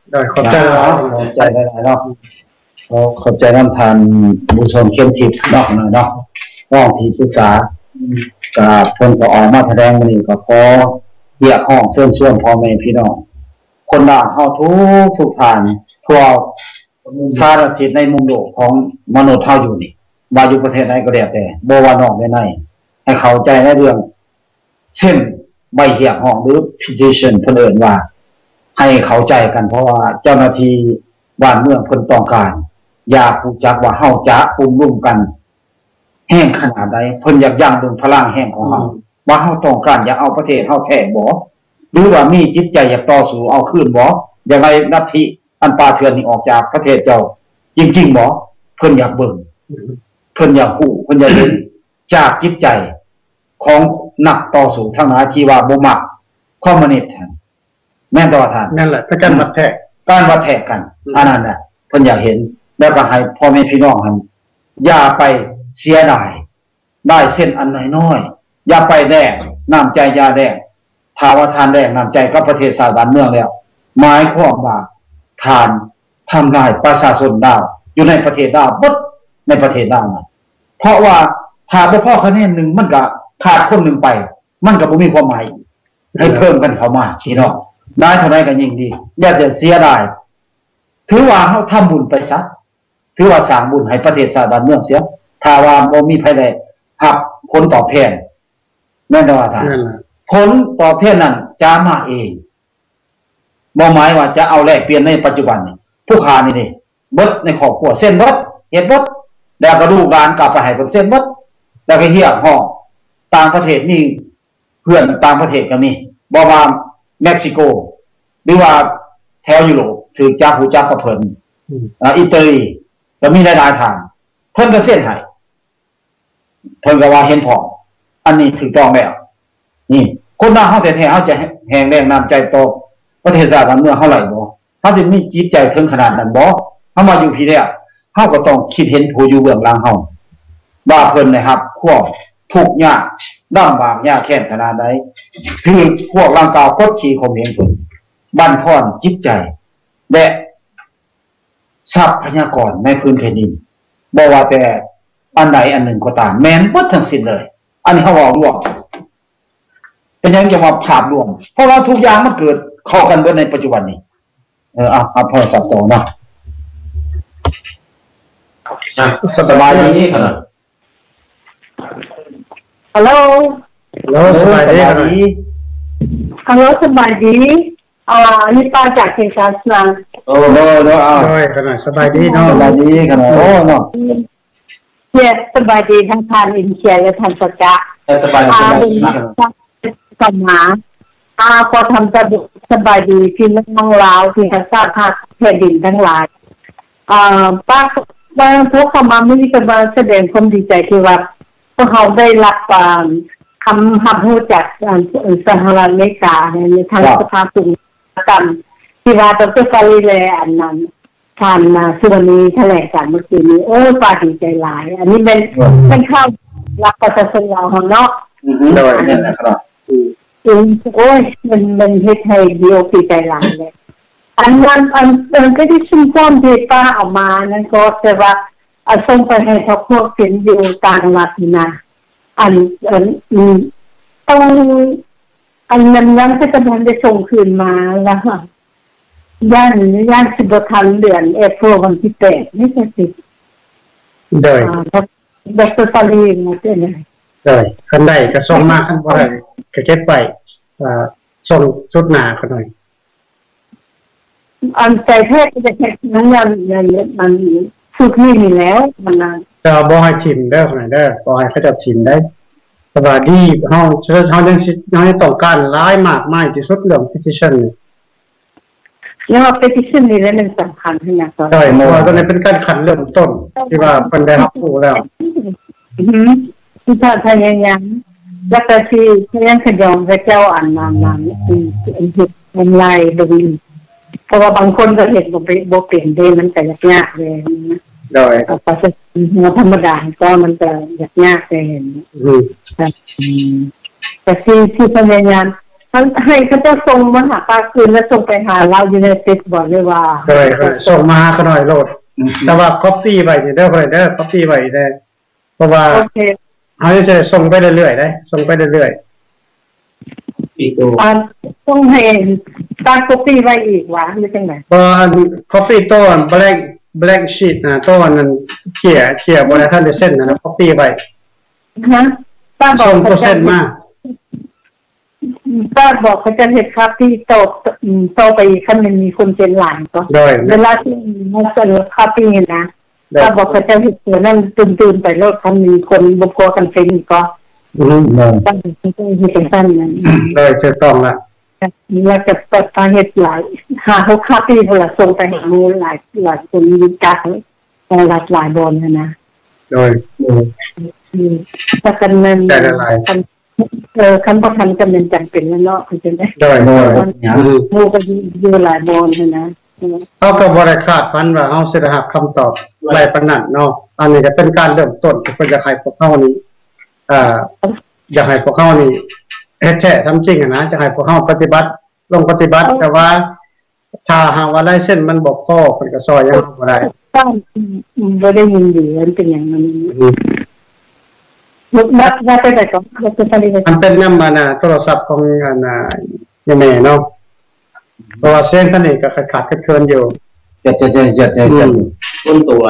ได้ขอบใจหลายขอบใจหลายๆเนาะขอบใจน้ำทานบุญสมเข้มทิพย์เนาะเนาะห้องที่ปรึกษากับเพิ่นก็ออกมาแสดงมื้อนี้ก็ขอเรียกห้องเชิญชวนพ่อแม่พี่น้องคนด่านเฮาทุกทางทั่วสารทิศในมุมโลกของมนุษย์เฮาอยู่นี่ว่าอยู่ประเทศไหนก็แล้วแต่บ่ว่านอกในให้เข้าใจในเรื่องเช่นใบเหียกห้องหรือ petition เพิ่นเอิ้นว่าให้เข้าใจกันเพราะว่าเจ้าหน้าที่บ้านเมืองเพิ่นต้องการอยากรู้จักว่าเฮาจะอุ้มร่วมกันแห้งขนาดใดเพิ่นอยากยั่งดึงพลังแห่งของเฮาว่าเฮาต้องการอยากเอาประเทศเฮาแท้บ่หรือว่ามีจิตใจอยากต่อสู้เอาคืนบ่อยากได้ลัทธิอันป่าเถื่อนนี่ออกจากประเทศเจ้าจริงๆบ่เพิ่นอยากเบิ่งเพิ่นอยากรู้เพิ่นอยากเห็นจากจิตใจของนักต่อสู้ทั้งหลายที่ว่าบ่มักคอมมิวนิสต์แม่นต่อท่านนั่นแหละเป็นการวัดแทกกันอันนั้นน่ะเพิ่นอยากเห็นแล้วก็ให้พ่อแม่พี่น้องหั่นอย่าไปเสียดายได้เส้นอันน้อยๆอย่าไปแลกน้ำใจอย่าแลกถ้าว่าทานแลกน้ำใจกับประเทศชาติบ้านเมืองแล้วหมายความว่าทานทำลายประชาชนดาวอยู่ในประเทศดาวเบิดในประเทศดาวน่ะเพราะว่าถ้าบ่พอคะแนนนึงมันก็ขาดคนนึงไปมันก็บ่มีความหมายให้เพิ่มกันเข้ามาพี่น้องได้เท่าใดก็ยิ่งดีอย่าเสียดายถือว่าเฮาทำบุญไปซะถือว่าสร้างบุญให้ประเทศชาติบ้านเมืองเสียถ้าว่าบ่มีไผได้รับผลตอบแทนแม่นบ่ว่าท่านผลตอบแทนนั้นจะมาเองบ่หมายว่าจะเอาแลกเปลี่ยนในปัจจุบันนี่ผู้ค้านี่ดิเบิดในครอบครัวเส้นเบิดเฮ็ดเบิดแล้วก็ลูกหลานกลับไปให้เพิ่นเส้นเบิดแล้วก็เฮียห้องต่างประเทศนี่เพื่อนต่างประเทศก็มีบ่ว่าเม็กซิโกหรือว่าแถวยุโรปถือจักหูจักกับเพิ่นอิตาลีก็มีหลายๆทางเพิ่นก็เส้นให้เพิ่นก็ว่าเห็นพออันนี้ถูกต้องแล้วนี่คนหน้าเฮาแท้ๆเฮาจะแห่งแรงน้ำใจต่อประเทศชาติบ้านเมืองเฮาไหลบ่เฮาสิมีจิตใจถึงขนาดนั้นบ่เฮามาอยู่พี่แล้วเฮาก็ต้องคิดเห็นผู้อยู่เบื้องหลังเฮาว่าเพิ่นนะครับความทุกข์ยากลำบากยากแค้นขนาดใดคือพวกร่างกายกดขี่ข่มเหงเพิ่นบั่นทอนจิตใจและทรัพยากรในพื้นแผ่นดินบ่ว่าแต่อันใดอันหนึ่งก็ตามแม่นเบิดทั้งสิ้นเลยอันนี้เฮาเว้ารวมเป็นหยังจะว่าภาพรวมเพราะว่าทุกอย่างมันเกิดเข้ากันเบิดในปัจจุบันนี้เอาโทรศัพท์ต่อเนาะสบายดีครับฮัลโหลสบายดีฮัลโหลสบายดีนี่ป้าจากเชียงรายนะโอ้ขนาดสบายดีเนาะสบายดีขนาดเนาะเนี่ยสบายดีทั้งทานอินเชียและทานสัจจะสบายปัญหาพอทำสบายดีที่น้องลาวที่ทักษะภาคแผ่นดินทั้งหลายป้าพวกเขามาไม่ได้มาแสดงความดีใจที่ว่าพวกเขาได้รับคำหับหูจากสหรัฐอเมริกาในทางสภาสูงกันที่ว่าดร.ฟาริแลอันนั้นท่านสุวรรณีแถลงการเมื่อกี้นี้ป้าดีใจหลายอันนี้เป็นข้าวรับประชาชนเราเนาะโดยนั่นนะครับโอ้ยมันเฮ็ดให้ดีอกดีใจหลายเลยอันก็ที่ชุมชนที่ป้าเอามานั้นก็แต่ว่าส่งไปให้ทพวกเป็นอยู่ต่างจังหวัดนะต้องนั้นยังจะกำลังได้ส่งคืนมาแล้วค่ะย่านสิบทันเดือนเอพริลวันที่8นี่จะติดโดยดร.ฟารีมาเป็นไงโดยคันใดก็ส่งมาคันบ่ได้ก็เก็บไว้ส่งชุดหน้าเขาหน่อยอันใจแท้จะแค่นั้นมันสุดนี่แล้วมันจะบ่ให้ทิมได้ขนาดได้บ่ให้เขาจับทิมได้สบายดีเฮายังต้องการหลายมากมายที่สุดเรื่อง petition นี่แล้ว petition นี่มันสำคัญขนาดนั้นใช่เพราะว่าตอนนี้เป็นการขันเริ่มต้นที่ว่าเพิ่นได้รับรู้แล้วที่พยายามแล้วก็ที่ยังขยองพระเจ้าอันนั้นเป็นลายดูเพราะว่าบางคนก็เห็นบ่เปลี่ยนได้มันแต่ยากเลยนะโดยภาษาธรรมดาก็มันจะยากเลยเห็นแต่ที่พยายามให้เขาจะส่งมาหาปลาคืนแล้วส่งไปหาเราอยู่ในเฟซบอกเลยว่าโดยส่งมาหาเขาหน่อยโลดแต่ว่าก๊อปปี้ไว้เด้อเด้อก๊อปปี้ไว้ได้เพราะว่าเขาจะส่งไปเรื่อยๆได้ส่งไปเรื่อยๆอีกตัวต้องให้ตาก๊อปปี้ไว้อีกวะหรือจังได๋ก็ก๊อปปี้ตัวblack sheet นะตัวนั้นเขี่ยบ่ได้ทันได้เซ็นนะก๊อปปี้ไว้ฮะป้าบอกเขาเซ็นมาป้าบอกเขาจะเฮ็ดครับที่โตไปคันมันมีคนเป็นหลานก็เวลาที่มันเกิดครับพี่นะป้าบอกเขาจะเฮ็ดตัวนั้นตื่นๆไปรถคันมีคนบ่พอกันเป็นก็ตั้งใจเฮ็ดเป็นซั่นนั่นได้ถูกต้องละแล้วจะเปิดเฮ็ดหลาย5-6ครับพี่พุ่นล่ะส่งไปให้หมู่หลายคนมีจักหลายบอนนะโดยถ้ากันนั้นคันบ่ทันจำเป็นจำเป็นแล้วเนาะคือจังได๋ได้หมู่ก็อยู่หลายบอนนะเขาก็บ่ได้คาดฝันว่าเฮาสิได้รับคำตอบไว้ปานนั้นเนาะอันนี้ก็เป็นการเริ่มต้นที่เพิ่นจะให้พวกเฮานี่อยากให้พวกเฮานี่เฮ็ดแท้ทำจริงนะจะให้พวกเฮาปฏิบัติลงปฏิบัติแต่ว่าถ้าหากว่าลายเส้นมันบ่พอเพิ่นก็ซอยยังบ่ได้บ่ได้ยินดีมันเป็นอย่างนั้นว่าไปได้ก็มันเป็นนำมาโทรศัพท์ของยังแม่เนาะเพราะว่าเส้นท่านนี่ก็ขาดเคินอยู่จะต้นตัว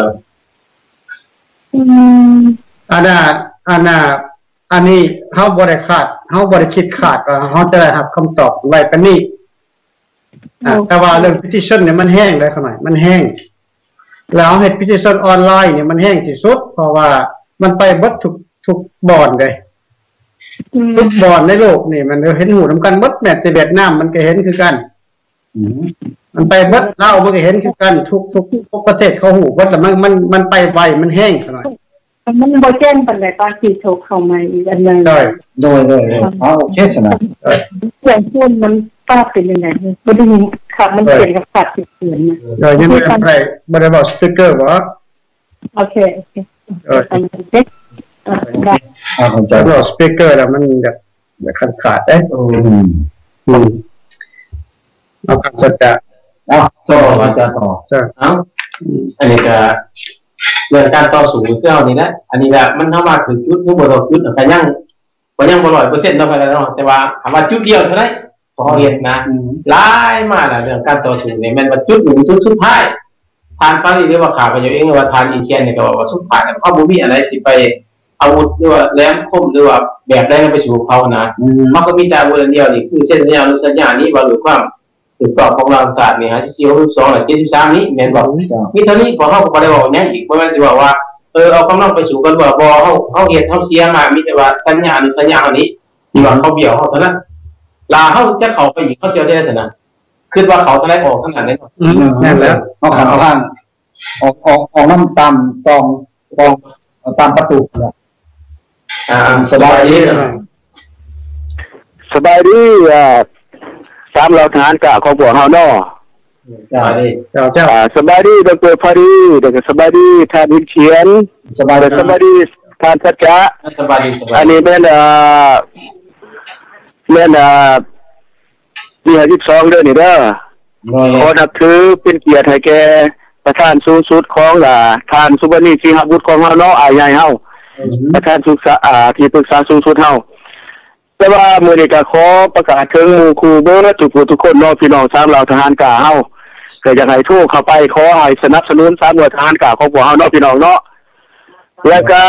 อันนี้เฮาบ่ได้คาดเฮาบ่ได้คิดคาดว่าเฮาจะได้รับคำตอบไว้ปานนี้แต่ว่าเรื่อง petition เนี่ยมันแห้งได้ขนาดมันแห้งแล้วเฮ็ด petition ออนไลน์เนี่ยมันแห้งที่สุดเพราะว่ามันไปเบิดทุกบอนเลยทุกบอนในโลกนี่มันเห็นหูนำกันเบิดแม้แต่เวียดนามมันก็เห็นคือกันมันไปเบิดลาวมันก็เห็นคือกันทุกประเทศเขาหูเบิดแล้วมันไปไวมันแห้งขนาดมันบ่แจ้งปานใดตอนที่โทรเข้ามาอีกอันนึงโดยโอเคสนะอย่างพูดมันป้าเป็นยังไงบ่ได้ยินครับมันเปลี่ยนกับสัตว์อื่นนะยังไม่ได้บอกสปีกเกอร์บ่โอเคจะบอกสปีกเกอร์แล้วมันแบบขาดได้เอาคำสัจจะโซ่อาจารย์ต่ออันนี้ก็เรื่องการต่อสู้เจ้านี่นะอันนี้แหละมันทำมาถึงจุดนี้บ่ต้องจุดแต่ยังบ่100%เท่ากันเนาะแต่ว่าถามว่าจุดเดียวเท่านั้นพอเห็นนะหลายมากนะเรื่องการต่อสู้นี่มันว่าจุดหนึ่งจุดสุดท้ายทานปารีเรียกว่าขาไปอยู่เองหรือว่าทานอีเคียนเนี่ยก็ว่าสุดท้ายเขาบ่มีอะไรสิไปอาวุธหรือว่าแหลมคมหรือว่าแบบใดไปสู่เขานะมันก็มีแต่อาวุธเดียวนี่คือเส้นแนวหรือสัญญานี้ว่าหรือความถูกต้องของเราศาสตร์นี่ฮะที่62และ73นี้แม่นบ่มีเท่านี้พอเฮาก็บ่ได้บอกหยังอีกบ่แม่นสิว่าเอากำลังไปสู่กันว่าบ่เฮาเฮ็ดเฮาเสียมามีแต่ว่าสัญญาหรือสัญญานี้ที่ว่าเขาเบี้ยวเฮาเท่านั้นลาเฮาจะเข้าไปอีกเขาเสียได้ซั่นน่ะคิดว่าเขาจะได้ออกขนาดนั้นแม่นแล้วเอาข้างออกน้ำตามตามประตูสบายดีสามเราทหารกะของพวกเฮาเนาะสบายดีสบายดีดร.พอดีแล้วก็สบายดีท่านวิเชียรสบายดีท่านสัจจะสบายดีอันนี้เป็นที่52เด้อนี่เด้อขอนับถือเป็นเกียรติให้แก่ประธานสูงสุดของท่านสุวรรณีสิงหบุตรของเฮาเนาะอ้ายใหญ่เฮาประธานศึกษาที่ปรึกษาสูงสุดเฮาแต่ว่ามื้อนี้ก็ขอประกาศถึงหมู่ครูเบิดทุกคนเนาะพี่น้อง3เหล่าทหารกาเฮาก็อยากให้ทุกเข้าไปขอให้สนับสนุน3หน่วยทหารกาของพวกเฮาเนาะพี่น้องเนาะแล้วก็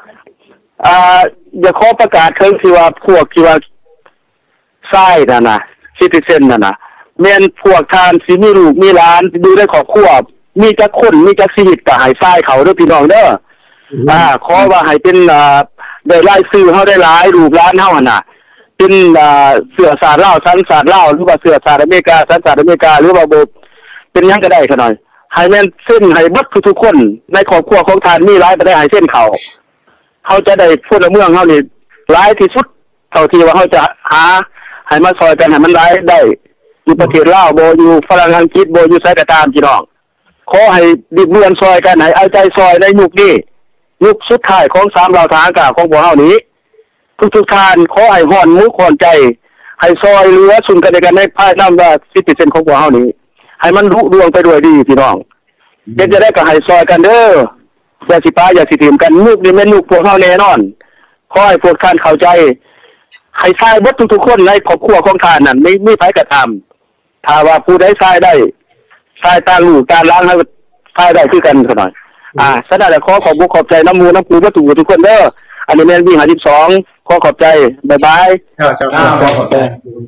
อยากขอประกาศถึงที่ว่าพวกที่ว่าทรายนั่นน่ะซิติเซนนั่นน่ะแม่นพวกทานสิมีลูกมีหลานดูได้ครอบครัวมีจักคนมีจักชีวิตก็ให้ทรายเขาเด้อพี่น้องเด้อขอว่าให้เป็นได้รายชื่อเฮาได้หลายลูกหลานเฮาหั่นน่ะเป็นเสื้อสาดลาวสัญชาติลาวหรือว่าเสื้อสาดอเมริกาสัญชาติอเมริกาหรือว่าบ่เป็นหยังก็ได้ขะหน่อยให้แม่นเส้นให้เบิดทุกคนในครอบครัวของท่านมีหลายบ่ได้ให้เส้นเขาจะได้พลเมืองเฮานี่หลายที่สุดเท่าที่ว่าเฮาจะหาให้มาซอยกันให้มันหลายได้อยู่ประเทศลาวบ่อยู่ฝรั่งอังกฤษบ่อยู่ไสก็ตามพี่น้องขอให้ดิบเรือนซอยกันให้เอาใจซอยในยุคนี้ยุคสุดท้ายของ3เหล่าทหารกาของพวกเฮานี้ทุกท่านขอให้ฮ้อนมือฮ้อนใจให้ซอยเหลือสุนกันในกันในภายน้ำว่า10%ของพวกเฮานี้ให้มันรุ่งเรืองไปด้วยดีพี่น้องเฮ็ดจะได้ก็ให้ซอยกันเด้ออย่าสิป้าอย่าสิถิ่มกันลูกนี่แม่นลูกพวกเฮาแน่นอนขอให้พวกท่านเข้าใจให้ทรายเบิดทุกๆคนในครอบครัวของท่านนั่นไม่ไผกระทำถ้าว่าผู้ใดทรายได้ทรายตาลูกตาล้างให้ทรายได้คือกันซะหน่อยฉะนั้นขอขอบใจน้ำมูน้ำปูวัตถุทุกคนเด้ออันนี้แม่นวิ่ง52ขอขอบใจบ๊ายบายขอบใจ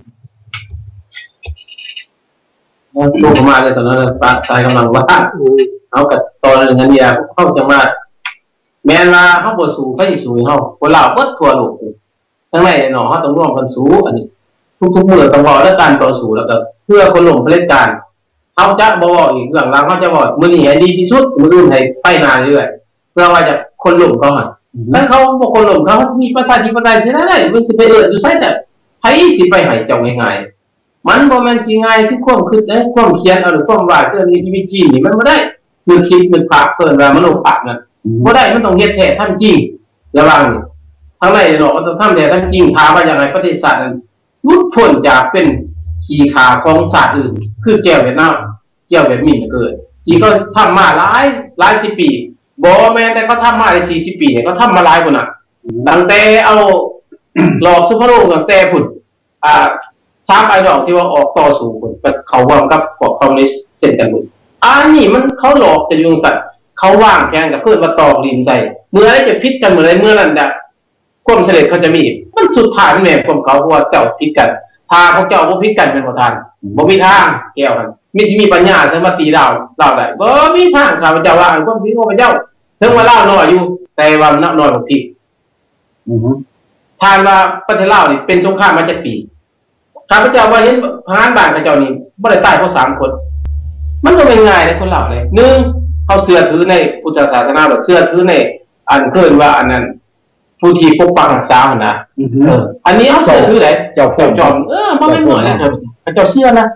ลูกมาเลยตอนนั้นปะทรายกำลังว่าเอากับตอนนึงอันเดียวเข้าจังมาแม่นว่าเฮาบ่สู้ก็สิสู้เฮาคนลาวเบิดทั่วโลกทั้งในเนาะเฮาต้องร่วมกันสู้อันนี้ทุกๆมื้อต้องบอกแล้วการต่อสู้แล้วก็เพื่อคนล้มเผด็จการเฮาจะบ่บอกอีกเรื่องหลังเฮาจะบอกมื้อนี้ให้ดีที่สุดมื้ออื่นให้ไปหน้าเรื่อยเพื่อว่าจะคนล้มเขาหั่นถ้าเขาบ่คนล้มเขาสิมีประชาธิปไตยสิได้มันสิไปเอิ้นอยู่ไสแต่ไผสิไปให้เจ้าง่ายๆมันบ่แม่นสิง่ายคือความคิดและความเขียนเอาหรือความว่าเรื่องนี้ชีวิตจริงนี่มันบ่ได้คือคิดมันปากเกินว่ามโนภาพนั่นบ่ได้มันต้องเฮ็ดแท้ทำจริงระวังทั้งในเนาะก็ต้องทำแท้ทำจริงถามว่าอย่างไรประเทศชาตินั้นหลุดพ้นจากเป็นขี้ขาของชาติอื่นคือแก้วเวียดนามแก้วเวียดมินเกิดที่ก็ทำมาหลาย10 ปีบ่แม่นแต่เขาทำมาได้40 ปีเนี่ยเขาทำมาหลายพุ่นน่ะตั้งแต่เอาหลอกสุภโรงตั้งแต่พุ่น3ไอดอลที่ว่าออกต่อสู้พุ่นกับเขาวางกับพวกคอมมิวนิสต์เช่นกันพุ่นนี่มันเขาหลอกจะยุงสัตว์เขาว่างแกงกับเพื่อนมาตอกลิ้นใจเมื่อไรจะพิษกันเมื่อไรเมื่อนั้นน่ะความเสด็จเขาจะมีมันสุดท้ายแม่ความเขาว่าเจ้าพิษกันทาเขาเจ้าบ่พิษกันเป็นบ่ทานบ่มีทางแก้วกันมีปัญญาจะมาตีดาวได้บ่มีทางข้าพเจ้าว่าอันความพิษของพระเจ้าถึงว่าลาวน้อยอยู่แต่ว่าน้อยกว่าพิษทานว่าประเทศลาวนี่เป็นสงครามมา7 ปีข้าพเจ้าว่าเห็นทหารบ้านพระเจ้านี่บ่ได้ตายเพราะ3 คนมันก็เป็นง่ายเลยคนลาวเลย1เขาเชื่อถือในพุทธศาสนาหรือเชื่อถือในอันเกินว่าอันนั้นผู้ที่ปกปักรักษานะอันนี้เขาเชื่อถือไหนเจ้าจอมมันไม่เหมือนนะครับเจ้าเชื่อนะ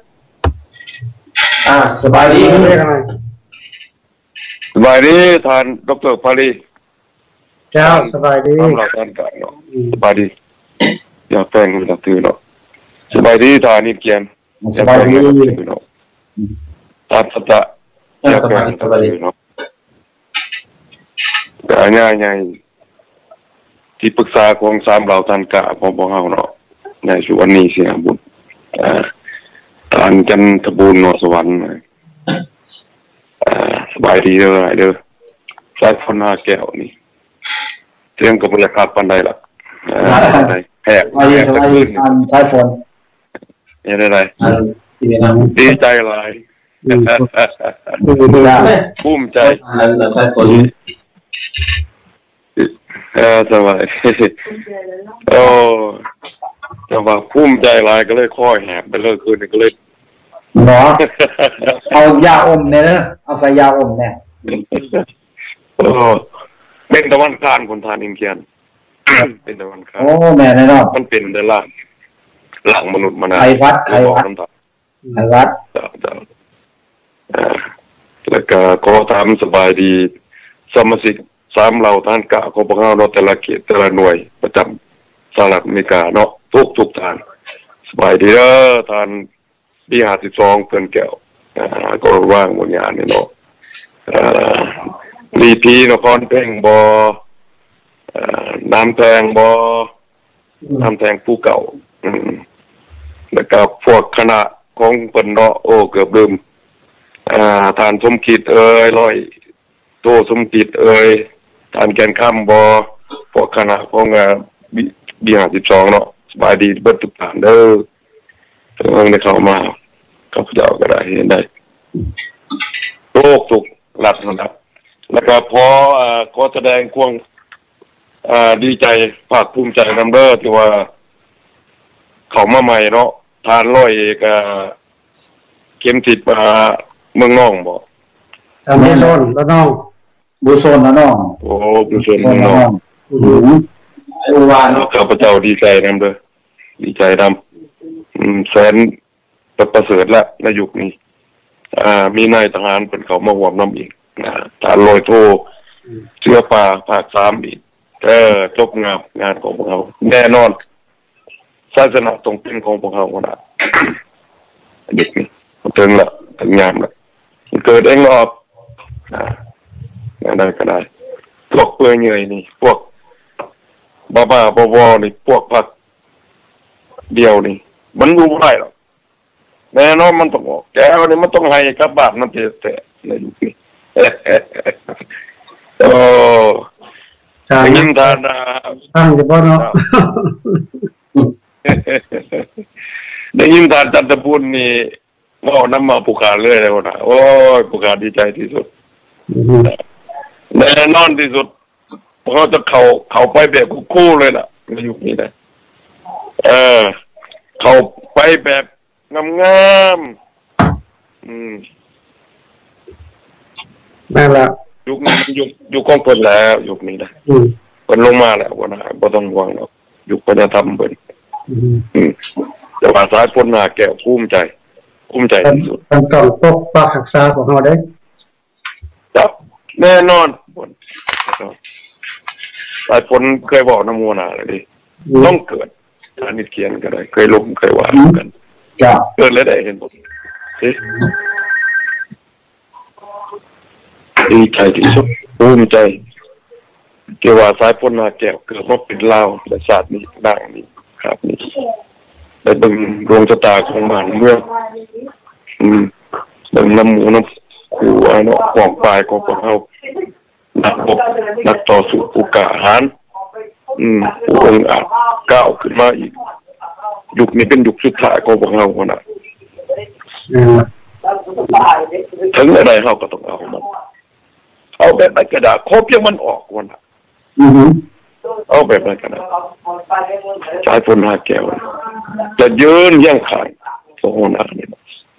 สบายดีสบายดีท่านดร.พาลีเจ้าสบายดีเราท่านกันเนาะสบายดีอยากแต่งอยากตื่นเนาะสบายดีท่านนี่เกียนสบายดีเนาะท่านสัตย์อยากแต่งเนาะแต่ง่ายๆที่ปรึกษาของ3เราท่านกะพอเฮาเนาะในสุวรรณีเสียบุญท่านจันทบุญเนาะสวรรค์สบายดีเด้อสายฝนหาแก้วนี่เสียงก็บ่อยากขาดปานใดล่ะแหกสายฝนได้ดีใจหลายภูมิใจสบายโอ้แต่ว่าภูมิใจหลายก็เลยค่อยแหบไปเลยคืนนี้ก็เลยเนาะเอายาอมเนี่ยนะเอาใส่ยาอมเนี่ยเป็นตะวันคานคนทานอินเกียนเป็นตะวันคานโอ้แม่แน่นอนมันเป็นเดล่างหลังมนุษย์มานานไขวัดแล้วก็ขอถามสบายดีสมาชิก3เราท่านกะขอพวกเราแต่ละเขตแต่ละหน่วยประจำสหรัฐอเมริกาเนาะทุกท่านสบายดีเด้อท่านปี52เพิ่นแก้วก็ว่างบ่งานนี่เนาะดีพีนครเพ่งบ่น้ำแทงบ่น้ำแทงผู้เก่าแล้วก็พวกคณะของเพิ่นเนาะโอ้เกือบลืมท่านสมคิดร้อยโตสมคิดท่านแกนค่ำบ่พวกคณะของบี52เนาะสบายดีเบิดทุกท่านเด้อเพิ่นได้เข้ามาข้าพเจ้าก็ได้เห็นได้โลกทุกรัฐนะครับแล้วก็พอขอแสดงความดีใจภาคภูมิใจนำเด้อที่ว่าเขามาใหม่เนาะทานร้อยเอกเข็มทิศมาเมืองน้องบ่บุโซนแล้วน้องบุโซนแล้วน้องโอ้บุโซนแล้วน้องว่าข้าพเจ้าดีใจนำเด้อดีใจนำแสนประเสริฐละในยุคนี้มีนายทหารเป็นเขามาห่วงน้ำอีกทานลอยโทเชื้อป่าภาค3อีกจบงานของพวกเขาแน่นอนศาสนาตรงเป็นของพวกเขานะเด็กนี่ถึงละถึงงานละมันเกิดเองออกได้ก็ได้พวกเปื่อยเหนื่อยนี่พวกบ้าบอนี่พวกพักเดียวนี่มันดูไม่ได้หรอกแน่นอนมันต้องออกแก้วนี่มันต้องให้กับบาปมันแต่ในยุคนี้โอ้ได้ยินทานตั้งจะบ่เนาะได้ยินทานจันทบุญนี่ว่าน้ำมาผูกขาดเลยแล้วนะโอ้ยผูกขาดดีใจที่สุดแน่นอนที่สุดเขาจะเขาไปแบบคู่เลยล่ะในยุคนี้นะเขาไปแบบงามนั่นแหละยุคนี้ยุคของคนแล้วยุคนี้นะคนลงมาแล้วว่านะบ่ต้องห่วงหรอกยุคก็จะทำเบิ่นแต่ว่าสายพ้นหน้าแก้วภูมิใจที่สุดต้องปกปักรักษาของเราได้จับแน่นอนสายพ้นเคยบอกน้ำมัวหนาเลยดิต้องเกิดท่านิเขียนก็ได้เคยลงเคยว่ากันเกิดแล้วได้เห็นผมดีใจที่สุดภูมิใจเกี่ยวกับสายพ้นหน้าแก้วเกิดมาเป็นลาวและศาสตร์นี้ดังนี้ครับนี่ได้เบิ่งดวงชะตาของบ้านเมืองเบิ่งน้ำหมูน้ำขู่เนาะของปลายของพวกเขานักต่อสู้ผู้กล้าหาญผู้องอาจก้าวขึ้นมาอีกยุคนี้เป็นยุคสุดท้ายของพวกเขาคนน่ะถึงอะไรเขาก็ต้องเอามันเอาแบบไหนก็ได้ครบยังมันออกวันน่ะเอาแบบไหนก็ได้สายฝนหาแก้วจะยืนยังขายโซน่านี่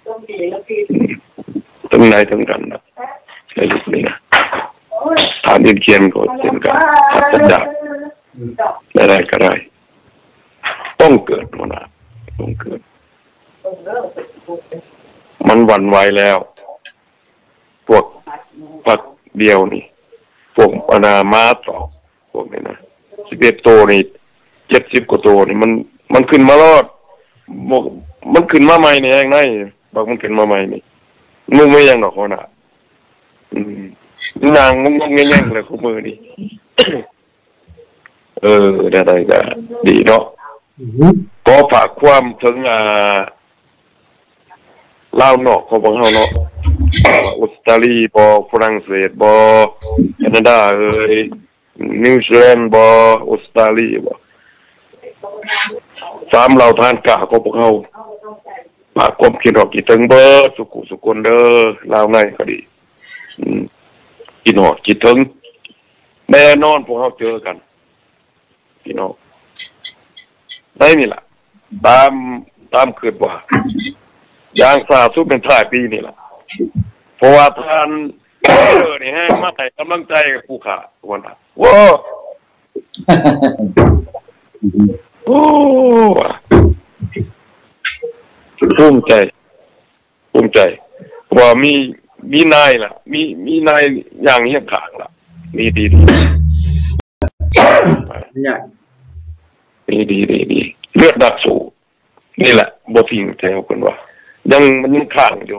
ถึงไหนถึงกันนะในยุคนี้นะฐานดินเขียนก็เช่นกันทัศน์ได้ก็ได้ต้องเกิดนะต้องเกิดมันหวั่นไหวแล้วพวกพักเดียวนี่พวกอนามาต่อพวกนี้นะ11ตัวนี่70กว่าตัวนี่มันขึ้นมารอดมันขึ้นมาใหม่นี่เองไงบอกมันขึ้นมาใหม่นี่มึงไม่ยังดอกคนน่ะนางงงแง่ๆเลยคู่มือนี่ได้ก็ดีเนาะก็ฝากความถึงลาวนอกของพวกเราเนาะออสเตรเลียบ่ฝรั่งเศสบ่แคนาดานิวซีแลนด์บ่ออสเตรเลียบ่3เราทานกะของพวกเราฝากความคิดออกกี่ถึงเบิดสุคนเด้อลาวในก็ดีกินหอดคิดถึงแน่นอนพวกเขาเจอกันพี่น้องได้นี่แหละตามคืนว่าอย่างสาสุดเป็นท้ายปีนี่แหละเพราะว่าท่านนี่ให้มาให้กำลังใจกับผู้ขาวันนั้นว้าโอ้ภูมิใจว่ามีนายล่ะมีนายอย่างเงี้ยขางล่ะมีดีเลือดดักสูนี่แหละบ่ทิ้งแถวกันว่ามันยังข้างอยู่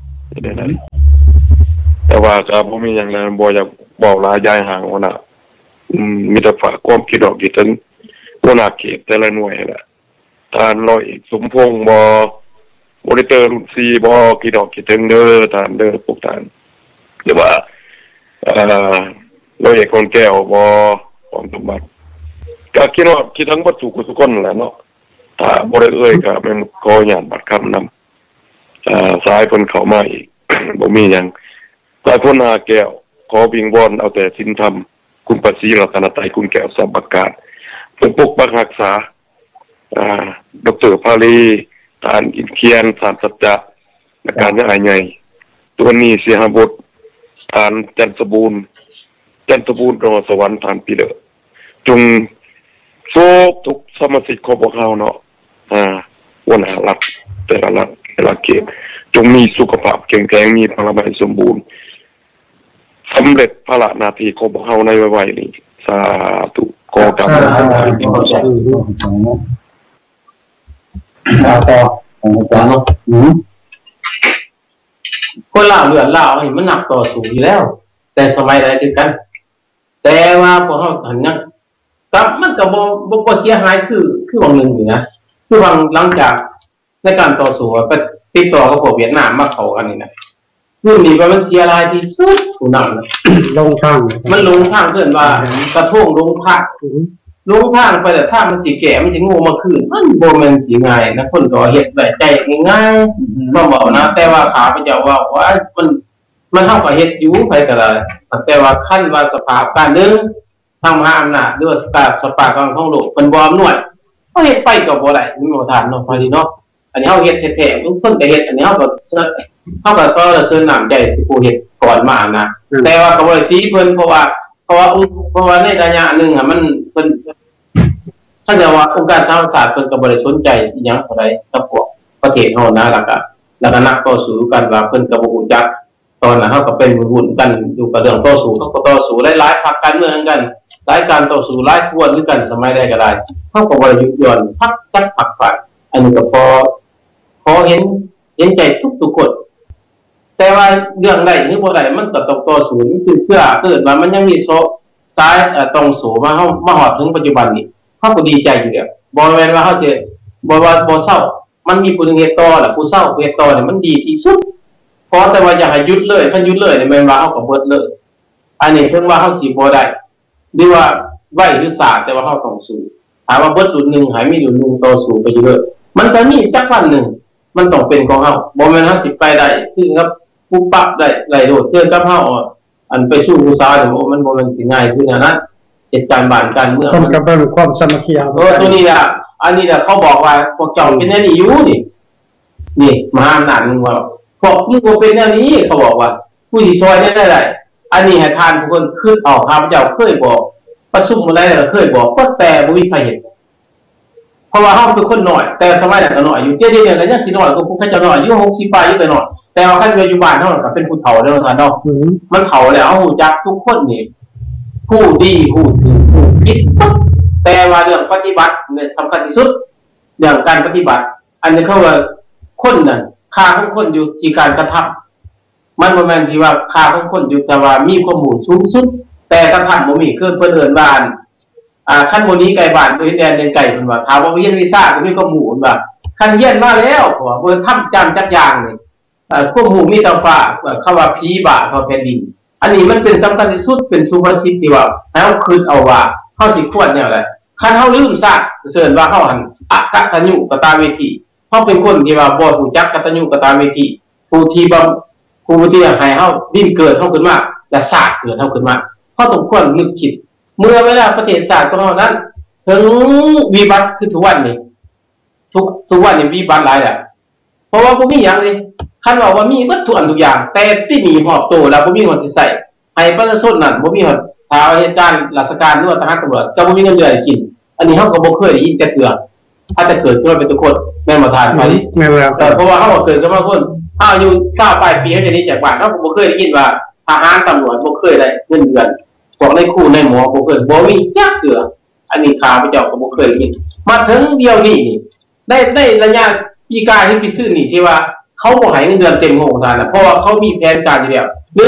แต่ว่าก็บ่มีอย่างนั้นบ่อยากบอกลายายห่างว่าน่ะมีแต่ฝากความคิดออกที่ถึงหัวหน้าเขตแต่ละหน่วยแหละท่านร้อยเอกสมพงษ์บ่บริเตอร์รุ่น4บ่คิดออกคิดถึงเด้อท่านเด้อพวกท่านหรือว่าร้อยเอกคนแก้วบ่ของสมบัติก็คิดว่าคิดทั้งวัตถุกุศลแหละเนาะถ้าบ่ได้ก็เป็นขอญาตบัตรคำนำสายเพิ่นเข้ามาอีก บ่มีหยังสายพ้นหาแก้วขอวิงวอนเอาแต่ศีลธรรมคุณประสิทธิ์รัตนไตรคุณแก้วสัมประการเพิ่นปกปักรักษาดร.ภาลีทานอินเคียนสามสัจจะนักการใหญ่ตัวนี้เสียหบททานจันทบูรณ์รอสวรรค์ทานปีเดอจงโซกทุกสมาชิกของพวกเราเนาะวันหารัฐแต่ละรัฐแต่ละเขตจงมีสุขภาพแข็งแรงมีพลังงานสมบูรณ์สำเร็จภาระหน้าที่ของพวกเราในวัยนี้สาธุขอกราบขอบคุณต่อเนาะคนลาวเลือดลาวนี่มันหนักต่อสู้อยู่แล้วแต่สมัยใดคือกันแต่ว่าพวกเฮาหันยังครับมันก็บ่เสียหายคือบางนึงอยู่นะคือบางหลังจากในการต่อสู้ไปติดต่อกับพวกเวียดนามมาเข้ากันนี่นะคือนี่ว่ามันเสียรายที่สุดผู้นำนะลงทางมันลงทางเพิ่นว่ากระทงลงพักลงทางไปแต่ถ้ามันสิแก่มันสิโง่มาคืนมันบ่แม่นสิง่ายนะคนก็เฮ็ดได้ใจง่ายๆบ่เว้านะแต่ว่าข้าพเจ้าว่ามันเฮาก็เฮ็ดอยู่ไปก็ได้แต่ว่าคั่นว่าสภาพการนึงทางมหาอำนาจหรือว่าสภาพของโลกเพิ่นบ่อำนวยเฮาเฮ็ดไปก็บ่ได้มีบ่ทานเนาะพอดีเนาะอันนี้เฮาเฮ็ดแท้ๆเพิ่นก็เฮ็ดอันนี้เฮาก็ซอเชิญน้ำใจผู้เฮ็ดก่อนมานะแต่ว่าก็บ่ได้ตีเพิ่นเพราะว่าในระยะนึงมันเพิ่นถ้าจะว่าองค์การสหประชาชาติเพิ่นก็บ่ได้สนใจอีหยังเท่าใดกับพวกประเทศเฮานะแล้วก็นักต่อสู้กันว่าเพิ่นก็บ่รู้จักตอนนั้นเฮาก็เป็นวุ่นๆกันอยู่กับเรื่องต่อสู้เขาก็ต่อสู้หลายๆพรรคการเมืองกันหลายการต่อสู้หลายขั้วด้วยกันสมัยใดก็ได้เฮาก็บ่ได้ยุยอนพรรคจักพรรคฝ่ายอันนี้ก็พอเห็นใจทุกคนแต่ว่าเรื่องใดหรือบ่ได้มันก็ต้องต่อสู้นี่คือเพื่อเกิดว่ามันยังมีสายต้องสู้มาเฮามาฮอดถึงปัจจุบันนี้เฮาก็ดีใจอยู่แล้วบ่แม่นว่าเฮาสิบ่เศร้ามันมีผู้นึงเฮ็ดต่อแล้วผู้เศร้าเฮ็ดต่อนี่มันดีที่สุดพอแต่ว่าอย่าให้หยุดเลยคันหยุดเลยนี่แม่นว่าเฮาก็เบิดเลยอันนี้เพิ่นว่าเฮาสิบ่ได้หรือว่าไว้หรือสาแต่ว่าเฮาต้องสู้ถามว่าเบิดรุ่นนึงให้มีรุ่นนึงต่อสู้ไปอยู่เลยมันก็มีจักวันนึงมันต้องเป็นของเฮาบ่แม่นเฮาสิไปได้คือกับผู้ปรับได้โดดเทื่อกับเฮาอันไปสู้ผู้สาวนี่มันบ่แม่นสิง่ายคือนั้นเหตุการณ์บ้านการเมืองมันก็เป็นความสามัคคีตัวนี้ล่ะอันนี้ล่ะเขาบอกว่าพวกเจ้าเป็นแนวนี้อยู่นี่มหาอำนาจนึงว่าพวกมึงบ่เป็นแนวนี้เขาบอกว่าผู้ที่ซอยได้อันนี้ให้ทานทุกคนคิดออกข้าพเจ้าเคยบอกประชุมมื้อใดก็เคยบอกก็แต่บ่มีใครเห็นเพราะว่าเฮาเป็นคนน้อยแต่สมัยนั้นก็น้อยอยู่เดี๋ยวก็ยังสิน้อยกว่าผู้เขาเจ้าน้อยอยู่60ปลายอยู่แต่น้อยแต่ว่าคันอยู่บ้านเฮาก็เป็นผู้เฒ่าแล้วท่านเนาะมันเฒ่าแล้วฮู้จักทุกคนนี่ผู้ดีผู้ถึงผู้ผิดแต่ว่าเรื่องปฏิบัติเนี่ยสำคัญที่สุดเรื่องการปฏิบัติอันนี้เขาว่าคนนั่นค่าของคนอยู่ที่การกระทำมันบ่แม่นที่ว่าค่าของคนอยู่แต่ว่ามีข้อมูลสูงสุดแต่กระทำบ่มีคือเพิ่นเอิ้นว่าคันบ่นี้ไกลบ้านบ่เฮ็ดแดนเดินไกลเพิ่นว่าถามว่าเรียนวีซ่าก็มีข้อมูลว่าคันเรียนมาแล้วเพราะว่าเพิ่นทำจำจักอย่างนี่ข้อมูลมีแต่ว่าคำว่าผีบาเขาแผ่นดินอันนี้มันเป็นสำคัญที่สุดเป็นสุภาษิตที่ว่าให้เฮาคิดเอาว่าเฮาสิควรแนวใดคันเฮาลืมซะเชิญว่าเฮาหันอกตัญญูกตเวทีเฮาเป็นคนที่ว่าบ่รู้จักกตัญญูกตเวทีผู้ที่ให้เฮาดิ้นเกิดเฮาขึ้นมาและศาสตร์เกิดเฮาขึ้นมาเฮาต้องควรนึกคิดเมื่อเวลาประเทศศาสตร์ของเฮานั้นถึงวิบัติคือทุกวันนี้ทุกวันนี้วิบัติหลายแล้วเพราะว่าบ่มีหยังเลยคันว่ามีวัตถุอันทุกอย่างแต่ที่หนีหอบโตแล้วบ่มีคนสิใช้ให้ประชาชนนั้นบ่มีคนถ้าเหตุการณ์ราชการหรือว่าทหารตำรวจก็บ่มีเงินเดือนกินอันนี้เฮาก็บ่เคยได้ยินแต่เทื่อถ้าจะเกิดขึ้นเป็นทุกคนแม่นบ่ทานไปดิแม่นเพราะว่าเฮาก็เกิดกันมาคนอยู่20ปลายปีเฮาจะนี้จากบ้านเฮาก็บ่เคยได้ยินว่าทหารตำรวจบ่เคยได้เงินเดือนพวกในครูในหมอบ่เคยบ่มีจักเทื่ออันนี้ข้าพเจ้าก็บ่เคยได้ยินมาถึงเดียวนี้ได้ระยะปีกายที่ปีซื่อนี่ที่ว่าเขาบ่ให้เงินเดือนเต็มของทานน่ะเพราะว่าเขามีแผนการอยู่แล้ว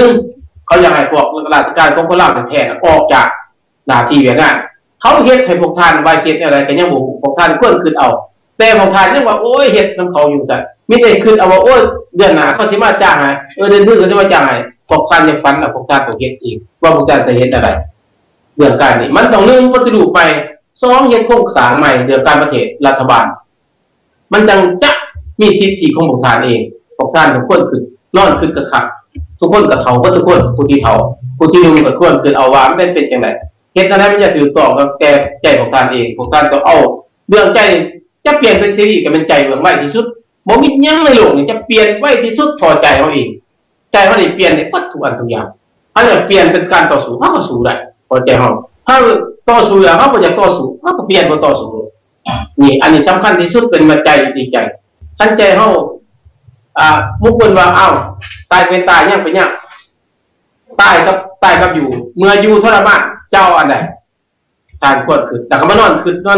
1เขาอยากให้พวกราชการของพวกเราแท้ๆออกจากหน้าที่เวียงานเขาเฮ็ดให้พวกท่านไว้เสร็จอะไรก็ยังบ่พวกท่านควรคิดเอาแต่พวกท่านยังว่าโอ้ยเฮ็ดนำเขาอยู่ซั่นมีแต่คิดเอาว่าโอ้ยเดือนหน้าเขาสิมาจ้างให้เดือนนึงเขาสิมาจ้างให้พวกท่านยังฝันว่าพวกท่านต้องเฮ็ดอีกว่าพวกท่านจะเฮ็ดอะไรเรื่องการนี้มันต้อง1ปฏิรูปใหม่2เฮ็ดโครงสร้างใหม่เรื่องการประเทศรัฐบาลมันจังจะมีสิทธิของพวกท่านเองพวกท่านทุกคนคือนอนคือกระคักทุกคนก็เฒ่าก็ทุกคนผู้ที่เฒ่าผู้ที่หนุ่มก็ควรคือเอาว่ามันเป็นจังได๋เฮ็ดจังได๋มันจะถือต้องกับแก่ใจของท่านเองพวกท่านต้องเอาเรื่องใจจะเปลี่ยนเป็นซีรีส์ก็เป็นใจเบื้องไว้ที่สุดบ่มีหยังในโลกนี้จะเปลี่ยนไว้ที่สุดพอใจเฮาเองใจเฮาได้เปลี่ยนได้หมดทุกอันทุกอย่างอันนี้เปลี่ยนเป็นการต่อสู้เฮาก็สู้ได้พอใจเฮาถ้าต่อสู้แล้วเฮาบ่อยากต่อสู้เฮาก็เปลี่ยนบ่ต่อสู้นี่อันนี้สำคัญที่สุดเป็นมาใจที่ใจคันใจเฮามุกเพิ่นว่าอ้าวตายเป็นตายยังเป็นยังตายกับอยู่เมื่ออยู่ทรมานเจ้าอันใดตายควรคือแต่ก็มานอนคือนอน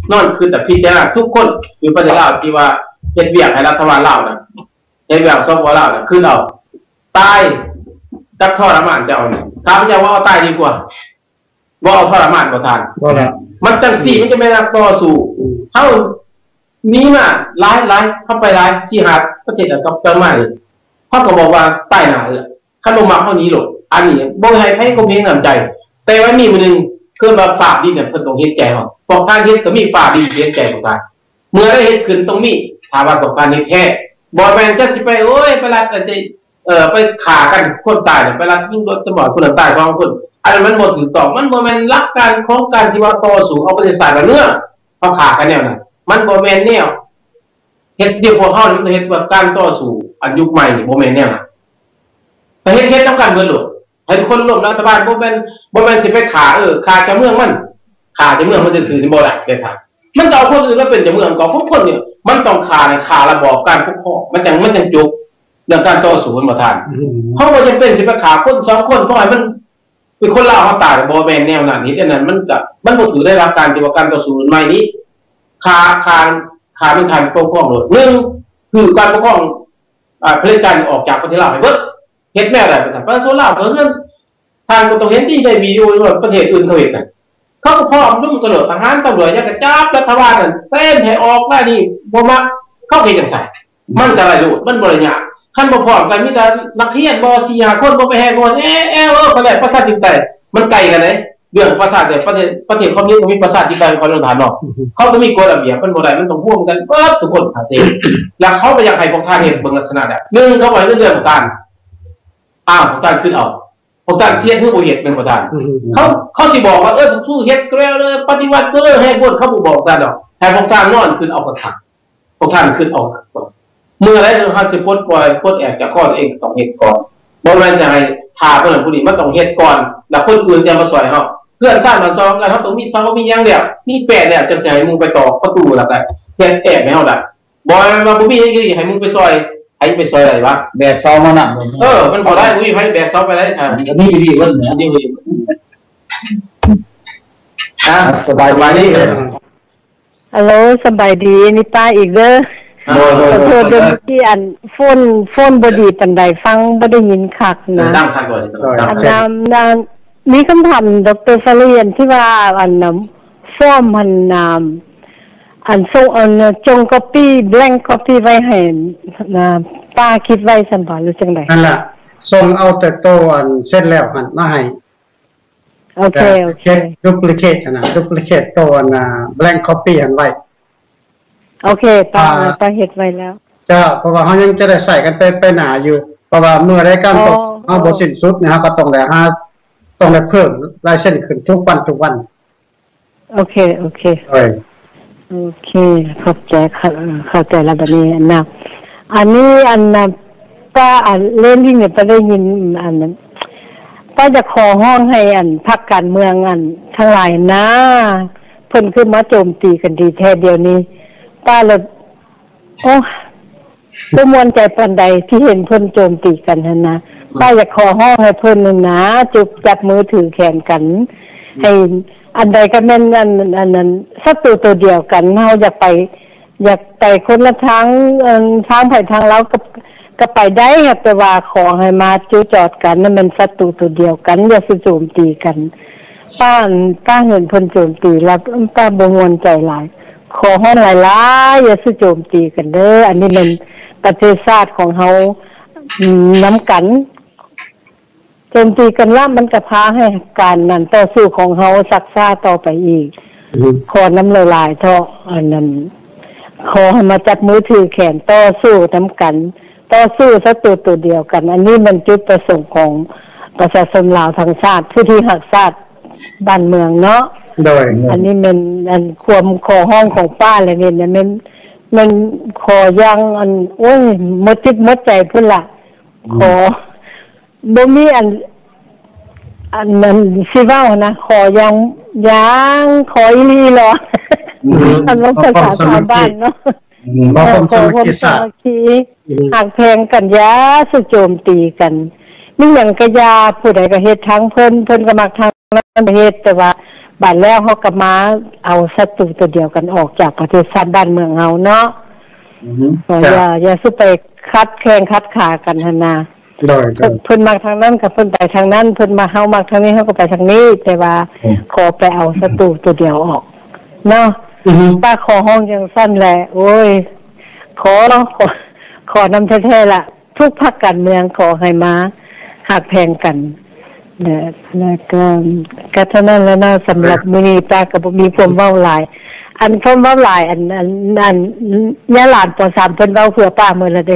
นอนคือแต่พิจารณาทุกคนอยู่ประเทศลาวที่ว่าเฮ็ดเวียกให้รัฐบาลลาวนะเฮ็ดเวียกสปลาวนะคือเอาตายจักทรมานจะเอาเนี่ยข้าพเจ้าว่าเอาตายดีกว่าบ่เอาทรมานบ่ทานมันจังซี่มันจะไม่นักต่อสู้เฮานี้มาหลายเข้าไปหลายที่หาประเทศกับจังมาเลยเขาก็บอกว่าใต้หน้าขนมมาเท่านี้หรอกอันนี้บ่ให้ไผก็มีน้ำใจแต่ว่ามีมื้อนึงคือว่าฝากดินเนี่ยเพิ่นต้องเฮ็ดใจเฮาพวกการเฮ็ดก็มีฝากดินเฮ็ดใจของการเมื่อได้เฮ็ดขึ้นต้องมีถ้าว่าต้องการเฮ็ดแท้บ่แม่นจะสิไปโอ้ยไปรัดแต่ไปฆ่ากันคนตายเนี่ยไปรัดยิงรถตำรวจคนตาย2คนอันนั้นมันบ่ถูกต้องมันบ่แม่นหลักการของการที่ว่าต่อสู้เอาประเทศชาติเนื้อเขาฆ่ากันแนวนั้นมันบ่แม่นแนวเฮ็ดเดียวพวกเฮานี่เฮ็ดแบบการต่อสู้อันยุคใหม่นี่บ่แม่นแนวนั้นแต่เฮ็ดต้องการเบิดโลดให้คนร่วมรัฐบาลบ่แม่นสิไปฆ่าเจ้าเมืองมันฆ่าเจ้าเมืองมันจะซื่อนี่บ่ได้เด็ดขาดมันเอาคนอื่นมาเป็นเจ้าเมืองก็พวกคนเนี่ยมันต้องฆ่าระบอบการปกครองมันจังจบเรื่องการต่อสู้บ่ทันเฮาบ่จำเป็นสิไปฆ่าคน2คนเพราะให้มันเป็นคนลาวเฮาตายบ่แม่นแนวนั้นนี่อันนั้นมันบ่ถือได้รับการที่ว่าการต่อสู้ใหม่นี้ฆ่าเป็นการปกครองโลด1คือการปกครองเผด็จการออกจากประเทศลาวให้เบิดเฮ็ดแม่ได้ประชาชนลาวเพิ่นทางก็ต้องเห็นที่ได้มีอยู่ว่าประเทศอื่นเขาเฮ็ดกันเขาก็พร้อมรุ่งกระโดดทหารตำรวจยังกระจับรัฐบาลนั่นเต้นให้ออกได้นี่บ่มักเข้าเฮ็ดจังไสมันจะไรโลดมันบ่ได้ยากคันบ่พร้อมกันมีแต่นักเรียนบ่4-5คนบ่ไปแฮกคนเขาได้ประชาธิปไตยมันไกลกันเด้เรื่องประชาธิปไตยประเทศคอมมิวนิสต์ก็มีประชาธิปไตยคนละฐานเนาะเขาก็มีกฎระเบียบมันบ่ได้มันต้องร่วมกันเบิดทุกคนเข้าใจแล้วเขาก็อยากให้พวกท่านเฮ็ดเบิ่งลักษณะแบบ1เขาไว้เรื่องการของการขึ้นเอาของการเทียนเพื่อบ่เฮ็ดเป็นประธานเขาสิบอกว่าผมสู้เฮ็ดก็แล้วเลยปฏิวัติก็เลยให้พวกเขาบ่บอกกันดอกให้พวกท่านนอนขึ้นเอาประธานพวกท่านขึ้นเอาเมื่อไรเฮาสิปลดปล่อยปลดแอกจากข้อตัวเองต้องเฮ็ดก่อนบ่แม่นจะให้ท่าเพิ่นผู้นี้มันต้องเฮ็ดก่อนแล้วคนอื่นจะมาช่วยเฮาเพื่อนสร้างบ้านซองกันเฮาต้องมีเสามีหยังแล้วมีแปะแล้วจะสิให้มึงไปตอกประตูแล้วได้เฮ็ดแอบให้เฮาได้บ่ว่าบ่มีให้มึงไปช่วยให้ไปซอยอะไรวะแบกเสามานั่งมันพอได้อุ้ยให้แบกเสาไปได้ก็มีดีวันเนี่ยสบายดีฮัลโหลสบายดีนี่ป้าอีกเด้อขอโทษด้วยที่โฟนบ่ดีปานใดฟังบ่ได้ยินคักนะดังคักบ่ได้มีคำถามดร.ฟาเรียนที่ว่าฟอร์มส่งจง copy blank copy ไว้ให้ป้าคิดไว้ซั่นบ่หรือจังได๋นั่นล่ะส่งเอาแต่ตัวเสร็จแล้วหั่นมาให้โอเค duplicate นะ duplicate ตัวblank copy อันไว้โอเคป้าเฮ็ดไว้แล้วจ้าเพราะว่าเฮายังจะได้ใช้กันไปหน้าอยู่เพราะว่าเมื่อรายการเฮาบ่สิ้นสุดนะก็ต้องได้เพิ่มลายเส้นขึ้นทุกวันโอเคโอเคเข้าใจแล้วบัดนี้นะอันนี้ป้าเล่นที่เนี่ยป้าได้ยินนั้นป้าจะขอห้องให้พรรคการเมืองทั้งหลายนะเพิ่นขึ้นมาโจมตีกันดีแท้เดียวนี้ป้าเลยบ่ม่วนใจปานใดที่เห็นเพิ่นโจมตีกันนั่นนะป้าอยากขอห้องให้เพิ่นนึงนะจับมือถือแขนกันให้อันใดก็แม่นอันนั้นศัตรูตัวเดียวกันเฮาอยากไปคนละทางไปทางเราก็ไปได้ครับแต่ว่าขอให้มาจูจอดกันนั่นมันศัตรูตัวเดียวกันอย่าสิโจมตีกันป้าเห็นเพิ่นโจมตีแล้วป้าบ่ม่วนใจหลายขอให้หลายๆอย่าสิโจมตีกันเด้ออันนี้มันประเทศชาติของเฮานำกันโจมตีกันแล้วมันก็พาให้การนั้นต่อสู้ของเฮาซักซ่าต่อไปอีกขอน้ำลายเถาะอันนั้นขอให้มาจับมือถือแขนต่อสู้นำกันต่อสู้ศัตรูตัวเดียวกันอันนี้มันจุดประสงค์ของประชาชนลาวทั้งชาติผู้ที่รักชาติบ้านเมืองเนาะโดยอันนี้มันความขอห้องของป้าเลยเนี่ยมันขอยังโอ้ยหมดจิตหมดใจพุ่นล่ะขอบ่มีอันนั้นสิเว้านะขอยังขออีหลีหรออันว่าภาษาชาวบ้านเนาะขอความสามัคคีหักแพงกันยาสุโจมตีกันมีหยังก็ยาผู้ใดก็เฮ็ดทั้งเพิ่นก็มักทางนั้นเฮ็ดแต่ว่าบัดแล้วเขาก็มาเอาศัตรูตัวเดียวกันออกจากประเทศชาติบ้านเมืองเฮาเนาะอย่าสู้ไปคัดแข่งคัดขากันหั่นน่ะเพิ่นมาทางนั้นกับเพิ่นไปทางนั้นเพิ่นมาเฮามาทางนี้เฮาก็ไปทางนี้แต่ว่าขอไปเอาศัตรูตัวเดียวออกเนาะป้าขอห้องจังซั่นแหละโอ้ยขอนำแท้ๆล่ะทุกพรรคการเมืองขอให้มาหักแพงกันแล้วก็เท่านั้นแล้วนะสำหรับมื้อนี้ป้าก็บ่มีความเว้าหลายอันเพิ่นเว้าหลายอันย่าหลานป.3เพิ่นเว้าเพื่อป้ามื้อละเด้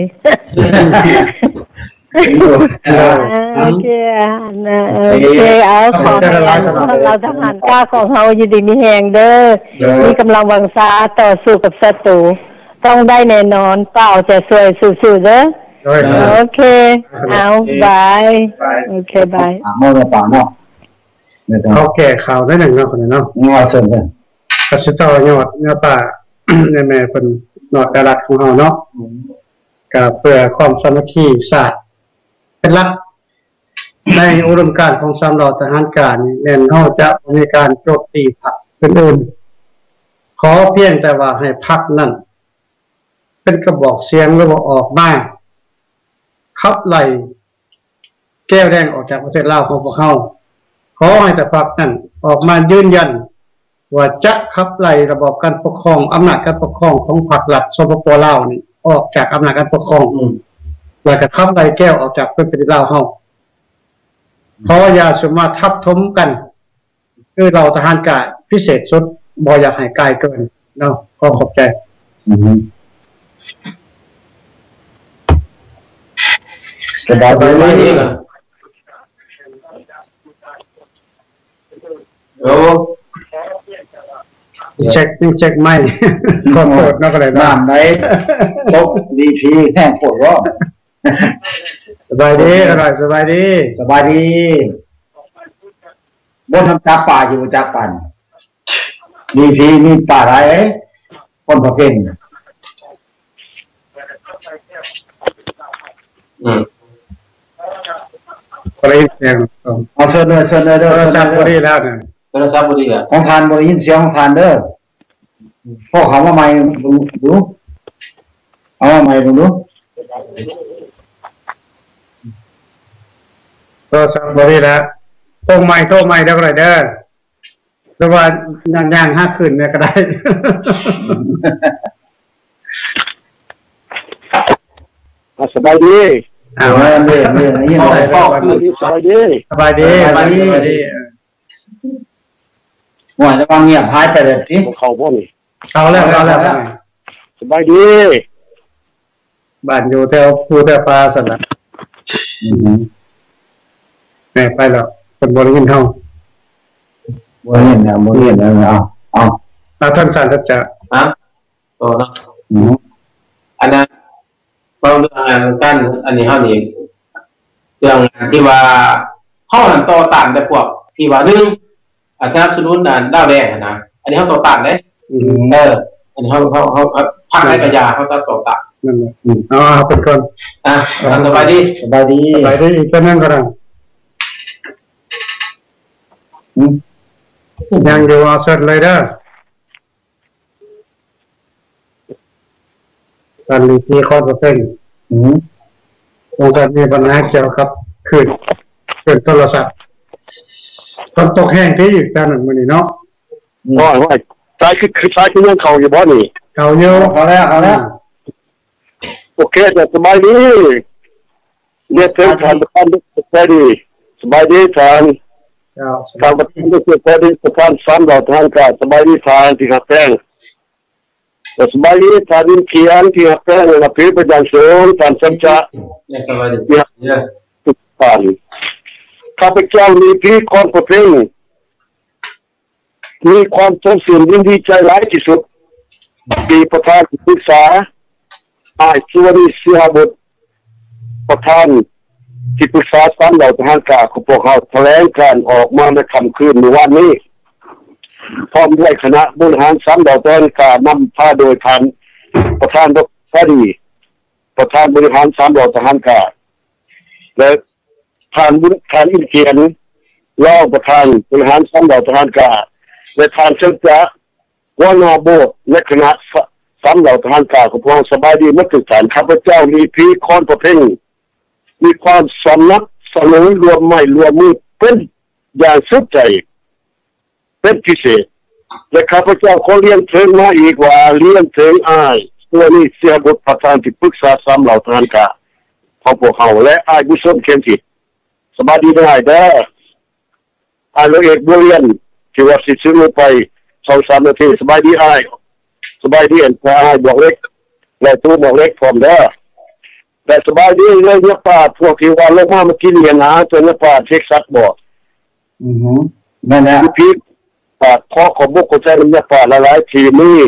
โอเคเอาขอให้เราทหารกล้าของเฮาอยู่ดีมีแรงเด้อมีกำลังวังชาต่อสู้กับศัตรูต้องได้แน่นอนเปล่าจะสวยสู้ๆเด้อโอเคเอาบายโอเคบายมอป่าเนาะเขาแก่ข่าวได้หนึ่งเนาะคนนี้เนาะงอเสริมกันก็สิต่อยอดเนื้อป่าแม่เป็นนอดกระดักของเฮาเนาะก็เพื่อความสามัคคีศาสตร์เป็นหลักในอุดมการณ์ของสามเหล่าทหารการแม่นเฮาจะมีการโจมตีพรรคอื่นๆขอเพียงแต่ว่าให้พรรคนั้นเป็นกระบอกเสียงแล้วออกมาขับไล่แก้วแดงออกจากประเทศลาวของพวกเฮาขอให้แต่พรรคนั้นออกมายืนยันว่าจะขับไล่ระบอบการปกครองอำนาจการปกครองของพรรครัฐสปป.ลาวนี่ออกจากอำนาจการปกครองแล้วก็ขับไล่แก้วออกจากประเทศลาวเฮาขออย่าสามารถทับถมกันคือเราทหารกะพิเศษสุดบ่อยากให้กายเกินเนาะขอขอบใจสบายดีโอ้เช็คไม่ขอโทษนะก็เลยน้ำไหนตกดีพีแห้งปวดร้อนสบายดีอร่อยสบายดีบนทำจับป่าอยู่จับปันดีพีมีป่าไรคนประเภทอะไรอย่างเอาเสนอเด้อทราบพอดีแล้วเนี่ยทราบพอดีอ่ะของทานบริยินเสียงของทานเด้อพ่อเขาว่าไม่ดูเอาว่าไม่ดูก็ทราบพอดีแล้วโต้ไม่ได้ก็ได้เด้อหรือว่าย่าง5 คืนเนี่ยก็ได้สบายดีเนี่ยยินได้สบายดีหน่วยระวังเงียบหายไปเลยที่เขาบ่นี่เอาแล้วสบายดีบ้านอยู่แถวภูแต่ปลาสั่นน่ะแม่ไปแล้วเป็นบ่ได้ยินเฮาบ่เห็นแล้วเอาท่านสารทัจจะต่อเนาะอันนั้นเราเรื่องงานกันอันนี้เฮานี่เรื่องที่ว่าเฮานั่นต่อต้านแต่พวกที่ว่าสนับสนุนดาวแดงนะอันนี้เฮาต่อต้านเด้อันนี้เฮาภาคในกระยาเฮาต่อต้านนั่นแหละเป็นคนสบายดีอีกตัวนึงก็ได้ยังอยู่เอาเสร็จเลยเด้อตอนนี้ที่ข้อประเภทตรงนี้มีปัญหาเกี่ยวกับขึ้นโทรศัพท์ฝนตกแห้งที่อยู่ตอนนั้นมื้อนี้เนาะว่าใช่คือเรื่องเขาอยู่บ่นี่เขาอยู่เอาแล้วโอเคสบายดีเนี่ยเพิ่นทานสบายดีทานทางประเทศสบายดีทานซ้ำเราทานก็สบายดีทานที่หักแป้งสบายดีทานเขียนที่หักแป้งและผิวประจันสูงทานสัญจาสบายดีทุกท่านข้าพเจ้ามีพี่คนประเภทมีความสมสื่อยินดีใจหลายที่สุดปีประธานที่ปรึกษาสุวรรณเสียบุตรประธานที่ปรึกษาสามเหล่าทหารกาของพวกเขาแถลงการออกมาในค่ำคืนในวันนี้พร้อมด้วยคณะบริหารสามเหล่าทหารกานำพาโดยท่านประธานดร.ดีประธานบริหารสามเหล่าทหารกาและท่านอินเกียนรองประธานบริหารสามเหล่าทหารกาในทางเชิงจะว่านอโบและคณะสามเหล่าทหารกาของพวกสบายดีเมื่อถึงฐานข้าพเจ้ามีพีคอนประเพ่งมีความสำนักสนุนรวมไม่รวมมือเป็นอย่างสุดใจเป็นพิเศษและข้าพเจ้าขอเรียนเชิญมาอีกว่าเรียนเชิญอ้ายตัวนี้เสียบทประธานที่ปรึกษาสามเหล่าทหารกาของพวกเขาและอ้ายบุญสมเขียนจิตสบายดีได้เด้ออ้ายร้อยเอกบัวเรียนที่ว่าสิซื้อไป2-3 นาทีสบายดีอ้ายสบายดีอ้ายบอกเล็กและตู้บอกเล็กพร้อมเด้อแต่สบายดีเลยเนี่ยป้าพวกที่ว่าลงมาเมื่อกี้เรียนนะจนเนี่ยป้าเช็คซัดบอกนั่นแหละพี่ป้าขอบุกเข้าใจเนี่ยป้าหลายๆทีนี้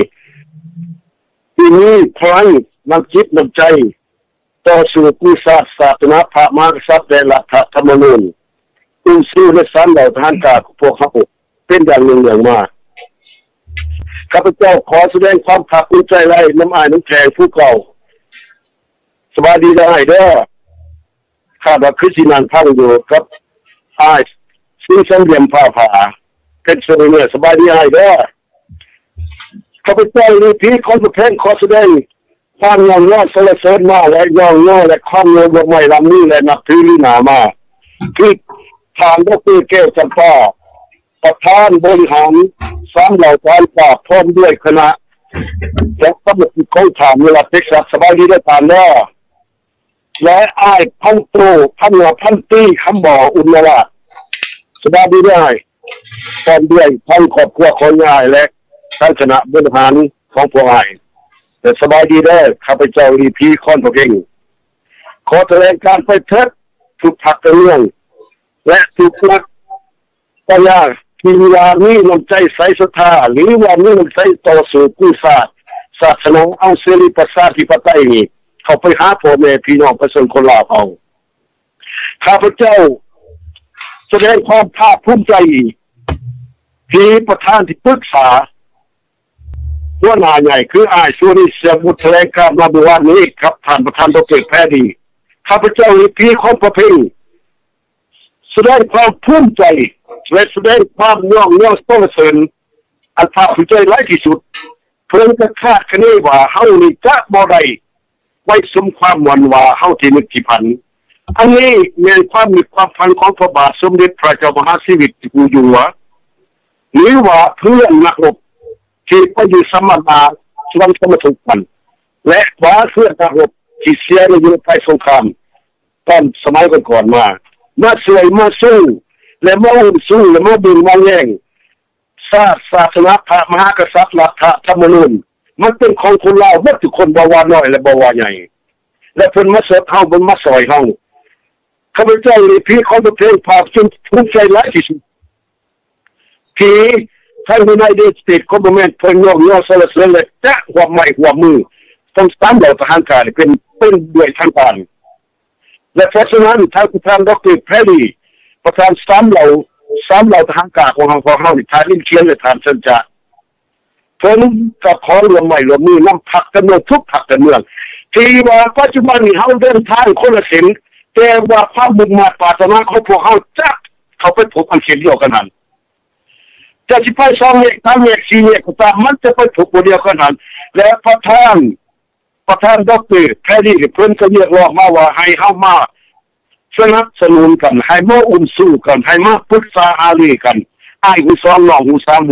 พลังน้ำจิตน้ำใจต่อสู้กู้ศาสนาพระมหากษัตริย์และรัฐธรรมนูญสู้ในสามเหล่าทหารกาพวกเขาเป็นอย่างหนึ่งอย่างมากข้าพเจ้าขอแสดงความภาคภูมิใจไล่น้ำอายน้ำแข็งผู้เก่าสบายดีได้เด้อข้าพเจ้าคริสตินันพังอยู่ครับอ้ายซึ่งเส้นเหลี่ยมผ้าผาเป็นเสน่ห์สบายดีได้เด้อข้าพเจ้ามีพีคอนเพลงขอแสดงความยอมย่อสละเสริญมาและยอมย่อและความโยมใหม่ลำนี้และนับถือลีนามาที่ทางดร.แก้วจำปาประธานบริหารสามเหล่าทหารกาพร้อมด้วยคณะและตำรวจเขาถามเวลาเท็กซัสสบายดีได้ผ่านแล้วและอ้ายพันโตพันตีคำบ่ออุณวาสบายดีได้พร้อมด้วยทั้งครอบครัวของอ้ายและทั้งคณะบริหารของพวกอ้ายแต่สบายดีได้ข้าพเจ้าดีพีคอนพระเพ่งขอแถลงการไปเถิดทุกพักการเมืองและทุกนักปัญญาที่ว่ามีน้ำใจใสศรัทธาหรือว่ามีน้ำใจต่อสู้กู้ศาสนาเอาเสรีประชาธิปไตยนี่เขาไปหาพ่อแม่พี่น้องประชาชนคนลาวเอาข้าพเจ้าแสดงความภาคภูมิใจที่ประธานที่ปรึกษาหัวหน้าใหญ่คืออ้ายสุริเสียบุตรแถลงการมาเมื่อวานนี้ครับท่านประธานดร.แพทย์ดีข้าพเจ้ามีพี่ของประเพณีแสดงความภูมิใจและแสดงความย่องสรรเสริญอันภาคภูมิใจหลายที่สุดเพื่อจะคาดคะเนว่าเฮานี่จะบ่ได้ไว้สมความหวังว่าเฮาที่นึกที่พันอันนี้มีความพันของพระบาทสมเด็จพระเจ้ามหาชีวิตอยู่หัวหรือว่าเพื่อนนักรบที่ไปอยู่สมรภูมิสวรรค์สมทุกันและว่าเพื่อนนักรบที่เสียในยุคไทยสงครามตอนสมัยก่อนมาสวยมาสู้และมาอุ่นสู้และมาดึงมาแย่งศาสนาพระมหากษัตริย์รัฐธรรมนูญมันเป็นของคนลาวหมดทุกคนบ่ว่าน้อยและบ่ว่าใหญ่และเพิ่นมาเสิร์ฟเฮาเพิ่นมาซอยเฮาข้าพเจ้านี่พี่ของประเทศภาคจนภูมิใจหลายที่สุดที่ท่านนายเดชสเตทคอมเมนต์เพิ่นย่อสรรเสริญและจะหัวไม้หัวมือต้องตามเหล่าทหารกาเป็นด้วยทางการและเพราะฉะนั้นทางประธานดร.แพรรี่ประธานสามเหล่าทหารกาของเราทานลิ้นเคียนและทานเชิญจ่าเพิ่นก็ขอรวมใหม่รวมมือนำพรรคการเมืองทุกพรรคการเมืองที่ว่าปัจจุบันนี้เฮาเดินทางคนละเส้นแต่ว่าความมุ่งมั่นปรารถนาของพวกเฮาจะเขาไปพบกันเช่นเดียวกันนั้นจะสิไป2 เมตร3 เมตร4 เมตรก็ตามมันจะไปพบกันเดียวกันนั้นและประธานดร.แพรรี่เพิ่นก็เรียกร้องมาว่าให้เฮามาสนับสนุนกันให้มาอุ้มสู้กันให้มาปรึกษาหารือกันอ้ายหู2น้องหู3หู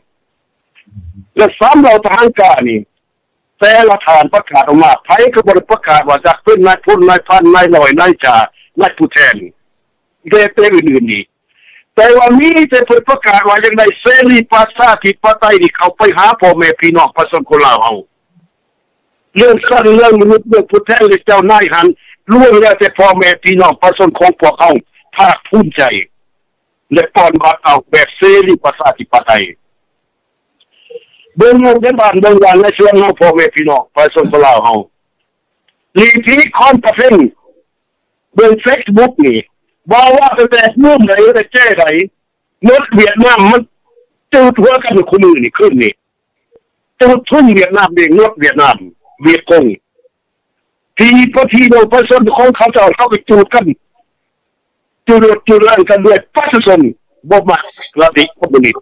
4และ3เหล่าทหารกานี่แต่ละฐานประกาศออกมาไผก็บ่ได้ประกาศว่าจะเป็นนายพลนายพันนายร้อยนายจ่านายผู้แทนเรื่องอื่นๆนี่แต่ว่ามีแต่เพิ่นประกาศว่าอย่างใดเสรีประชาธิปไตยนี่เขาไปหาพ่อแม่พี่น้องประชาชนคนลาวเฮาเรื่องสั้นเรื่องมนุษย์เรื่องผู้แทนหรือเจ้านายหันล้วนแล้วแต่พ่อแม่พี่น้องประชาชนของพวกเขาภาคภูมิใจและป้อนบาตรเอาแบบเสรีประชาธิปไตยเบื้องเงินในบ้านเบื้องวันในส่วนของพ่อแม่พี่น้องประชาชนคนลาวเฮาลีพีคอนประเภทเบื้องเฟซบุ๊กนี่บอกว่าแต่เมื่อไหร่แต่แจ้ไหนนดเวียดนามมันจืดหัวกันคู่มือนี่ขึ้นนี่จืดทุ่งเวียดนามเองนดเวียดนามเวียดกงที่เราประชาชนของเขาจะเข้าไปจูดกันจูดกันด้วยประชาชนบ่มาระดิบคอมมิวนิสต์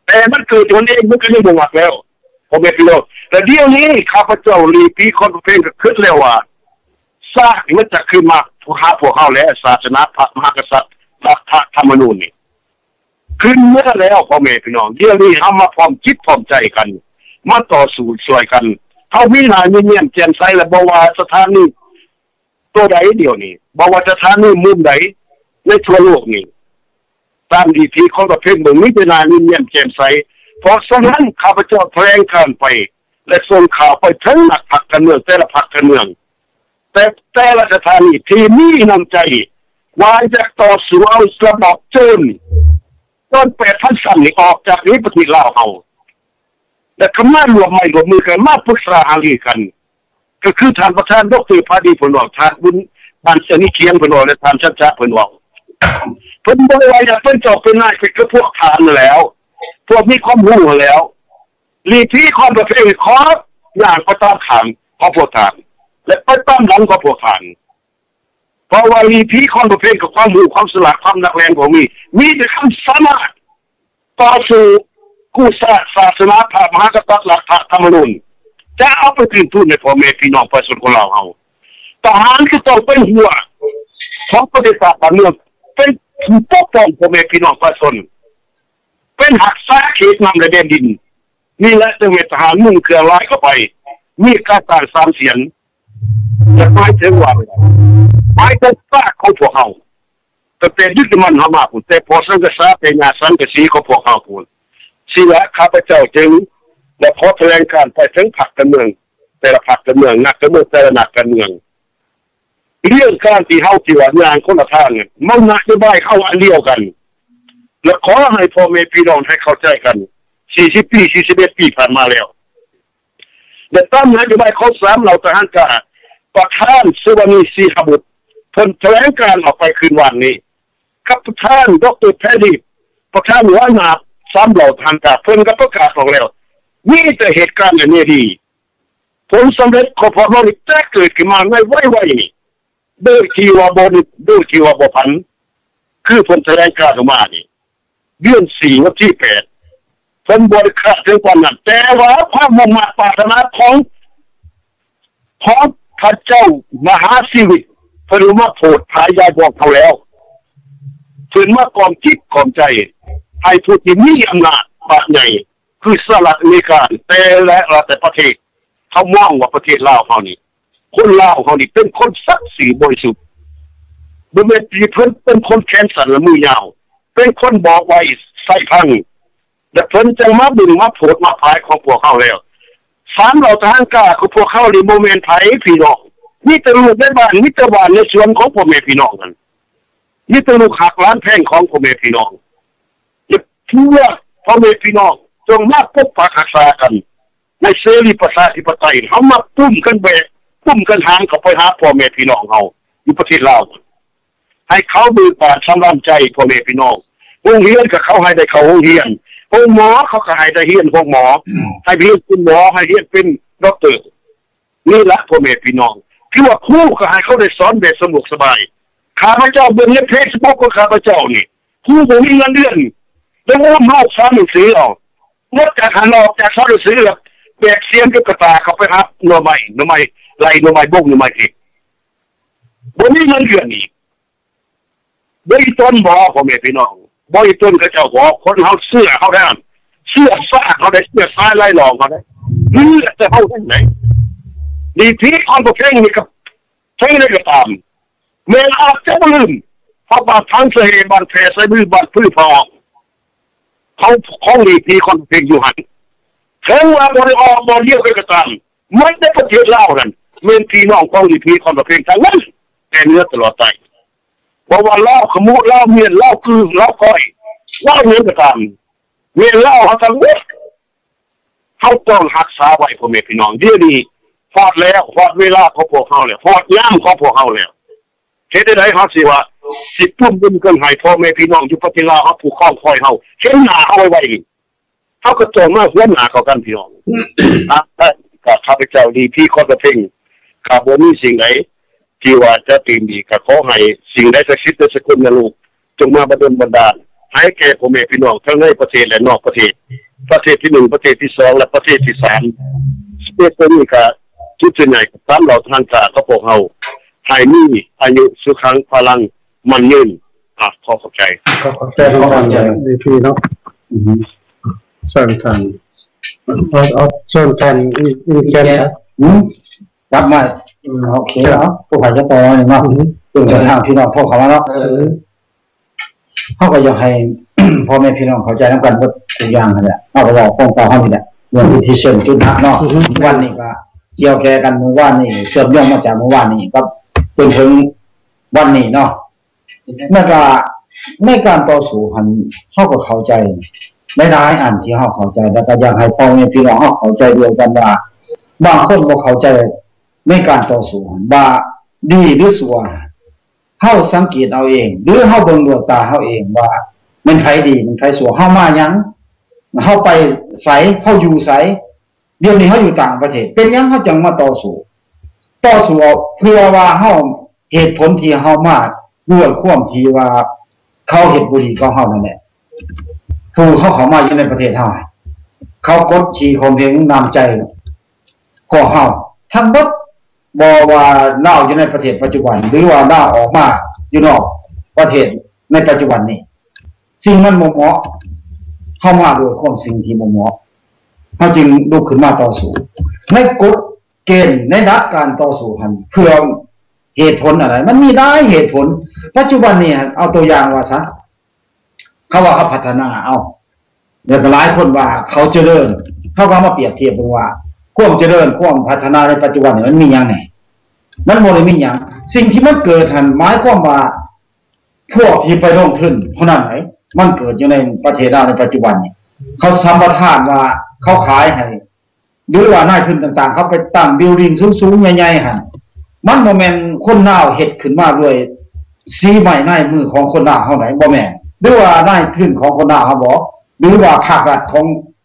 แต่มันเกิดตัวเองมันก็ยังบ่มักแล้วผมเป็นพี่น้องแต่เดี๋ยวนี้ข้าพเจ้าลีปีคนประเภทก็คิดแล้วว่าสร้างมันจะขึ้นมาหาพวกเขาแล้วศาสนาพระมหากษัตริย์รัฐธรรมนูญนี่ขึ้นเมื่อแล้วพ่อแม่พี่น้องเดี๋ยวนี้เอามาพร้อมคิดพร้อมใจกันมาต่อสู้ช่วยกันเขาวินาทีเงียบแจ่มใสและบอกว่าสถานีตัวใดเดียวนี้บอกว่าสถานีมุมใดในทั่วโลกนี่ตามดีที่เขาประเภทเมืองนี้เป็นนานี้เงียบแจ่มใสเพราะฉะนั้นข้าพเจ้าแถลงการไปและส่งข่าวไปทั้งหนักพรรคการเมืองแต่ละพรรคการเมืองแต่ละสถานีที่มีน้ำใจว่าจะต่อสู้เอาระบอบโจรต้น8,000 สั่นนี่ออกจากนี้ประเทศลาวเอาแต่คำว่ารวมไม่รวมมือกันมาปรึกษาหารือกันก็คือท่านประธานดร.พาดีผลบอกท่านบุญท่านเสนีเคียงผลบอกและท่านชัดชะผลบอกเพิ่นบอกว่าอยากเป็นเจ้าเป็นนายเป็นพวกทานแล้วพวกมีความรู้แล้วลีที่ความประเภทขออย่างประตามขังของพวกทานและประตามหลังของพวกทานเพราะว่าลีที่ความประเภทกับความรู้ความสลาดความนักแรงของมีแต่คำสามารถต่อสู้กู้ศาสนาพระมหากษัตริย์รัฐธรรมนูญจะเอาไปคืนทุนในพ่อแม่พี่น้องประชาชนของเราเอาทหารคือต้องเป็นหัวของประเทศบ้านเมืองเป็นผู้ปกป้องพ่อแม่พี่น้องประชาชนเป็นหักษาเขตนำและแดนดินนี่แหละจะเป็นทหารมุ่งเครือร้ายเข้าไปมีการต่างสามเสียงจะหมายถึงว่าหมายถึงซากของพวกเขาแต่เป็นยึดมันเข้ามาคุณแต่พอสังกษาเป็นงานสังกษีของพวกเขาคุณสิละข้าพเจ้าจึงและขอแถลงการไปถึงพรรคการเมืองแต่ละพรรคการเมืองนักการเมืองแต่ละนักการเมืองเรื่องการที่เข้าที่ว่างานคนละทางมันนโยบายเข้าอันเดียวกันและขอให้พ่อแม่พี่น้องให้เข้าใจกัน40 ปี41 ปีผ่านมาแล้วแต่ตามนโยบายข้อ3เราทหารกล้าประธานสุวรรณีศรีหบุตรเพิ่นแถลงการออกไปคืนวันนี้กับท่านดร.แพทย์ดีประธานหัวหน้า3เหล่าทหารกล้าเพิ่นก็ประกาศออกแล้วมีแต่เหตุการณ์อย่างนี้ดีผลสำเร็จของพวกเราจะเกิดขึ้นมาไม่ไวๆนี่โดยที่ว่าบ่พันคือผลแถลงการออกมานี่เดือน4 วันที่ 8ผลบริการถึงวันนั้นแต่ว่าความมุ่งมั่นปรารถนาของพระเจ้ามหาชีวิตเพิ่นมาโปรดภายยายบอกเขาแล้วเพิ่นมากอมจิตกอมใจให้ผู้ที่มีอำนาจบาดใหญ่คือสหรัฐอเมริกาแต่ประเทศเขามองว่าประเทศลาวเขานี่คนลาวเขานี่เป็นคนศักดิ์ศรีบริสุทธิ์บ่แม่นที่เพิ่นเป็นคนแขนสั้นและมือยาวเป็นคนบอกไว้ใส่พังและเพิ่นจังมาบึงมาโผดมาพายของพวกเขาแล้ว3เหล่าทหารกล้าของพวกเขานี่บ่แม่นไผพี่น้องมีแต่ลูกในบ้านมีแต่บ้านในสวนของพ่อแม่พี่น้องกันมีแต่ลูกหักล้านแพงของพ่อแม่พี่น้องอย่าเพื่อพ่อแม่พี่น้องจงมาปกปักรักษากันในเสรีประชาธิปไตยเขามาปุ้มกันหางเขาไปหาพ่อแม่พี่น้องเขาอยู่ประเทศลาวให้เขามือปราดสำราญใจพ่อแม่พี่น้องโรงเรียนกับเขาให้ได้เข้าโรงเรียนโรงหมอเขาก็ให้ได้เรียนโรงหมอให้เรียนเป็นหมอให้เรียนเป็นด็อกเตอร์นี่ละพ่อแม่พี่น้องที่ว่าครูก็ให้เขาได้สอนแบบสนุกสบายข้าพเจ้าเบิ่งใน Facebook ของข้าพเจ้านี่ครูบ่มีเงินเดือนแล้วว่าเมาสอนหนังสือเอานอกจากหันออกจากสอนหนังสือแล้วแบกเสียมกับกระตาเขาไปหาหน่อไม้ไล่หน่อไม้บงหน่อไม้ที่บ่มีเงินเดือนนี่บ่อีต้นบ่พ่อแม่พี่น้องบ่อีต้นเขาเจ้าบ่คนเฮาเสื้อเขาได้เสื้อฟ้าเขาได้เสื้อซ้ายไล่หลอกเขาได้นี่จะเฮาได้ไหนนี่ที่คนบ่เพ่งนี่กับเพ่งได้ก็ตามแม่อาจจะบ่ลืมเพราะบางครั้งเสียบ้านแพ้ใส่มือบ้านพื้นพอเขาของดีที่คนเพ่งอยู่หันถึงว่าบริออกบริเดียวกันก็ตามไม่ได้ประเทศลาวกันเมืองพี่น้องของดีที่คนเพ่งทั้งนั้นแต่เนื้อตลอดไปเพราะว่าเล่าขมุเล่าเมียนเล่าคือเล่าก้อยเล่าเนื้อก็ตามเมียนเล่าเขาทั้งหมดเขาต้องรักษาไว้พ่อแม่พี่น้องเดี๋ยวนี้พอดแล้วพอดเวลาของพวกเขาแล้วพอดย่ามของพวกเขาแล้วเห็นได้เขาสิว่าสิปุ่มบุญเกินให้พ่อแม่พี่น้องอยู่ประเทศลาวเขาผูกข้องคอยเขาเห็นหน้าเขาไว้เขาก็โจมมาหัวหน้าเขากันพี่น้องก็ข้าพเจ้าดีพี่ข้อกระเพ่งข้าบ่มีสิ่งใดที่ว่าจะตีมดีก็ขอให้สิ่งใดศักดิ์สิทธิ์และสกุลนะลูกจงมาบันดาลให้แก่พ่อแม่พี่น้องทั้งในประเทศและนอกประเทศประเทศที่1ประเทศที่2และประเทศที่3สเปซนี้ก็จุดใหญ่ตามเราทางการก็พวกเฮาให้มีอายุสุขังพลังมันยืนขอเข้าใจดีพี่เนาะส่วนกันเอาส่วนกันอีกแค่รับมาโอเคเนาะผู้ขายจะต่อเนาะตื่นกระทั่งพี่น้องพวกเขาเนาะเขาก็อยากให้พ่อแม่พี่น้องเข้าใจน้ำกันว่าทุกอย่างนั่นแหละเขาก็บอกป้องกันเขานี่แหละเรื่องวิธีเชื่อมจุดหักเนาะวันนี้ก็เกี่ยวแก่กันเมื่อวานนี้เชื่อมโยงมาจากเมื่อวานนี้ก็จนถึงวันนี้เนาะเมื่อก็ในการต่อสู้หันเขาก็เข้าใจไม่ได้อันที่เขาเข้าใจแล้วก็อยากให้พ่อแม่พี่น้องเขาเข้าใจด้วยกันว่าบางคนบ่เข้าใจในการต่อสู้ว่าดีหรือชั่วเฮาสังเกตเอาเองหรือเฮาเบิ่งด้วยตาเฮาเองว่ามันใครดีมันใครชั่วเฮามาหยังเฮาไปไสเฮาอยู่ไสเดี๋ยวนี้เฮาอยู่ต่างประเทศเป็นหยังเฮาจังมาต่อสู้เพื่อว่าเฮาเหตุผลที่เฮามาด้วยความที่ว่าเขาเฮ็ดบ่ดีกับเฮานั่นแหละผู้เขามาอยู่ในประเทศเฮาเขากดขี่ข่มเหงน้ำใจก็เฮาทั้งหมดบ่ว่าเล่าอยู่ในประเทศปัจจุบันหรือว่าเล่าออกมาอยู่นอกประเทศในปัจจุบันนี้สิ่งมันบ่เหมาะเข้ามาด้วยความสิ่งที่บ่เหมาะเฮาจึงลุกขึ้นมาต่อสู้ในกฎเกณฑ์ในหลักการต่อสู้หันเพื่อเหตุผลอะไรมันมีได้เหตุผลปัจจุบันนี้เอาตัวอย่างว่าซะเขาว่าเขาพัฒนาเอาเดี๋ยวหลายคนว่าเขาเจริญเขาก็มาเปรียบเทียบว่าความเจริญความพัฒนาในปัจจุบันนี่มันมีอย่างไหนมันบ่ได้มีอย่างสิ่งที่มันเกิดหันหมายความว่าพวกที่ไปลงทุนเท่านั้นไหนมันเกิดอยู่ในประเทศเราในปัจจุบันนี่เขาสัมปทานว่าเขาขายให้หรือว่านายทุนต่างๆเขาไปตั้งบิลดิ้งสูงๆใหญ่ๆหั่นมันบ่แม่นคนลาวเฮ็ดขึ้นมาด้วยสีใหม่ในมือของคนลาวเฮาไหนบ่แม่นหรือว่านายทุนของคนลาวเฮาบ่หรือว่าภาครัฐของ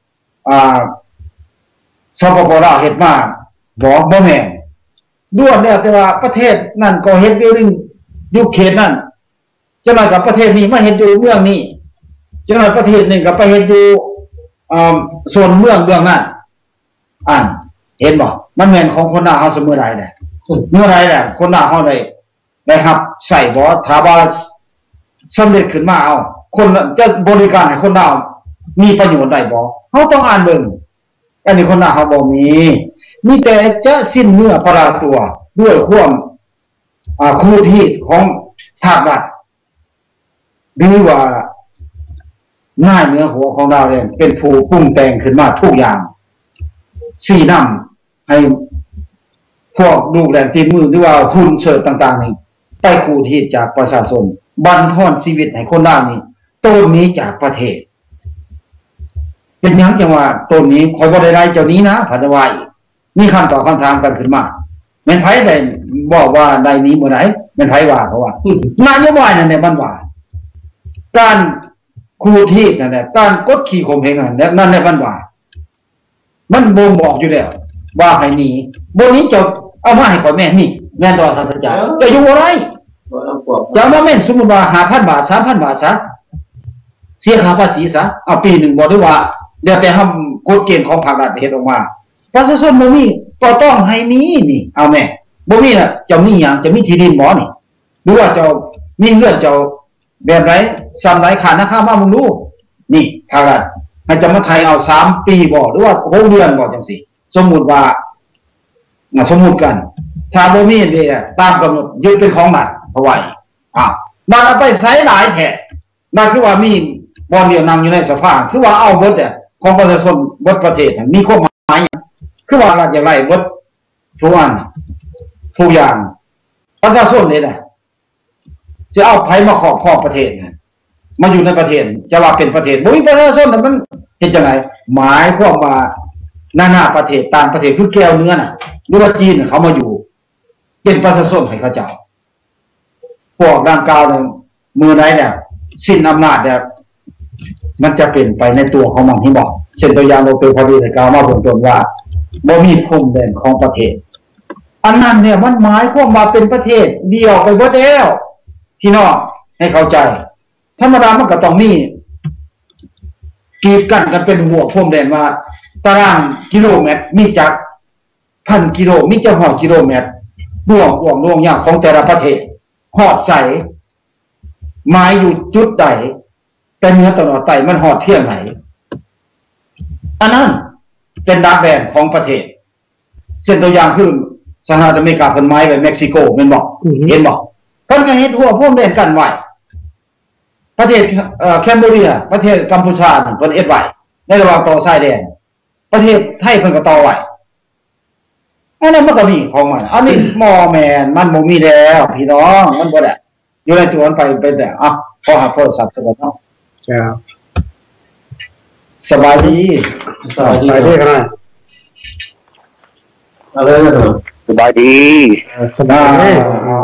สปป.ลาวเฮ็ดมาบ่แม่นล้วนแล้วแต่ว่าประเทศนั่นก็เฮ็ดบิลดิ้งอยู่เขตนั้นจังได๋กับประเทศนี้มาเฮ็ดอยู่เมืองนี้จังได๋ประเทศนึงก็ไปเฮ็ดอยู่ส่วนเมืองนั้นเห็นบ่มันแม่นของคนลาวเฮาเสมอใดแหละเมื่อใดแหละคนลาวเฮาได้รับใส่บ่ถ้าว่าสำเร็จขึ้นมาเอาคนจะบริการให้คนลาวมีประโยชน์ได้บ่เฮาต้องอ่านเบิ่งอันนี้คนลาวเฮาบ่มีแต่จะสิ้นเนื้อประดาตัวด้วยความครูที่ของภาครัฐหรือว่าหน้าเนื้อหัวของเราเนี่ยเป็นผู้ปรุงแต่งขึ้นมาทุกอย่างสี่นำให้พวกลูกแหลมตีมือหรือว่าหุ่นเชิดต่างๆนี่ใต้ครูที่จากประชาชนบั่นทอนชีวิตให้คนลาวนี่ต้นนี้จากประเทศเป็นหยังจังว่าต้นนี้คอยบ่ได้เจ้านี้นะพันวายมีคำตอบคำถามกันขึ้นมาแม่นไผได้บอกว่าใดนี้บ่ได้แม่นไผว่าเพราะว่านโยบายนั่นแหละมันว่าการครูที่นั่นแหละการกดขี่ข่มเหงนั่นแหละมันว่ามันบ่งบอกอยู่แล้วว่าให้หนีบ่นี้เจ้าเอามาให้ข่อยแม่นี่แม่นต่อท่านสัจจะจะอยู่บ่ได้จะมาแม่นสมมุติว่า 5,000 บาท 3,000 บาทซะเสียค่าภาษีซะเอาปีนึงบ่ได้ว่าเดี๋ยวแต่ทำกฎเกณฑ์ของภาครัฐเฮ็ดออกมาประชาชนบ่มีก็ต้องให้มีนี่เอาแม่บ่มีน่ะจะมีหยังจะมีที่ดินบ่นี่หรือว่าเจ้ามีเงินเจ้าแบบไหนซ้ำไหนค่าราคามามึงรู้นี่ภาครัฐให้จะมาไทยเอา3ปีบ่หรือว่า6เดือนบ่จังซี่สมมุติว่าสมมุติกันถ้าบ่มีนี่ตามกำหนดยึดเป็นของรัฐเพราะว่ามันเอาไปใช้หลายแท้นั่นคือว่ามีบ่อนเดียวนั่งอยู่ในสภาคือว่าเอาเบิดของประชาชนเบิดประเทศมีความหมายคือว่ารัฐอย่างไรเบิดทุกอันทุกอย่างประชาชนนี่แหละจะเอาไผมาครอบครองประเทศมาอยู่ในประเทศจะว่าเป็นประเทศบ่มีประชาชนมันเฮ็ดจังได๋หมายความว่านานาประเทศต่างประเทศคือแก้วเนื้อน่ะหรือว่าจีนเขามาอยู่เป็นประชาชนให้เขาเจ้าพวกดังกล่าวเนี่ยมือใดเนี่ยสิ้นอำนาจเนี่ยมันจะเป็นไปในตัวของมันที่บอกเช่นตัวอย่างดร.พอดีได้กล่าวมาเบื้องต้นว่าบ่มีพรมแดนของประเทศอันนั้นเนี่ยมันหมายความว่าเป็นประเทศเดียวไปหมดแล้วพี่น้องให้เข้าใจธรรมดามันก็ต้องมีกีดกันกันเป็นหัวพรมแดนว่าตารางกิโลเมตรมีจาก1,000 กิโลมีจะ100 กิโลเมตรล่วงกว้างล่วงยาวของแต่ละประเทศฮอดใสหมายอยู่จุดใดแต่เหนือตะวันออกใต้มันฮอดเที่ยงไหนอันนั้นเป็นดาวแดนของประเทศเช่นตัวอย่างคือสหรัฐอเมริกาเพิ่นหมายไว้เม็กซิโกแม่นบ่เห็นบ่เพิ่นก็เฮ็ดหัวพรมแดนกันไว้ประเทศแคนเบเรียประเทศกัมพูชาเพิ่นเฮ็ดไว้ในระหว่างต่อชายแดนประเทศไทยเพิ่นก็ต่อไว้อันนั้นมันก็มีของมันอันนี้มอแมนมันบ่มีแล้วพี่น้องมันบ่ได้อยู่ในตัวมันไปแต่ขอหาโทรศัพท์ซะก่อนเนาะครับสบายดีครับสบายดีสบายดี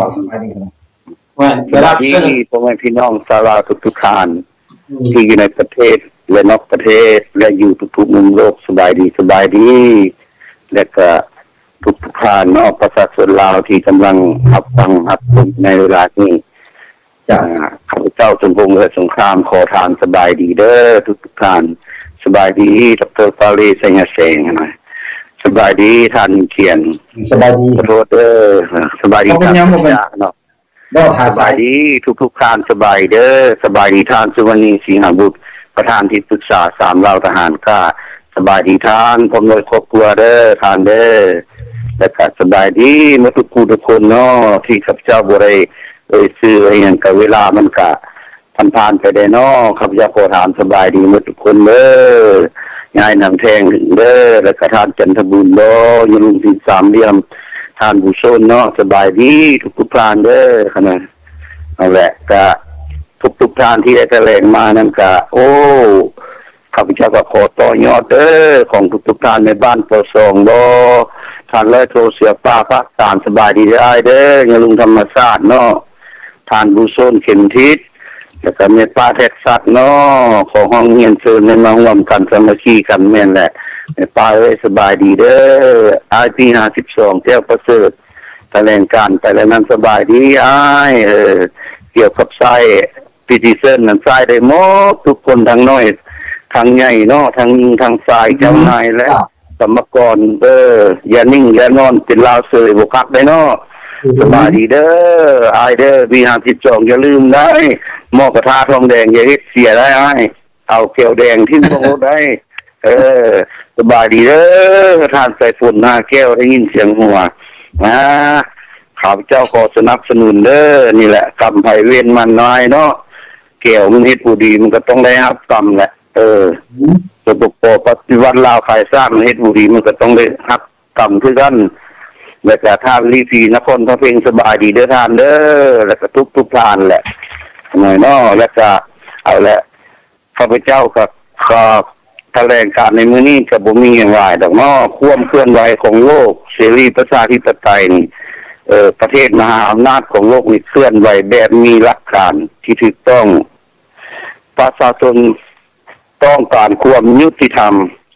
เวลาที่พ่อแม่พี่น้องชาวลาวทุกๆท่านที่อยู่ในประเทศและนอกประเทศและอยู่ทุกๆมุมโลกสบายดีและก็ทุกท่านเนาะประชาชนลาวที่กำลังรับฟังรับชมในเวลานี้ข้าพเจ้าสมพงษ์เกิดสงครามขอทานสบายดีเด้อทุกท่านสบายดีดร.ฟาลีสัญญาเสงหน่อยสบายดีท่านเขียนสบายดีขอโทษเด้อสบายดีท่านเนาะสบายดีทุกท่านสบายเด้อสบายดีท่านสุวรรณีสิงหบุตรประธานที่ปรึกษา3เหล่าทหารกล้าสบายดีท่านผมโดยครอบครัวเด้อท่านเด้อและก็สบายดีเมื่อทุกคนเนาะที่ข้าพเจ้าบ่ได้ซื้ออะไรอย่างกับเวลามันก็ผ่านไปได้เนาะข้าพเจ้าขอถามสบายดีเมื่อทุกคนเด้อยายนำแทงถึงเด้อและก็ท่านจันทบุญเนาะยลุงสิสามเหลี่ยมท่านบุญโซนเนาะสบายดีทุกท่านเด้อขนาดนั่นแหละก็ทุกท่านที่ได้แถลงมานั่นก็โอ้ข้าพเจ้าก็ขอต่อยอดเด้อของทุกท่านในบ้านปอ2บ่ท่านเลยโทรเสียป้าพระสารสบายดีได้เด้อยลุงธรรมศาสตร์เนาะท่านบุญโซนเข็มทิศแล้วก็เมตตาแท็กซัสเนาะของห้องเรียนเชิญในมาร่วมกันสามัคคีกันแม่นแหละป้าเอ้ยสบายดีเด้อIP 52แก้วประเสริฐแถลงการไปแล้วนั้นสบายดีเกี่ยวกับไส้พิธีเส้นนั้นไส้ได้หมดทุกคนทั้งน้อยทั้งใหญ่เนาะทั้งยิงทั้งสายเจ้านายและสมกรอย่านิ่งอย่านอนเป็นลาวเสยบ่คักได้เนาะสบายดีเด้อเด้อB52อย่าลืมได้หม้อกระทะทองแดงอย่าเฮ็ดเสียได้เอาแก้วแดงที่โต๊ะได้สบายดีเด้อท่านใส่ฝุ่นหน้าแก้วได้ยินเสียงหัวข้าพเจ้าขอสนับสนุนเด้อนี่แหละกรรมไผเวรมันน้อยเนาะแก้วมันเฮ็ดผู้ดีมันก็ต้องได้รับกรรมแหละระบบปฏิวัติลาวขายสร้างเฮ็ดผู้ดีมันก็ต้องได้รับกรรมคือกันแล้วก็ท่านลีฟีนครพระเพ็งสบายดีเด้อท่านเด้อแล้วก็ทุกท่านแหละหน่อยเนาะแล้วก็เอาละข้าพเจ้าก็แถลงการในมื้อนี้ก็บ่มีหยังหลายดอกเนาะความเคลื่อนไหวของโลกเสรีประชาธิปไตยนี่ประเทศมหาอำนาจของโลกนี่เคลื่อนไหวแบบมีหลักการที่ถูกต้องประชาชนต้องการความยุติธรรม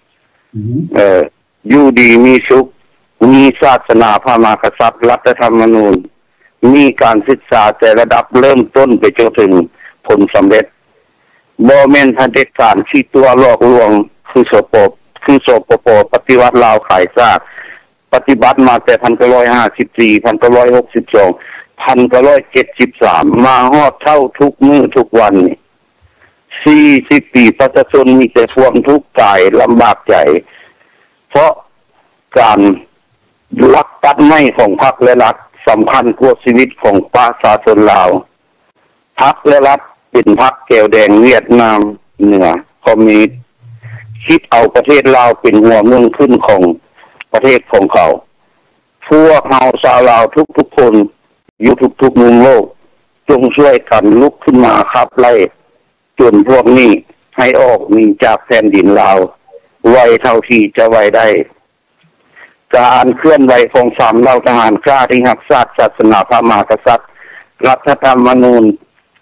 อยู่ดีมีสุขมีศาสนาพระมหากษัตริย์รัฐธรรมนูญมีการศึกษาแต่ระดับเริ่มต้นไปจนถึงผลสำเร็จบ่แม่นเผด็จการที่ตัวหลอกลวงคือสปปปฏิวัติลาวขายซากปฏิบัติมาแต่1954 1962 1973มาฮอดเท่าทุกมื้อทุกวันนี่40 ปีประชาชนมีแต่ความทุกข์ใจลำบากใจเพราะการลักตัดไม้ของพรรคและรัฐสำคัญกว่าชีวิตของประชาชนลาวพรรคและรัฐเป็นพรรคแก้วแดงเวียดนามเหนือคอมมิวนิสต์คิดเอาประเทศลาวเป็นหัวเมืองขึ้นของประเทศของเขาพวกเราชาวลาวทุกๆคนอยู่ทุกๆมุมโลกจงช่วยกันลุกขึ้นมาขับไล่จนพวกนี้ให้ออกหนีจากแผ่นดินลาวไวเท่าที่จะไวได้การเคลื่อนไหวของ3เหล่าทหารกล้าที่รักษาศาสนาพระมหากษัตริย์รัฐธรรมนูญ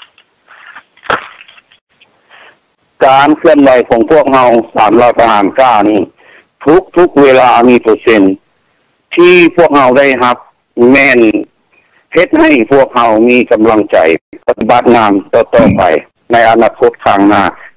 การเคลื่อนไหวของพวกเรา3เหล่าทหารกล้านี่ทุกเวลามีเปอร์เซ็นต์ที่พวกเราได้รับแม่นเฮ็ดให้พวกเรามีกำลังใจปฏิบัติงานต่อไปในอนาคตข้างหน้า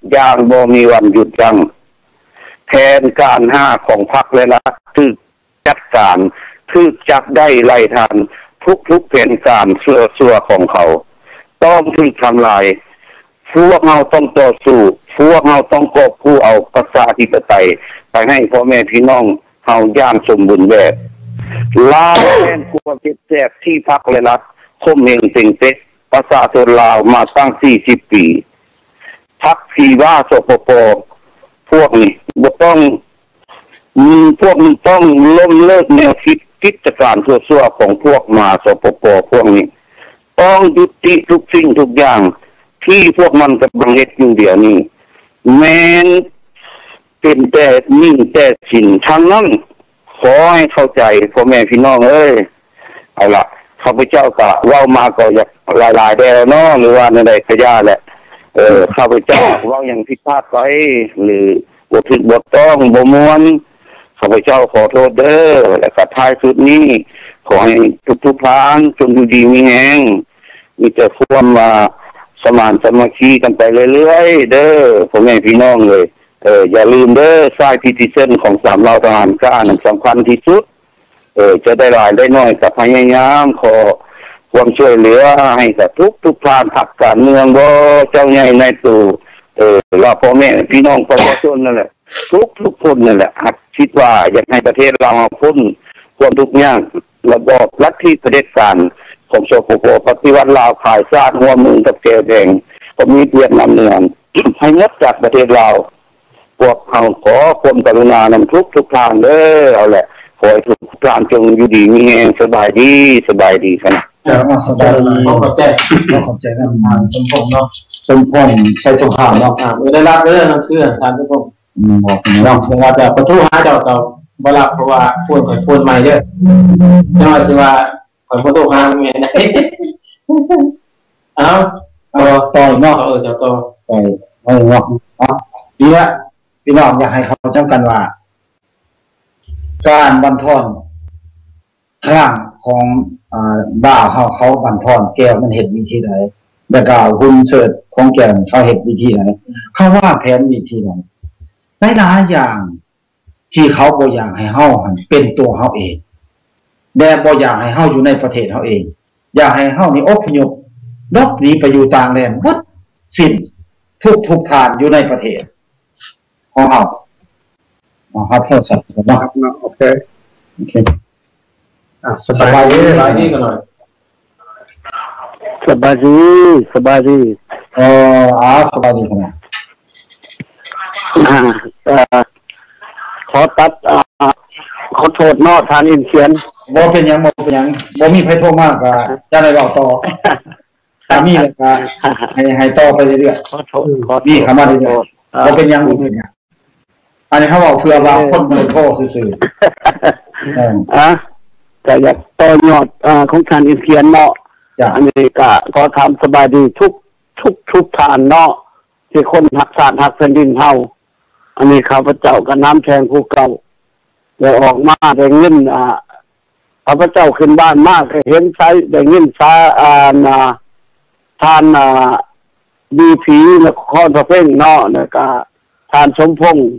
อย่างบ่มีวันหยุดยั้งแผนการ5ของพรรคและรัฐถูกจัดการถูกจับได้ไล่ทันทุกแผนการชั่วของเขาต้องถูกทำลายพวกเราต้องต่อสู้พวกเราต้องกอบกู้เอาประชาธิปไตยไปให้พ่อแม่พี่น้องเฮาอย่างสมบูรณ์แบบลาวแม่นความเจ็บแสบที่พรรคและรัฐข่มเหงเต็งเต็กประชาชนลาวมาตั้ง40ปีพรรคที่ว่าสปปพวกนี้บ่ต้องพวกนี้ต้องล้มเลิกแนวคิดกิจการชั่วๆของพวกมาสปปพวกนี้ต้องยุติทุกสิ่งทุกอย่างที่พวกมันกำลังเฮ็ดอยู่เดี๋ยวนี้แม้นเป็นแต่นิ่งแต่สินทั้งนั้นขอให้เข้าใจพ่อแม่พี่น้องเอ้ยเอาล่ะข้าพเจ้าก็เว้ามาก็อยากหลายๆได้แล้วเนาะหรือว่าในใดก็ย่าแหละข้าพเจ้าเว้าอย่างผิดพลาดไปหรือบ่ถูกบ่ต้องบ่ม่วนข้าพเจ้าขอโทษเด้อและก็ท้ายสุดนี้ขอให้ทุกๆท่านจงอยู่ดีมีแรงมีแต่ความสมานสามัคคีกันไปเรื่อยๆเด้อพ่อแม่พี่น้องเลยอย่าลืมเด้อสายพิธีเส้นของ3เหล่าทหารกล้านั้นสำคัญที่สุดจะได้หลายได้น้อยก็พยายามขอความช่วยเหลือให้กับทุกท่านพรรคการเมืองบ่เจ้าใหญ่ในตู่เราพ่อแม่พี่น้องประชาชนนั่นแหละทุกคนนั่นแหละคิดว่าอยากให้ประเทศเราพ้นความทุกข์ยากระบอบลัทธิเผด็จการของสปปปฏิวัติลาวขายชาติหัวมือกับแกแดงก็มีเวียดนามเหนือให้งดจากประเทศเราพวกเขาขอความกรุณานำทุกทางเด้อเอาแหละขอให้ทุกท่านจงอยู่ดีมีแรงสบายดีกันนะสบายดีขอบใจนะสมพงษ์เนาะสมพงษ์ใช้สงครามเนาะได้รับเรื่องหนังสือตามสมพงษ์บอกเนาะว่าจะประตูหาเจ้าบ่รับเพราะว่าควรใหม่เด้อจังว่าสิว่าประตูหาแม่นเอาต่อเนาะเจ้าต่อไปเนาะดีละพี่น้องอยากให้เขาจำกันว่าการบันทอนทางของบ่าวเขาบันทอนแก้วมันเห็นวิธีไหนแล้วก็หุ่นเสิร์ชของแก้วเขาเห็นวิธีไหนเขาว่าแผนวิธีไหนหลายอย่างที่เขาบ่อยากให้เฮาเป็นตัวเฮาเองแต่บ่อยากให้เฮาอยู่ในประเทศเฮาเองอยากให้เฮานี่อพยพลบหนีไปอยู่ต่างแดนหมดสิ้นทุกทานอยู่ในประเทศของเฮาโทษสัตว์นะโอเคสบายดีกันหน่อยสบายดีสบายดีขนาดขอตัดขอโทษเนาะทานอินเขียนบ่เป็นหยังบ่มีไผโทรมากก็จะได้เว้าต่อถ้ามีแล้วก็ให้ต่อไปเรื่อยๆขอโทษมีเข้ามาเรื่อยๆบ่เป็นหยังอันนี้เขาบอกเพื่อว่าคนบ่โทรซื่อๆแต่อยากต่อยอดของทานอินเขียนเนาะอันนี้ก็ขอทำสบายดีทุกทานเนาะที่คนหักศาสตร์หักแผ่นดินเฮาอันนี้ข้าพเจ้ากับน้ำแทงภูเก่าได้ออกมาได้เงินข้าพเจ้าขึ้นบ้านมากเห็นใช้ได้เงินทานดีผีนครพระเพ่งเนาะแล้วก็ทานสมพงษ์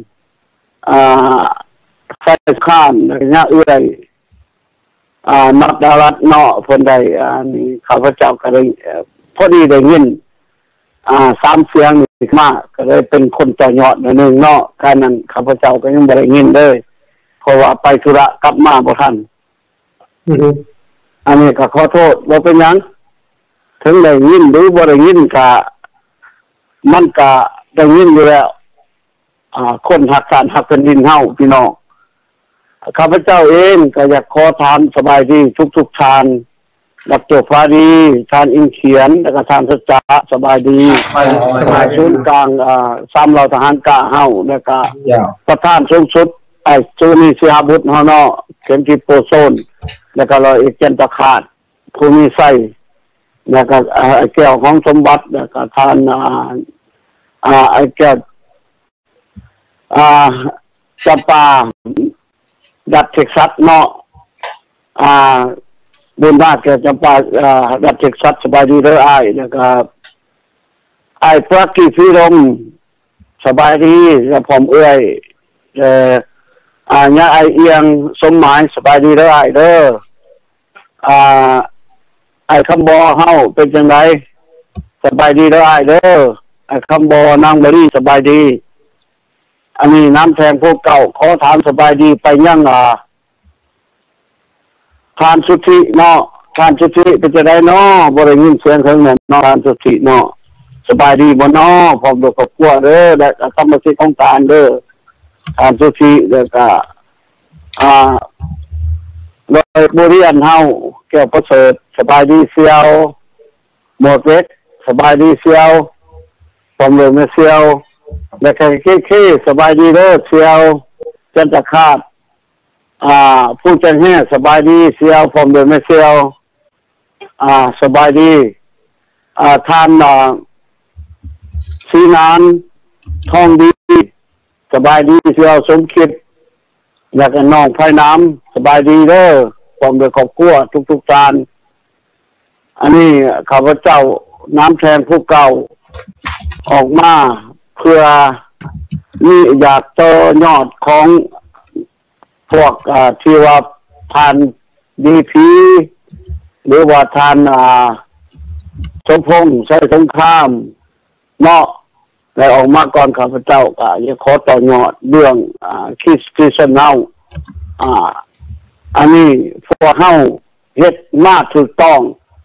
ไฟข้านเนี่ยเอื้อยนักดารัตเนาะเพิ่นได้นี่ข้าพเจ้าก็ได้พอดีได้เงิน3เสียงนี่มาก็เลยเป็นคนต่อยอดนึงเนาะการนั้นข้าพเจ้าก็ยังบ่ได้เงินเลยเพราะว่าไปธุระกลับมาบ่ทันอันนี้ก็ขอโทษบ่เป็นหยังถึงได้ยินหรือบ่ได้ยินก็มันก็ได้ยินอยู่แล้วคนหักศาสตร์หักแผ่นดินเฮาพี่น้องข้าพเจ้าเองก็อยากขอถามสบายดีทุกทานดักโจฟ้าดีทานอินเขียนแล้วก็ทานสัจจะสบายดีสบายศูนย์กลาง3เหล่าทหารกล้าเฮาแล้วก็ประธานสูงสุดจูนีสิหาบุตรเฮาเนาะเข็มทิพย์โปโซนแล้วก็ร้อยเอกเจนตคาดภูมิไส้แล้วก็แก้วของสมบัติแล้วก็ทานไอ้แก้วจำปาดัดเท็กซัสเนาะบุญนาคแกจำปาดัดเท็กซัสสบายดีเด้ออ้ายแล้วก็ไอ้พระกีพีรมสบายดีกับผมเอื้อยญาไอเอียงสมหมายสบายดีเด้อไอเด้อไอคำบอเฮาเป็นจังไดสบายดีเด้อไอเด้อไอคำบอนางบรีสบายดีอันนี้น้ำแทงพวกเก่าขอถามสบายดีไปยังทานสุทธิเนาะทานสุทธิเป็นจังไดเนาะบ่ได้ยินเสียงเพิ่นแม่นเนาะทานสุทธิเนาะสบายดีบ่เนาะพร้อมด้วยครอบครัวเด้อและกรรมสิทธิ์ของตาเด้อทานสุทธิแล้วก็โดยบริเวณเฮาแก้วประเสริฐสบายดีเซียวหมดเวกสบายดีเซียวผมเลยไม่เซียวและแค่เคสบายดีเด้อเซียวจันทคาตผู้จันแห่สบายดีเซียวผมเลยไม่เซียวสบายดีท่านสีนานทองดีสบายดีเซียวสมคิดอยากน้องไผ่น้ำสบายดีเด้อผมโดยครอบครัวทุกๆจานอันนี้ข้าพเจ้าน้ำแทนผู้เก่าออกมาเพื่อนี่อยากเจอยอดของพวกที่ว่าทานดีพีหรือว่าทานสมพงษ์ใช้สงครามเนาะแล้วออกมาก่อนข้าพเจ้าก็อยากขอต่อยอดเรื่องคริสเตียนเฮาอันนี้พวกเฮาเฮ็ดมาถูกต้อง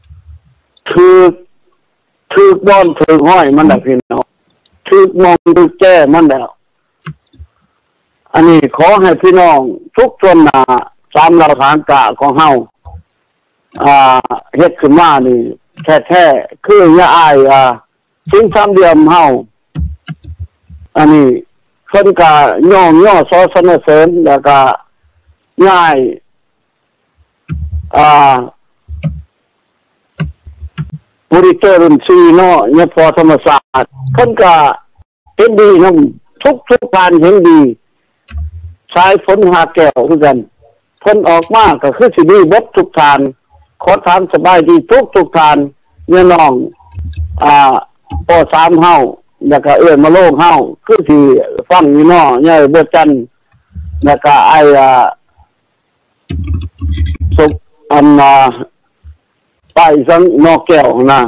ถือบอนถือห้อยมันได้พี่น้องถือมองถือแก้มันแล้วอันนี้ขอให้พี่น้องทุกคนตามหลักฐานกะของเฮาเฮ็ดขึ้นมานี่แท้ๆคืออย่าอายสิ่งสามเหลี่ยมเฮาอันนี้เพิ่นก็ย่อสอสนเสริญแล้วก็ง่ายบริเตอร์รุ่น4เนาะเนี่ยพอธรรมศาสตร์เพิ่นก็เห็นดีนำทุกการเห็นดีสายฝนหาแก้วคือกันเพิ่นออกมาก็คือสิดีเบิดทุกทานขอถามสบายดีทุกทานเนี่ยน้องป.3 เฮาแล้วก็มาโลกเฮาคือที่ฟังอยู่เนาะเนี่ยเบิดจันแล้วก็สุกไปสังนอกแก้วนะ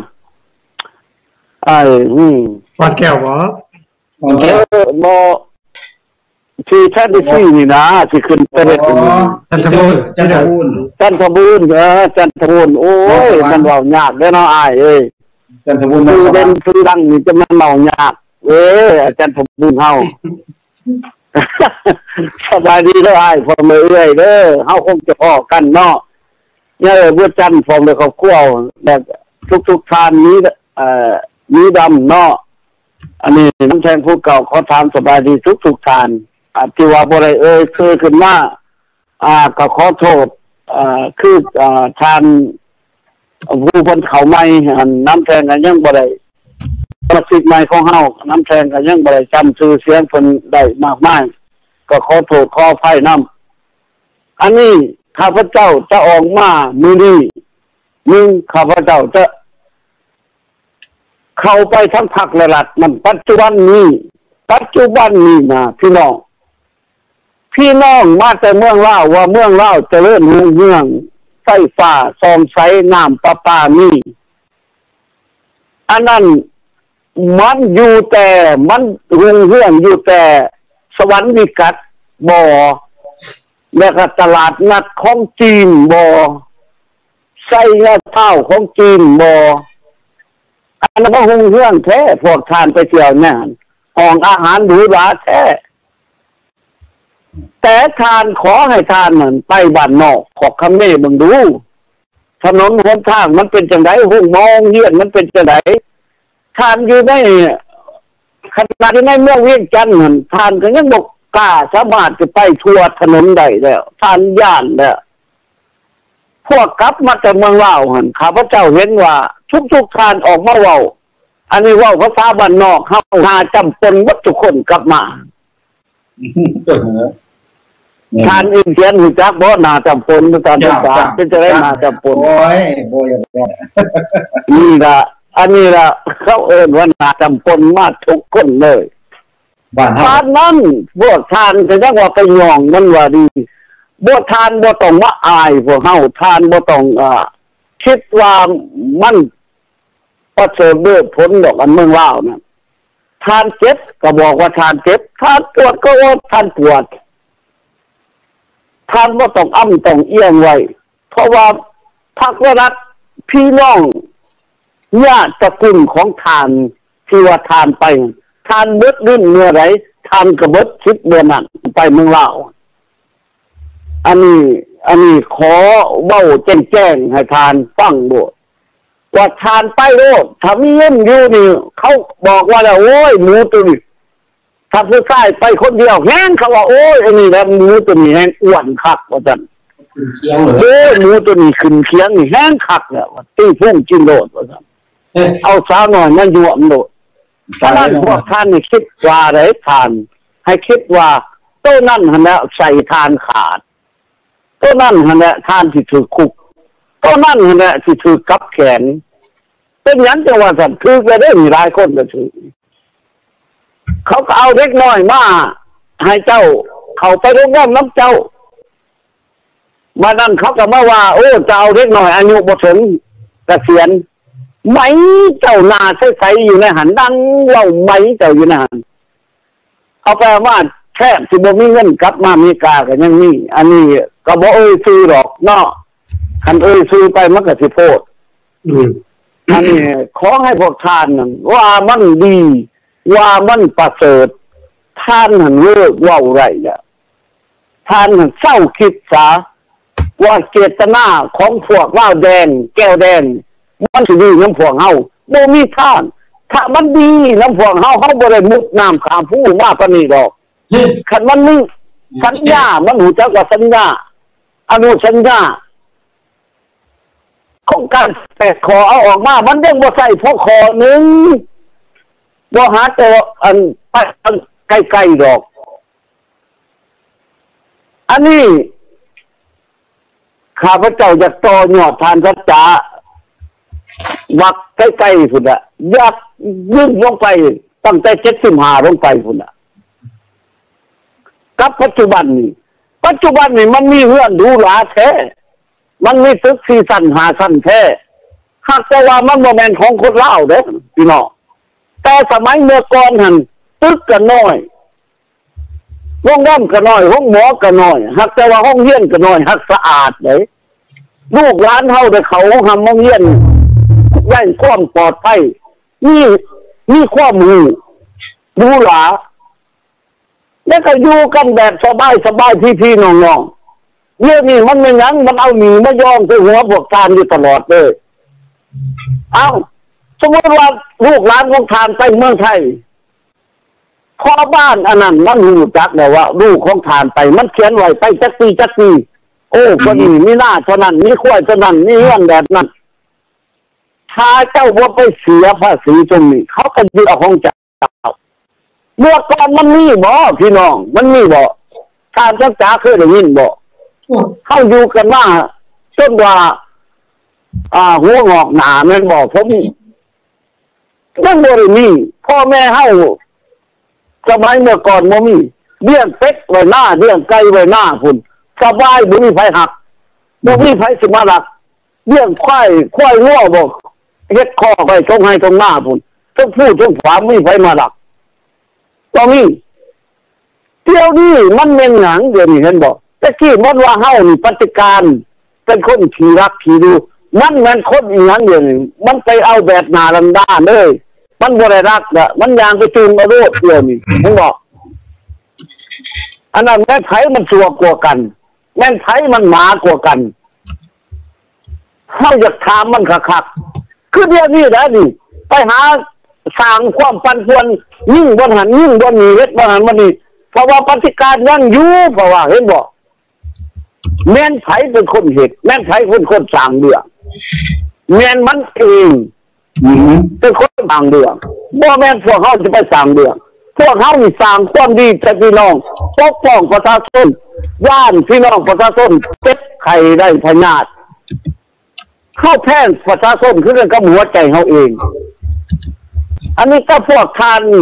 วัดแก้วบ่บ่ที่ท่านได้ซี่นี่นะที่ขึ้นไปเฮ็ดจันทบูรณ์จันทบูรณ์โอ้ยมันเว้ายากเด้อเนาะอ้ายเอ้ยจันทบูรณ์คือเป็นคือดังนี่จะมันเว้ายากจันทบูรณ์เฮาสบายดีเด้ออ้ายพ่อแม่เอ้ยเด้อเฮาคงจะพ้อกันเนาะเนี่ยบ่จันทร์พร้อมด้วยครอบครัวแบบทุกทานนี้นี้ดำเนาะอันนี้น้ำแทงผู้เก่าขอถามสบายดีทุกทานที่ว่าบ่ได้เคยขึ้นมาก็ขอโทษคือทานผู้เพิ่นเข้าใหม่น้ำแทงก็ยังบ่ได้ประสิทธิ์ใหม่ของเฮาน้ำแทงก็ยังบ่ได้จำชื่อเสียงเพิ่นได้มากมายก็ขอโทษขออภัยนำอันนี้ข้าพเจ้าจะออกมามื้อนี้ข้าพเจ้าจะเข้าไปทั้งภาคและรัฐมันปัจจุบันนี้นะพี่น้องมาแต่เมืองลาวว่าเมืองลาวเจริญรุ่งเรืองไฟฟ้าส่องใสน้ำประปานี่อันนั้นมันอยู่แต่มันรุ่งเรืองอยู่แต่สวรรค์วิกัตบ่แล้วก็ตลาดนัดของจีนบ่ไส้เนื้อเต้าของจีนบ่อันนั้นก็รุ่งเรืองแท้พวกทานไปเที่ยวเนี่ยห้องอาหารหรูหราแท้แต่ทานขอให้ทานเหมือนไปบ้านนอกขอกคำนี้มึงดูถนนหนทางมันเป็นจังไดห้องมองเฮียนมันเป็นจังไดทานอยู่ในขนาดที่ในเมืองเวียงจันทน์ทานก็ยังบอกกล้าสามารถจะไปทั่วถนนได้แล้วทานย่านแล้วพวกกลับมาแต่เมืองลาวข้าพเจ้าเห็นว่าทุกทานออกมาเว้าอันนี้เว้าภาษาบ้านนอกเฮาหาจำเป็นวัดทุกคนกลับมาทานอินเดียนหูจักบ่นาจำปนตอนภาษาเป็นจะได้นาจำปนโอ้ยบ่อย่างนี้นี่ล่ะอันนี้ล่ะเขาว่านาจำปนมาทุกคนเลยบ้านนั้นพวกทานก็ยังว่าไปย่องมันว่าดีบ่ทานบ่ต้องมาอายพวกเฮาทานบ่ต้องคิดว่ามันประเสริฐเด้อผลดอกอันเมืองลาวนะทานเจ็บก็บอกว่าทานเจ็บทานปวดก็ว่าทานปวดทานบ่ต้องอ้ำต้องเอียงไว้เพราะว่าพรรครัฐพี่น้องญาติตระกูลของทานที่ว่าทานไปทานเบิดขึ้นเมื่อไหร่ทานก็เบิดคิดเมื่อนั้นไปเมืองลาวอันนี้ขอเว้าแจ้งให้ทานฟังด้วยว่าทานไปโลดถ้ามีเงินอยู่นี่เขาบอกว่าโอ้ยหมูตัวนี้ถ้าผู้ชายไปคนเดียวแห้งเขาว่าโอ้ยอันนี้แล้วหมูตัวนี้แห้งอ้วนคักว่าจันโอ้ยหมูตัวนี้ขึ้นเคียงนี่แห้งคักแล้วตีพุ่งจินโดดว่าจันเอาสาวหน่อยมันยั่วโดดฉะนั้นพวกท่านนี่คิดว่าอะไรทานให้คิดว่าต้นนั่นแล้วใส่ทานขาดต้นนั่นแล้วทานที่ถือคุกต้นนั่นแล้วที่ถือกับแขนเป็นอย่างจังว่าสัตว์คือไปได้มีหลายคนก็ถือเขาก็เอาเล็กน้อยมาให้เจ้าเขาไปร่วมน้ำเจ้ามานั่นเขาก็มาว่าโอ้จะเอาเล็กน้อยอายุบ่ถึงเกษียณไหมเจ้านาใสๆอยู่ในหันดังเล่าไหมเจ้าอยู่ในหันเอาไปว่าแค่สิบ่มีเงินกลับมาอเมริกาก็ยังมีอันนี้ก็บ่ซื้อหรอกเนาะคันซื้อไปมันก็สิโพดอันนี้ขอให้พวกท่านนั่นว่ามันดีว่ามันประเสริฐท่านนั่นเลิกเว้าไรอ่ะท่านนั่นเศร้าคิดซะว่าเจตนาของพวกว่าวแดงแก้วแดงมันสิดีน้ำพวกเฮาบ่มีท่านถ้ามันดีน้ำพวกเฮาบ่ได้มุดน้ำข้ามผู้มาปานนี้ดอกคันมันมีสัญญามันหูจักว่าสัญญาอนุสัญญาของการแต่ขอเอาออกมามันยังบ่ใส่พวกขอหนึ่งบ่หาตัวอันไปใกล้ๆดอกอันนี้ข้าพเจ้าจะต่อยอดทานสัจจะวักใกล้ๆพุ่นน่ะอยากยื่นลงไปตั้งแต่75ลงไปพุ่นน่ะกับปัจจุบันนี้มันมีเฮือนดูหลาแท้มันมีตึก4ชั้น5ชั้นแท้หากแต่ว่ามันบ่แม่นของคนลาวเด้อพี่น้องแต่สมัยเมื่อก่อนหั่นตึกก็น้อยโรงแรมก็น้อยห้องหมอก็น้อยหากแต่ว่าห้องเรียนก็น้อยหักสะอาดเด้ลูกหลานเฮาได้เขาหำห้องเรียนได้ความปลอดภัยมีความรู้ดูหลาแล้วก็อยู่กันแบบสบายพี่ๆน้องๆเรื่องนี้มันไม่งั้นมันเอาหนีมาย่องใส่หัวพวกทานอยู่ตลอดเลยเอาสมมติว่าลูกหลานของทานไปเมืองไทยพ่อบ้านอันนั้นมันรู้จักแล้วว่าลูกของทานไปมันเขียนไว้ไปจักปีโอ้คนนี้มีหน้าเท่านั้นมีขั้วเท่านั้นมีเงื่อนแบบนั้นถ้าเจ้าว่าไปเสียภาษีตรงนี้เขาก็ยึดเอาของเจ้าเมื่อก่อนมันมีบ่พี่น้องมันมีบ่ทานสัจจะเคยได้ยินบ่เข้าอยู่กันว่าจนว่าหัวงอกหนาแม่นบอกผมนั่นบ่ได้มีพ่อแม่เฮาสมัยเมื่อก่อนบ่มีเลี้ยงเป็ดไว้หน้าเลี้ยงไก่ไว้หน้าพุ่นสบายบ่มีไผหักบ่มีไผสิมาลักเลี้ยงควายงัวบ่เฮ็ดคอไว้ตรงให้ตรงหน้าพุ่นทั้งผู้ทั้งฝามีไผมาลักบ่มีเดี๋ยวนี้มันเป็นหยังเดี๋ยวนี้เห็นบ่แต่กี้มันว่าเฮานี่ปฏิการเป็นคนขี้รักขี้ดูมันคนอีหยังเดี๋ยวนี้มันไปเอาแบบหน้าลันดาเลยมันบ่ได้รักอ่ะมันยางไปจูงเอาโลดเดียวนี่ผมบอกอันนั้นแม่ไผมันชั่วกว่ากันแม่ไผมันหมากว่ากันเฮาอยากถามมันคักๆคือเดี๋ยวนี้นะนี่ไปหาสร้างความปั่นป่วนยิ่งบ่หันยิ่งบ่มีเฮ็ดบ่หันบ่นี่เพราะว่าปฏิการยังอยู่เพราะว่าเห็นบ่แม่นไผเป็นคนเฮ็ดแม่นไผเป็นคนสร้างเรื่องแม่นมันเองเป็นคนสร้างเรื่องบ่แม่นพวกเฮาจะไปสร้างเรื่องพวกเฮานี่สร้างความดีแก่พี่น้องปกป้องประชาชนย่านพี่น้องประชาชนเจ็บไข้ได้พยาธิเข้าแพร่ประชาชนคือเรื่องกับหัวใจเฮาเองอันนี้ก็พวกทานนี่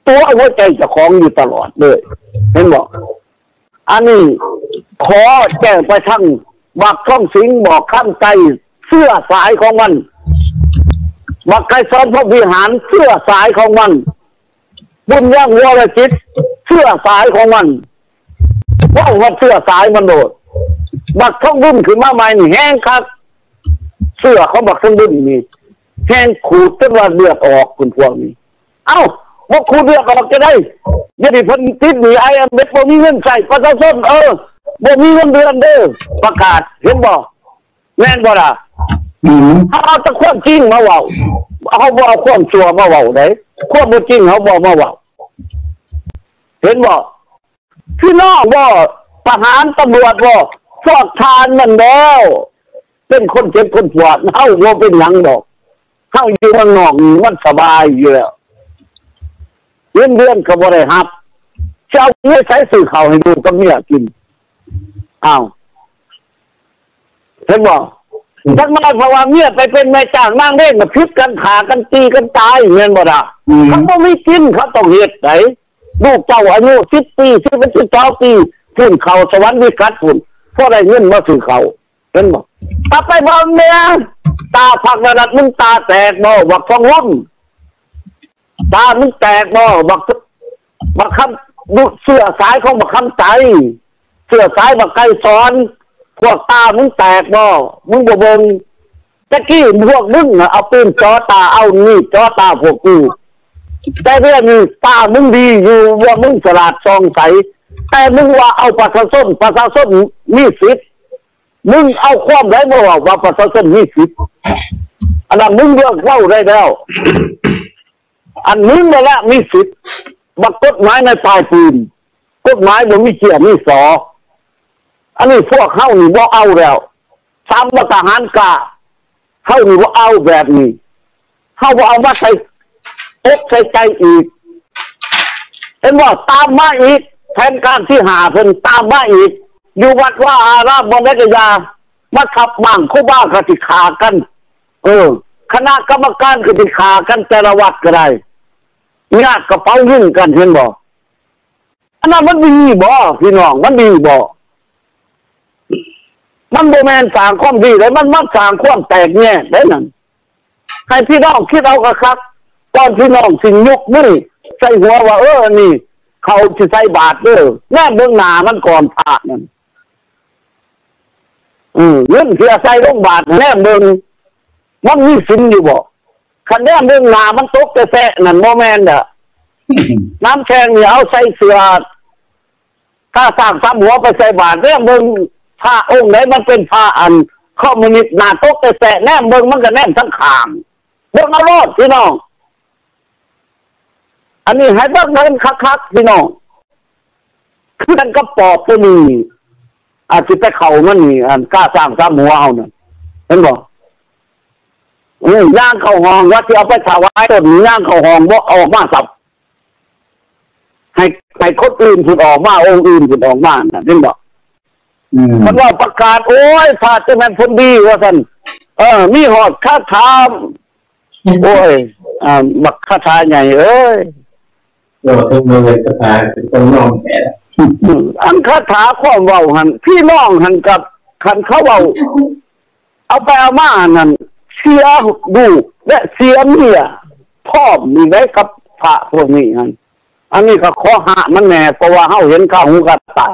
ตัวหัวใจเจ้าของอยู่ตลอดเลยเห็นบอกอันนี้ขอแจ้งไปทั้งบักท่องสิงบอกข้ามใจเสื้อสายของมันบักไก่ซ้อนพระวิหารเสื้อสายของมันบุญย่างวรจิตเสื้อสายของมันว่าเสื้อสายมันโดดบักท่องบุญขึ้นมาใหม่นี่แห้งครับเสื้อเขาบักท่องบุญนี่แห้งขูดจนว่าเลือดออกคุณพวกนี้เอ้าว่าขูดเลือดออกจะได้ยันพันติดหนีไอ้เม็ดบ่มีเงินใส่ประชาชนบ่มีเงินเดือนเด้อประกาศเห็นบ่แม่นบ่ล่ะเอาแต่ความจริงมาเว้าเขาบ่เอาความชั่วมาเว้าได้ความบ่จริงเขาบ่มาเว้าเห็นบ่พี่น้องบ่ทหารตำรวจบ่ฟอกทานมันแล้วเป็นคนเจ็บคนปวดเฮาบ่เป็นหยังดอกเฮาอยู่เมืองนอกมันสบายอยู่แล้วเดือนก็บ่ได้รับเจ้าเงินใช้ซื้อข้าวให้ดูกับเมียกินอ้าวเห็นบ่จักมาเพราะว่าเมียไปเป็นแม่จ้างนางเล่นมาพิษกันขากันตีกันตายเงินบ่ล่ะเขาบ่มีกินเขาต้องเฮ็ดไดลูกเจ้าอายุ10 ปี19 ปีขึ้นเขาสวรรค์วิกัดพุ่นพอได้เงินมาซื้อเขาเห็นบ่ตาไปบ่แม่ตาพักระดับมึงตาแตกบ่บักทองล้มตามึงแตกบ่บักคำดูเสื้อสายของบักคำใจเสื้อสายบักไก่สอนพวกตามึงแตกบ่มึงบ่เบิ่งตะกี้พวกมึงเอาปืนจ่อตาเอานี่จ่อตาพวกกูแต่เรื่องนี้ตามึงดีอยู่ว่ามึงฉลาดซองใสแต่มึงว่าเอาประชาชนมีสิทธิ์มึงเอาความได้บ่ว่าประชาชนมีสิทธิ์อันนั้นมึงเลิกเว้าได้แล้วอันมึงนั่นแหละมีสิทธิ์บักกฎหมายในปลายปืนกฎหมายบ่มีเกียรติมีสออันนี้พวกเฮานี่บ่เอาแล้วซ้ำว่าทหารกล้าเฮานี่บ่เอาแบบนี้เฮาบ่เอามาใส่อกใส่ใจอีกเห็นบ่ตามมาอีกแผนการที่หาเพิ่นตามมาอีกอยู่วัดว่าอารามบ่ได้กะยามาขับมั่งครูบาก็สิฆ่ากันคณะกรรมการก็สิฆ่ากันแต่ละวัดก็ได้ญาติกระเป๋ายื่นกันเห็นบ่อันนั้นมันดีบ่พี่น้องมันดีบ่มันบ่แม่นสร้างความดีเลยมันสร้างความแตกแยกได้นั่นให้พี่น้องคิดเอาก็ครับตอนพี่น้องสิยกมือใส่หัวว่านี่เขาสิใส่บาตรเด้อแน่เบิ่งหน้ามันก่อนพระนั่นเงินเสียใส่ลงบาตรแน่เบิ่งมันมีศีลอยู่บ่คันแน่เบิ่งหน้ามันตกแต่แท้นั่นบ่แม่นเด้อน้ำแข็งนี่เอาใส่เสื้อถ้าสร้างซ้ำหัวไปใส่บาตรแน่เบิ่งพระองค์ไหนมันเป็นพระอันคอมมิวนิสต์หน้าตกแต่แท้แน่เบิ่งมันก็แน่ทั้งข้างเบิ่งเอาโลดพี่น้องอันนี้ให้เบิ่งเงินคักๆพี่น้องคือกันก็ปอบตัวนี้อาจจะไปเข้ามันนี่อันกล้าสร้างซ้ำหัวเอานั่นเห็นบ่ย่างเข้าห้องว่าที่เอาไปถวายต้นย่างเข้าห้องบ่ออกมาสับให้คนอื่นผุดออกมาองค์อื่นผุดออกมาน่ะเห็นบ่มันว่าประกาศโอ้ยพระเจ้าแม่นคนดีว่าซั่นมีหอดคาถาโอ้ยบักคาถาใหญ่เอ้ยต้องมาเลยคาถาต้องน้องแก่อันคาถาความเว้าหั่นพี่น้องหั่นกับคันเขาเว้าเอาไปเอามานั่นเสียดูและเสียเมียพ่อมีไว้กับพระพวกนี้หั่นอันนี้ก็ขอหามันแน่เพราะว่าเฮาเห็นข้าวหูกับตา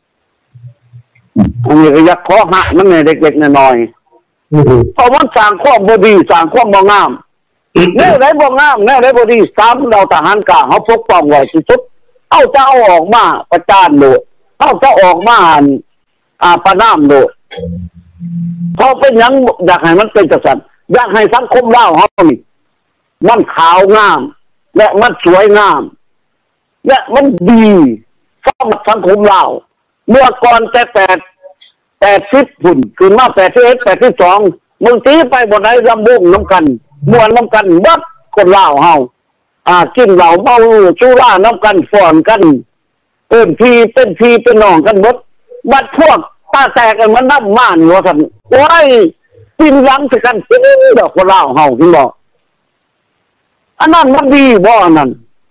อันนี้ก็อยากขอหามันแน่เด็กๆน้อยๆเพราะมันสร้างความบ่ดีสร้างความบ่งามแนวไหนบ่งามแนวไหนบ่ดีซ้ำเราทหารกล้าเฮาปกป้องไว้ที่สุดเอาจะเอาออกมาประจานโดดเอาจะออกมาประนามโดดเพราะเป็นหยังอยากให้มันเป็นจังซั่นอยากให้สังคมลาวเฮานี่มันขาวงามและมันสวยงามและมันดีสำหรับสังคมลาวเมื่อก่อนแต่80พุ่นขึ้นมา81 82มึงตีไปบ่ได้ลำวงน้ำกันม่วนน้ำกันเบิดคนลาวเฮากินเหล้าเมาสุราน้ำกันฟ้อนกันเป็นพี่น้องกันหมดบัดพวกตาแตกกันมันน้ำม่านว่าซั่นโอ้ยกินหลังสิกันดอกคนลาวเฮาพี่บอกอันนั้นมันดีบ่นั่น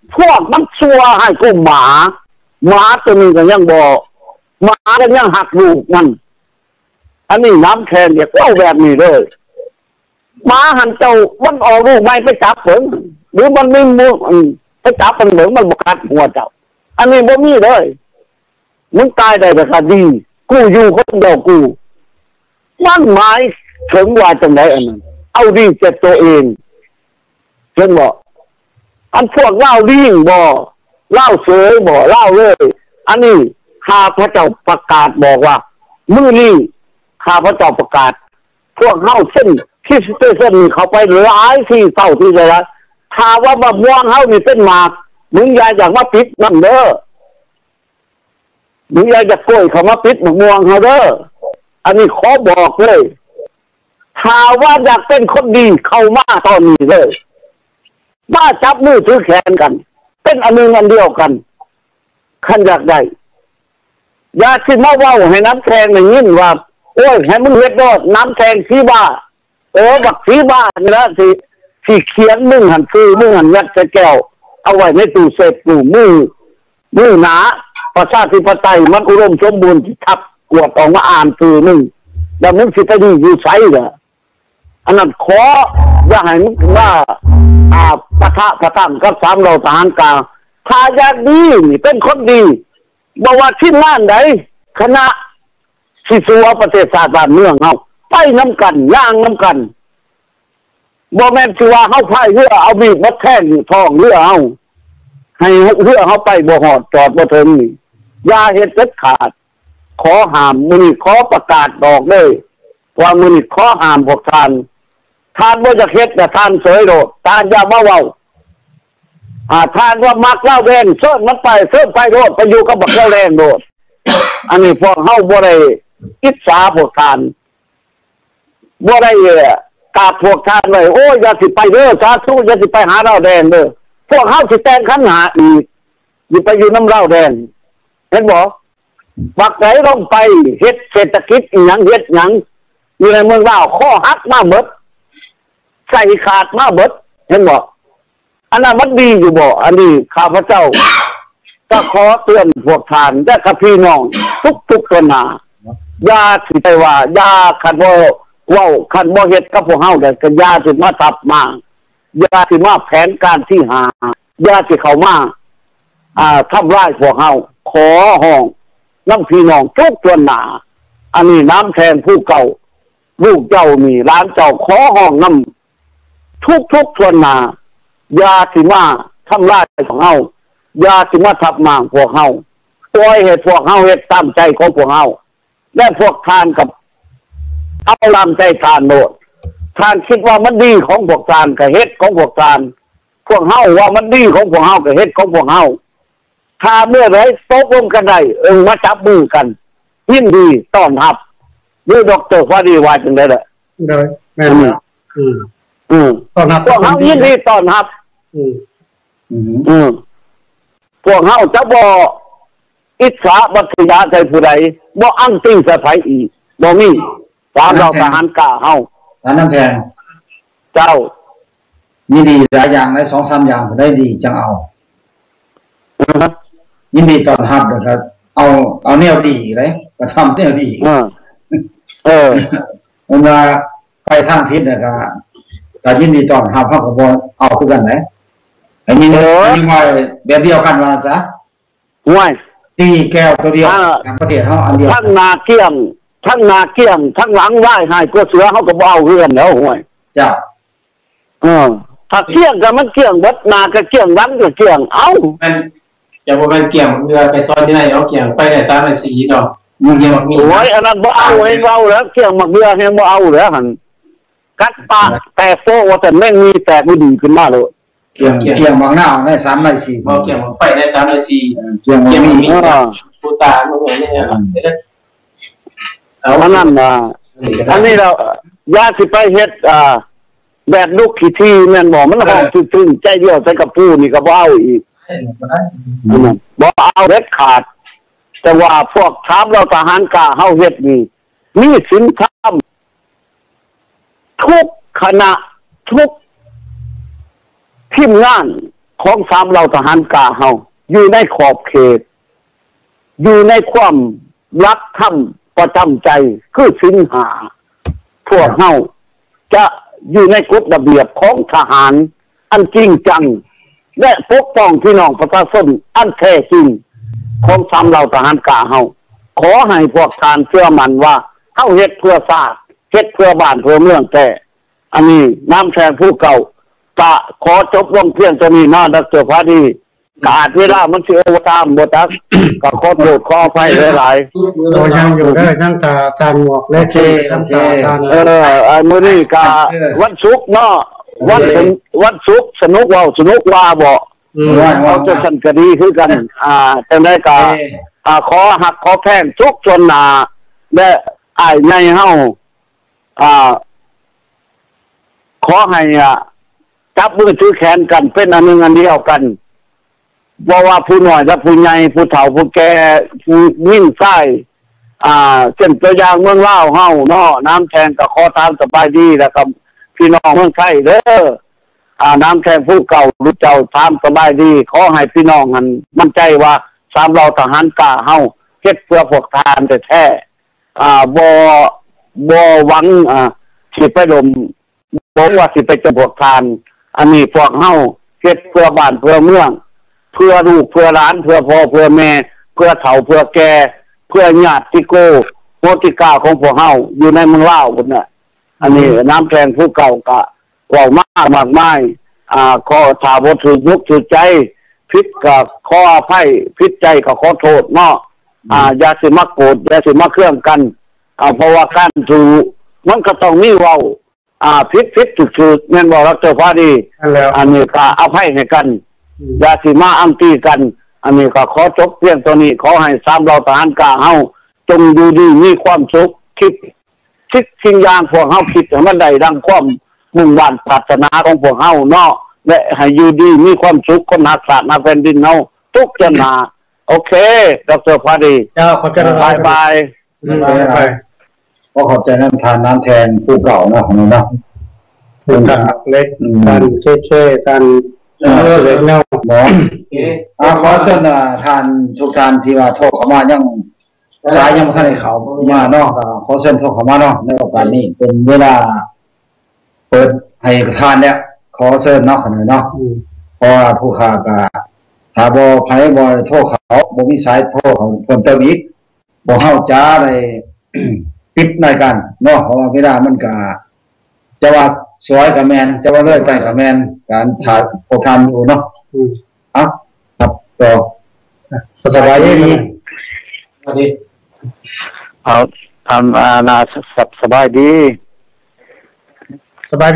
พวกมันชัวให้กูหมาตัวนี้ก็ยังบอกหมาก็ยังหักลูกมันอันนี้น้ำแคนเนี่ยก็แบบนี้เลยหมาหันเจ้ามันออกลูกไม่ไปจับเถิงหรือมันไม่มูไปจับมันเหมือนมันบกัดหัวเจ้าอันนี้บ่มีเลยมึงตายได้แต่คดีกูอยู่คนเดียวกูมันหมายถึงว่าจังไหนอันนั้นเอาดีเจ็บตัวเองเช่นบอกอันพวกเล่าดิ้งบ่เล่าเสยบ่เล่าเลยอันนี้ข้าพระเจ้าประกาศบอกว่ามื้อนี้ข้าพระเจ้าประกาศพวกเฮาเส้นที่สเตชันเขาไปหลายที่เท่าที่เลยละถ้าว่ามาม่วงเฮานี่เป็นหมากมึงอย่าอยากมาปิดนั่นเด้อมึงอย่าจะกล้วยเขามาปิดมะม่วงเฮาเด้ออันนี้ขอบอกเลยถ้าว่าอยากเป็นคนดีเข้ามาตอนนี้เลยมาจับมือถือแขนกันเป็นอันหนึ่งอันเดียวกันขันอยากได้อย่าที่มาว่าให้น้ำแทงอย่างนี้ว่าโอ้ยให้มึงเฮ็ดโดดน้ำแทงสีบ้าบักสีบ้านี่ละสิเขียนมึงหันซื้อมึงหันยัดใส่แก้วเอาไว้ในตู้เซฟตู้มือหนาประชาธิปไตยมันอุดมสมบูรณ์ที่ทับกวดออกมาอ่านซื้อมึงแล้วมึงสิไปดีอยู่ไสเหรออันนั้นขออย่าให้มึงว่าปะทะกับ3เหล่าทหารกลางถ้าอยากดีนี่เป็นคนดีบ่ว่าที่งานใดคณะสิสัวประเทศชาติบ้านเมืองเฮาไปน้ำกันย่างน้ำกันบ่แม่นสิว่าเฮาพายเรือเอามีดมาแทงท้องเรือเฮาให้เรือเฮาไปบ่ฮอดจอดบ่ถึงนี่อย่าเฮ็ดเด็ดขาดขอห้ามมื้อนี้ขอประกาศบอกเลยว่ามื้อนี้ขอห้ามพวกท่านบ่จะเฮ็ดแต่ท่านเสยโดดท่านอย่ามาเว้าท่านว่ามักเล่าแดงเชิญมันไปเชิญไปโดดไปอยู่กับบักเล่าแดงโดดอันนี้พวกเฮาบ่ได้อิจฉาพวกท่านบ่ได้กราบพวกท่านเลยโอ้ยอย่าสิไปเด้อสาธุอย่าสิไปหาเล่าแดงเด้อพวกเฮาสิแต่งขันหาอีกสิไปอยู่น้ำเล่าแดงเห็นบ่บักไหนลงไปเฮ็ดเศรษฐกิจอีหยังเฮ็ดหยังอยู่ในเมืองลาวข้อหักมาหมดใส่ขาดมาเบิดเห็นบอกอันนั้นมันดีอยู่บ่อันนี้ข้าพเจ้าก็ขอเตือนพวกท่านและกับพี่น้องทุกๆคนนะอย่าสิไปว่าอย่าขัดบ่เว้าขัดบ่เฮ็ดกับพวกเฮาได้ก็อย่าสิมาทับมาอย่าสิมาแผนการที่หาอย่าสิเข้ามาทำร้ายพวกเฮาขอห้องน้ำพี่น้องทุกคนนะอันนี้น้ำแทนผู้เก่าลูกเจ้านี่ร้านเจ้าขอห้องน้ำทุกทวนมายาสิมาทำลายของเฮายาสิมาทับมางพวกเฮาปล่อยเหตุพวกเฮาเหตุตามใจของพวกเฮาและพวกทานกับเอาลำใจทานโดดทานคิดว่ามันดีของพวกทานกับเหตุของพวกทานพวกเฮาว่ามันดีของพวกเฮากับเหตุของพวกเฮาถ้าเมื่อไรตกลงกันได้มาจับมือกันยินดีต้อนรับด้วยดร.ฟาดีว่าจังได้แหละเลยแม่นต้อนรับพวกเฮายินดีต้อนรับพวกเฮาจะบ่อิจฉาบัตรยาใจผู้ใดบ่อั้งติ่งใส่ไผอีกบ่มีเราทหารกล้าเฮาน้ำแทงเจ้ายินดีหลายอย่างใน 2-3 อย่างได้ดีจังเอายินดีต้อนรับนะครับเอาแนวดีเลยก็ทำแนวดีมันว่าไปทางพิษนะครับแต่ยินดีต้อนรับเขาก็บ่เอาคือกันไหนอันนี้ว่าแบบเดียวกันว่าซะห่วยตีแก้วตัวเดียวทั้งประเทศเฮาอันเดียวทั้งนาเกี้ยงทั้งหลังไหว้ให้กลัวเสือเฮาก็บ่เอาเฮือนแล้วห่วยจ้ะถ้าเกี้ยงก็มันเกี้ยงเบิดนาก็เกี้ยงหลังก็เกี้ยงเอามันจะบ่แม่นเกี้ยงเรือไปซอยที่ไหนเอาเกี้ยงไปได้3 4ดอกมึงเกี้ยงมักมีโอ้ยอันนั้นบ่เอาให้เว้าแล้วเกี้ยงมักเรือแฮงบ่เอาแล้วหั่นกัดปะแต่โซว่าแต่แม่งมีแตกบ่ดีขึ้นมาเลยเกี่ยงบางหน้าได้3 4 บ่เกี่ยงไปได้3 4 เกี่ยงมีผู้ตาบ่เห็นเนี่ยเอาอันนั้นอันนี้เราอย่าสิไปเฮ็ดแบบลูกขี้ที่แม่นบ่มันหอมซึ้งใจเดียวใส่กับปูนี่ก็บ่เอาอีกบ่เอาเด็ดขาดแต่ว่าพวกถามเราทหารกล้าเฮาเฮ็ดนี่มีศีลธรรมทุกคณะทุกทีมงานของสามเหล่าทหารกาเฮาอยู่ในขอบเขตอยู่ในความรักธรรมประจำใจคือศีลห้าพวกเฮาจะอยู่ในกฎระเบียบของทหารอันจริงจังและปกป้องพี่น้องประชาชนอันแท้จริงของสามเหล่าทหารกาเฮาขอให้พวกทานเชื่อมั่นว่าเฮาเฮ็ดเพื่อชาติเฮ็ดเพื่อบ้านเพื่อเมืองแต่อันนี้น้ำแทนผู้เก่าจะขอจบลงเพียงตัวนี้นะดร.พาดีกาดเวลามันสิโอตามบ่ตักก็ขอโทษขออภัยหลายๆโดยยังอยู่ได้ทั้งตาหมวกและเจทั้งตามื้อนี้ก็วันศุกร์เนาะวันศุกร์สนุกว่าบ่เอาจะสั่นก็ดีคือกันจังได๋ก็ขอฮักขอแพงทุกชนหน้าและอ้ายใหญ่เฮาขอให้จับมือถือแขนกันเป็นอันหนึ่งอันเดียวกันบ่ว่าผู้น้อยและผู้ใหญ่ผู้เฒ่าผู้แก่ผู้ยิ่งใต้เช่นตัวอย่างเมืองลาวเฮาเนาะน้ำแทงก็ขอทานสบายดีแล้วก็พี่น้องเมืองไทยเด้อน้ำแทงผู้เก่ารู้เจ้าทานสบายดีขอให้พี่น้องมันมั่นใจว่าสามเราทหารกล้าเฮาเฮ็ดเพื่อพวกทานแต่แท้บ่หวังสิไปลมบ่ว่าสิไปจะพวกทานอันนี้พวกเฮาเฮ็ดเพื่อบ้านเพื่อเมืองเพื่อลูกเพื่อหลานเพื่อพ่อเพื่อแม่เพื่อเฒ่าเพื่อแก่เพื่อญาติโกโหติกาของพวกเฮาอยู่ในเมืองลาวพุ่นน่ะอันนี้น้ำแทงผู้เก่าก็เว้ามากมายขอถ้าบ่ถูกยุกถูกใจผิดก็ขออภัยผิดใจก็ขอโทษเนาะอย่าสิมาโกรธอย่าสิมาเครื่องกันเพราะว่าการถูกมันก็ต้องมีเว้าผิดถูกแม่นบ่ดร.พาดีอันนี้ก็อภัยให้กันอย่าสิมาอัมตีกันอันนี้ก็ขอจบเพียงตัวนี้ขอให้สามเราทหารกล้าเฮาจงอยู่ดีมีความสุขคิดสิ่งอย่างพวกเฮาคิดให้มันได้ดังความมุ่งมั่นปรารถนาของพวกเฮาเนาะและให้อยู่ดีมีความสุขคนรักชาติรักแผ่นดินเฮาทุกจนนาโอเคดร.พาดีเจ้าขอบใจบายก็ขอบใจน้ำแทนผู้เก่าเนาะเนาะผู้เก่าเล็กกันเช่กันเล็กเนาะขอเสนอทานทุกท่านที่ว่าโทรเข้ามายังสายยังบ่ทันได้เข้ามาเนาะก็ขอเชิญโทรเข้ามาเนาะในโอกาสนี้เป็นเวลาเปิดให้ทานเนี่ยขอเชิญเนาะเนาะเพราะว่าผู้ค้าก็ถ้าบ่ไผบ่โทรเขาบ่มีสายโทรเขาเพิ่มเติมอีกบ่เฮาจ้าได้ปิดในกันเนาะเพราะว่าเวลามันก็จะว่าสวยกับแมนจะว่าเลิศกันกับแมนการถ่ายโปรแกรมอยู่เนาะครับต่อสบายดีสวัสดีนาสบายดีท่าน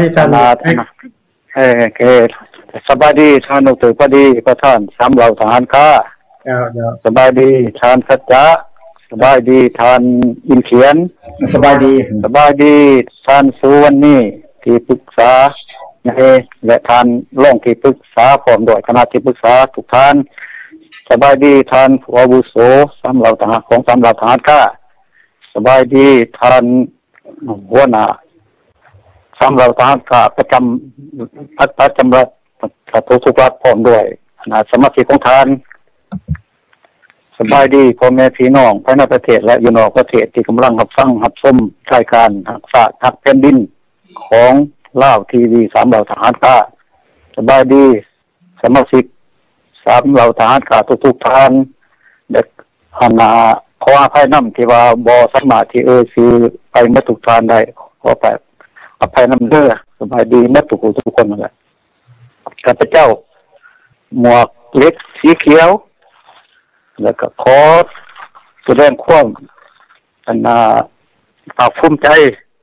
สบายดีท่านนกตือพอดีประธานสามเหล่าทหารข้าสบายดีท่านสัจจะสบายดีท่านอินเขียนสบายดีท่านสุวรรณนี่ที่ปรึกษาและท่านรองที่ปรึกษาพร้อมด้วยคณะที่ปรึกษาทุกท่านสบายดีท่านผู้อาวุโสสามเหล่าทหารของสามเหล่าทหารข้าสบายดีท่านหัวหน้าสามเหล่าทหารข้าประจำรัฐทุกรัฐพร้อมด้วยคณะสมาชิกของท่านสบายดีพ่อแม่พี่น้องภายในประเทศและอยู่นอกประเทศที่กำลังรับฟังรับชมรายการทักแผ่นดินของลาวทีวีสามเหล่าทหารข้าสบายดีสมาชิกสามเหล่าทหารข้าทุกท่านเด็กขออภัยนำที่ว่าบ่สามารถที่ชื่อไปมาทุกท่านได้ขออภัยนำเด้อสบายดีมาทุกคนนั่นแหละข้าพเจ้าหมวกเล็กสีเขียวแล้วก็ขอแสดงความภาคภูมิใจ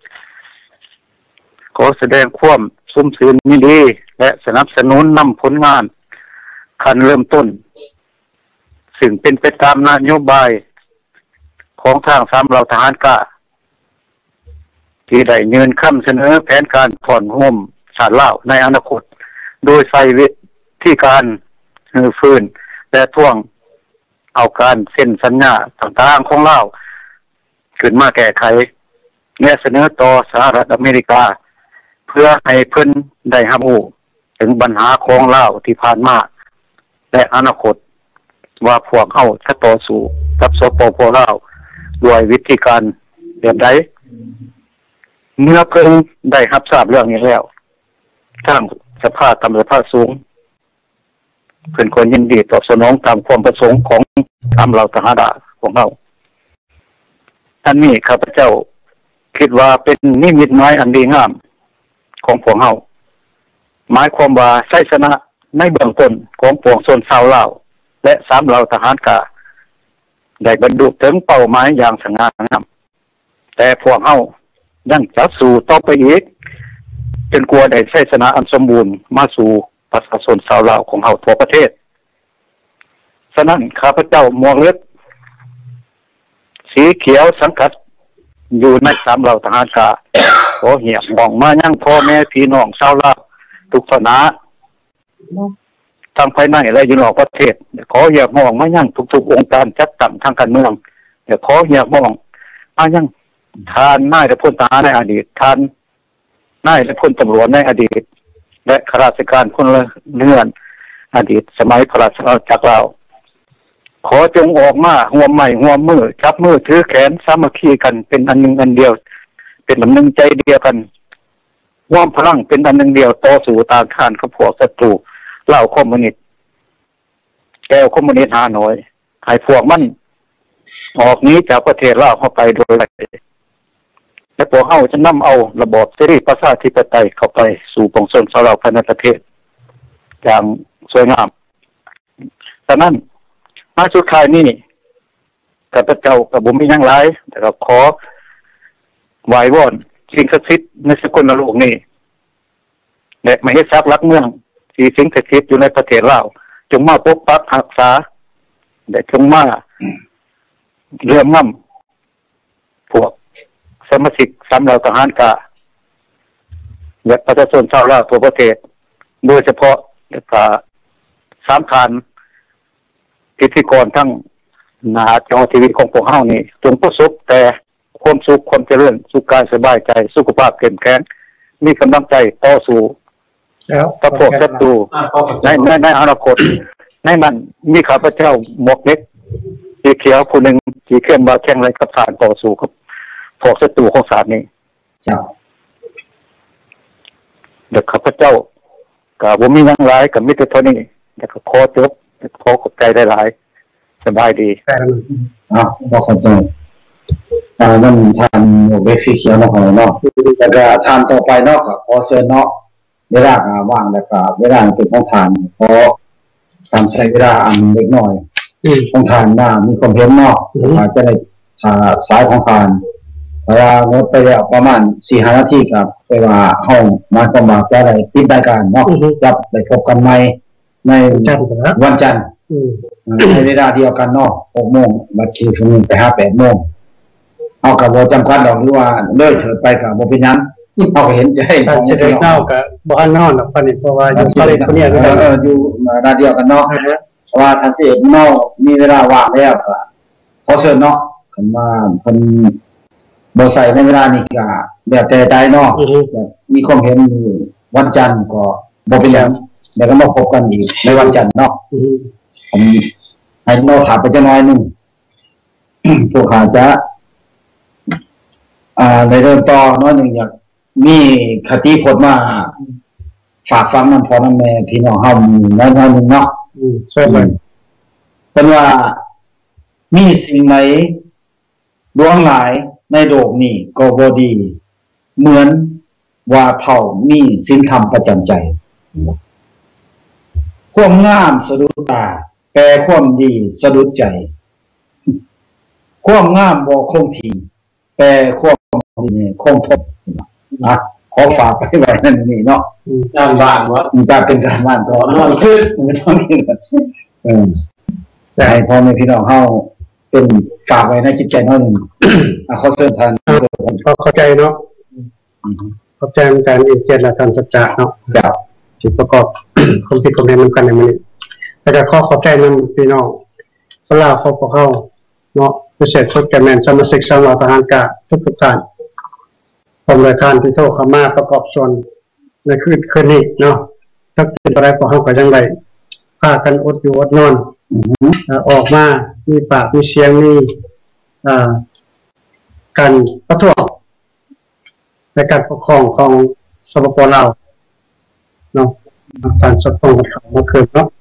ขอแสดงความสมชื่นยินดีและสนับสนุนนำผลงานขั้นเริ่มต้นซึ่งเป็นไปตามนโยบายของทางสามเหล่าทหารกล้าที่ได้ยื่นคำเสนอแผนการผ่อนห่มชาติลาวในอนาคตโดยใช้วิธีการฟื้นและท่วงเอาการเซ็นสัญญาต่างๆของลาวขึ้นมาแก้ไขและเสนอต่อสหรัฐอเมริกาเพื่อให้เพิ่นได้รับรู้ถึงปัญหาของลาวที่ผ่านมาและอนาคตว่าพวกเขาจะต่อสู้กับสปป.ลาวด้วยวิธีการแบบใดเมื่อเพิ่งได้รับทราบเรื่องนี้แล้วทางสภาตำรวจภาคสูงเพิ่นควรยินดีตอบสนองตามความประสงค์ของตามเราทหารของเราอันนี้ข้าพเจ้าคิดว่าเป็นนิมิตหมายอันดีงามของพวกเราหมายความว่าชัยชนะในเบื้องต้นของปวงชนชาวลาวและสามเหล่าทหารกาได้บรรลุถึงเป้าหมายอย่างสง่างามแต่พวกเรายังจะสู้ต่อไปอีกจนกว่าได้ชัยชนะอันสมบูรณ์มาสู่ประชาชนชาวลาวของเราทั่วประเทศฉะนั้นข้าพเจ้าหมวกเล็บสีเขียวสังกัดอยู่ในสามเหล่าทหารกาขอเหี่ยมองมายังพ่อแม่พี่น้องชาวลาวทุกศาสนาทางภายในและอยู่นอกประเทศขอเหี่ยมองมายังทุกๆองค์การจัดตั้งทางการเมืองขอเหี่ยมองมายังทานนายและพลทหารในอดีตทานนายและพลตำรวจในอดีตและข้าราชการพลเรือนอดีตสมัยพระราชอาณาจักรลาวขอจงออกมาห่วมใหม่ห่วมมือจับมือถือแขนสามัคคีกันเป็นอันหนึ่งอันเดียวเป็นอันหนึ่งใจเดียวกันร่วมพลังเป็นอันหนึ่งเดียวต่อสู้ต้านทานกับพวกศัตรูเหล่าคอมมิวนิสต์แก้วคอมมิวนิสต์หาหน่อยให้พวกมันออกนี้จากประเทศลาวเข้าไปโดยและพวกเขาจะนำเอาระบอบเสรีประชาธิปไตยเข้าไปสู่ปวงชนชาวลาวภายในประเทศอย่างสวยงามฉะนั้นมาสุดท้ายนี้ข้าพเจ้ากับบุญมีหยังหลายแต่ก็ขอไหว้วอนสิ่งศักดิ์สิทธิ์ในสกลโลกนี้และมเหสักรักเมืองที่สิ่งศักดิ์สิทธิ์อยู่ในประเทศลาวจงมาปกปักรักษาและจงมาเลื่อมล้ำพวกสมาชิกสามเหล่าทหารกาและประชาชนชาวลาวทั่วประเทศโดยเฉพาะสามขันพิธีกรทั้งหน้าจอทีวีของพวกเฮานี่จงประสบแต่ความสุขความเจริญสุขกายสบายใจสุขภาพเข้มแข็งมีกำลังใจต่อสู้กับพวกศัตรูในอนาคตในมันมีข้าพเจ้าหมวกเล็กสีเขียวผู้หนึ่งสีเข้มมาแข่งไรกับสารต่อสู้กับพวกศัตรูของศาสตร์นี้เด็กข้าพเจ้ากับผมมียังหลายกับมิตรเท่านี้แต่ก็ขอจบขอขอบใจได้หลายสบายดีพอเข้าใจนั่นทานหมวกเล็กสีเขียวมาของเนาะแล้วก็ทานต่อไปเนาะขอเชิญเนาะเวลาว่างแล้วก็เวลาเป็นของทานเพราะการใช้เวลาอันเล็กน้อยของทานมีความเห็นเนาะอาจจะได้สายของทานเวลางดไปแล้วประมาณ 4-5 นาทีครับไปว่าห้องมาก็มาจะได้ปิดรายการเนาะจับได้พบกันใหม่ในวันจันทร์ในเวลาเดียวกันเนาะ 6 โมงบัดคิวชั่วโมงไป 8 โมงเอากับบ่จำกัดดอกหรือว่าเลิกเถิดไปกับบ่เป็นหยังเอาก็เห็นใจของเด็กเนาะกับบ่ทันนอนหรอกปานนี้เพราะว่าอยู่ทะเลตัวเนี้ยอยู่นาเดียวกันเนาะเพราะว่าท่านสิเนาะมีเวลาว่างแล้วก็ขอเชิญเนาะคันว่าเพิ่นบ่ใส่ในเวลานี้ก็แบบแต่ใจเนาะมีความเห็นวันจันทร์ก็บ่เป็นหยังเดี๋ยวก็มาพบกันอีกในวันจันทร์เนาะผมให้เนาะถามไปจักหน่อยนึงพวกข้าจะในเรื่องต่อน้อยหนึ่งอยากมีคติพจน์มาฝากฟังน้ำพอน้ำแม่พี่น้องเฮาน้อยหนึ่งเนาะใช่ไหมเป็นว่ามีสิ่งไหนดวงหลายในโลกนี้ก็บ่ดีเหมือนว่าเท่ามีศีลธรรมประจำใจความงามสะดุดตาแปลความดีสะดุดใจความงามบ่คงที่แปลความดีคงทนนะขอฝากไปไว้นั่นนี่เนาะการบ้านว่าการเป็นการบ้านต่อนอนขึ้นไม่ต้องนี่แต่ให้พ่อแม่พี่น้องเฮาเป็นฝากไว้ในจิตใจน้อยหนึ่งขอเชิญท่านเข้าใจเนาะเข้าใจการอินเจตและการสัจจะเนาะจากที่ประกอบความคิดความเห็นมันกันในมันแต่ก็ขอขอบใจนำพี่น้องสลาขอพวกเฮาเนาะพิเศษคนแก่แม่นสมาชิกสามเหล่าทหารกะทุกท่านผมรายการที่โทรเข้ามาประกอบส่วนในคืนนี้เนาะถ้าเป็นอะไรพวกเฮาก็จังไดคากันอดอยู่อดนอนออกมามีปากมีเสียงมีการประท้วงในการปกครองของสปป.ลาวเนาะการสปป.เขาเมื่อคืนเนาะ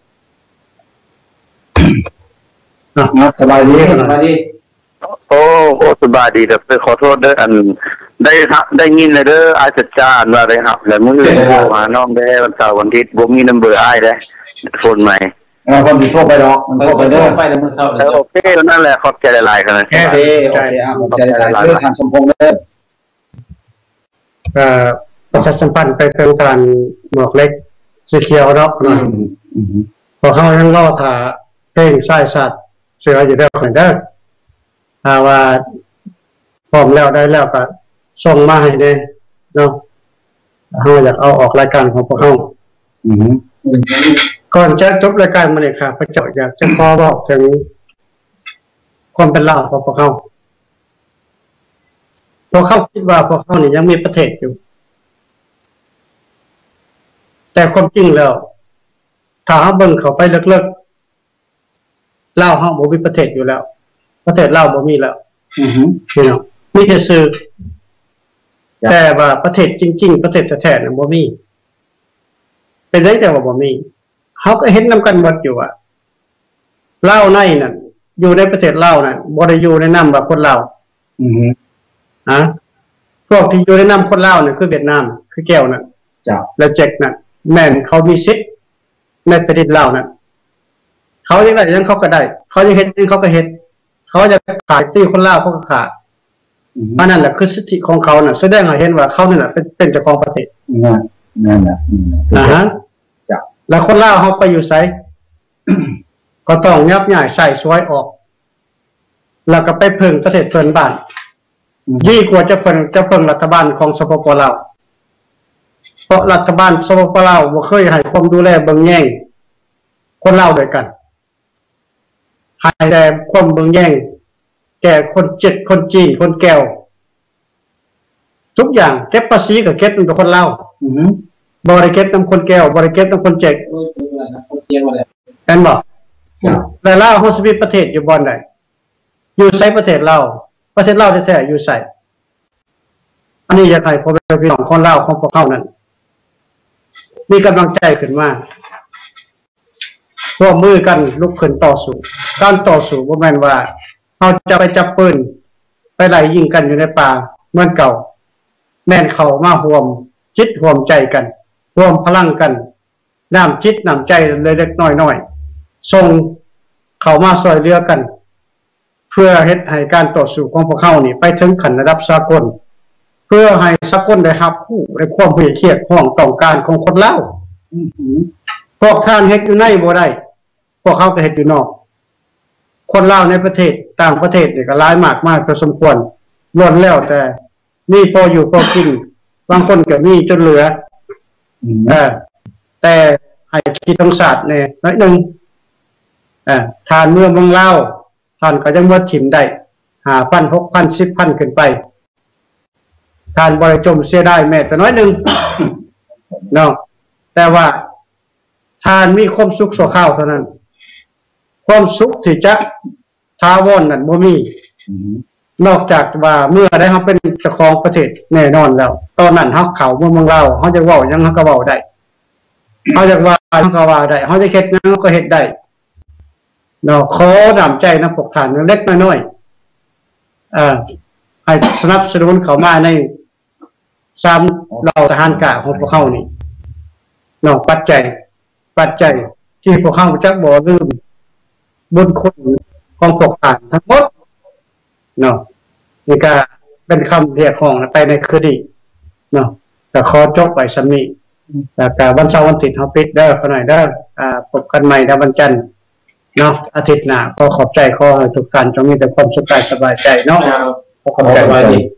สบายดีโอ้สบายดีแต่ขอโทษเด้ออันได้ยินเลยเด้ออาจารย์ว่าได้ครับแล้วมื้อโทรหาน้องได้วันเสาร์วันอาทิตย์บ่มีนำเบอร์อ้ายเด้โฟนใหม่คนที่โทรไปดอกมันโทรไปเด้อไปแล้วมื้อเช้าโอเคนั่นแหละขอบใจหลายๆครับแค่ดีโอเคขอบใจหลายๆเด้อท่านสมพงษ์เด้อประชาสัมพันธ์ไปเป็นการหมวกเล็กสีเขียวเนาะพอเขายังรอถ่าเพลงสายสัตว์เสืออยู่เด้อคนเด้อถ้าว่าพร้อมแล้วได้แล้วก็ส่งมาให้เด้เนาะเราอยากเอาออกรายการของพวกเขาก่อนจะจบรายการมาเนี่ยค่ะพระเจ้าอยากจะขอบอกถึงความเป็นลาวของพวกเขาคิดว่าพวกเขาเนี่ยยังมีประเทศอยู่แต่ความจริงแล้วถ้าเขาเบิ่งเขาไปเลิกๆลาวเขาบ่มีประเทศอยู่แล้วประเทศลาวบ่มีแล้วพี่น้องมีแต่สื่อแต่ว่าประเทศจริงๆประเทศแท้ๆน่ะบ่มีเป็นได้แต่ว่าบ่มีเขาก็เห็นนำกันหมดอยู่อ่ะลาวในนั่นอยู่ในประเทศลาวน่ะบ่ได้อยู่ในนามว่าคนลาวพวกที่อยู่ในนามคนลาวน่ะคือเวียดนามคือแก้วน่ะจ้ะและเจ็กน่ะแม่นเขามีสิทธิ์ในประเทศลาวน่ะเขายังได้ยังเขาก็ได้เขาจะเฮ็ดเขาก็เฮ็ดเขาจะขายตีคนลาวเขาก็ขายเพราะนั่นแหละคือสิทธิของเขาน่ะแสดงให้เห็นว่าเขานี่น่ะเป็นเจ้าของประเทศนั่นแหละจ้ะแล้วคนลาวเฮาไปอยู่ไสก็ต้องยับย้ายใส่ซวยออกแล้วก็ไปพึ่งประเทศเพื่อนบ้านดีกว่าจะพึ่งรัฐบาลของสปป.ลาวเพราะรัฐบาลสปป.ลาวบ่เคยให้ความดูแลเบิ่งแย่งคนลาวด้วยกันให้แต่ความเบิ่งแย่งแก่คนเจ็ดคนจีนคนแก้วทุกอย่างเก็บภาษีก็เก็บนำคนลาวบ่ได้เก็บนำคนแก้วบ่ได้เก็บนำคนเจ็กแม่นบ่แต่ลาวเฮาสิมีประเทศอยู่บ่อนใดอยู่ไสประเทศลาวแท้ๆอยู่ไสอันนี้อยากให้พ่อแม่พี่น้องคนลาวของพวกเขานั้นมีกำลังใจขึ้นมาร่วมมือกันลุกขึ้นต่อสู้การต่อสู้บ่แม่นว่าเราจะไปจับปืนไปไล่ยิงกันอยู่ในป่าเหมือนเก่าแม่นเข้ามาร่วมจิตร่วมใจกันร่วมพลังกันน้ำจิตน้ำใจเล็กๆน้อยๆส่งเข้ามาช่วยเหลือกันเพื่อเฮ็ดให้การต่อสู้ของพวกเขานี่ไปถึงขั้นระดับสากลเพื่อให้สากลได้รับรู้ในความเพียรของต้องการของคนลาวพวกท่านเฮ็ดอยู่ในบ่ได้พวกเขาก็เฮ็ดอยู่นอกคนลาวในประเทศต่างประเทศนี่ก็หลายมากพอสมควรล้วนแล้วแต่มีพออยู่พอกินบางคนก็มีจนเหลือแต่ให้คิดทางศาสตร์เนี่ยน้อยนึงทานเมื่อเมืองลาวท่านก็ยังบ่ถิ่มได้ 5,000 6,000 10,000ขึ้นไปทานบ่ได้จมเสียได้แม้แต่น้อยนึงเนาะแต่ว่าทานมีความสุขชั่วคราวเท่านั้นความสุขที่จะท้าวรนั่นบ่มีนอกจากว่าเมื่อได้เฮาเป็นเจ้าของประเทศแน่นอนแล้วตอนนั้นเฮาเข้าเมืองลาวเฮาจะเว้าหยังเฮาก็เว้าได้เฮาจะว่าเฮาก็ว่าได้เฮาจะเฮ็ดหยังก็เฮ็ดได้เนาะขอน้ำใจนำพวกท่านเล็กน้อยให้สนับสนุนเข้ามาใน3เราทหารกะของพวกเฮานี่เนาะปัจจัยที่พวกเขาจะบ่ลืมบุญคุณของพวกท่านทั้งหมดเนาะนี่ก็เป็นคำเรียกร้องไปในคืนนี้เนาะแต่ขอจบไปซั่นนี้แต่วันเสาร์วันอาทิตย์เฮาปิดเด้อขอหน่อยเด้อพบกันใหม่ในวันจันทร์เนาะอาทิตย์หน้าขอขอบใจขอให้ทุกท่านจงมีแต่ความสุขกายสบายใจเนาะขอขอบใจ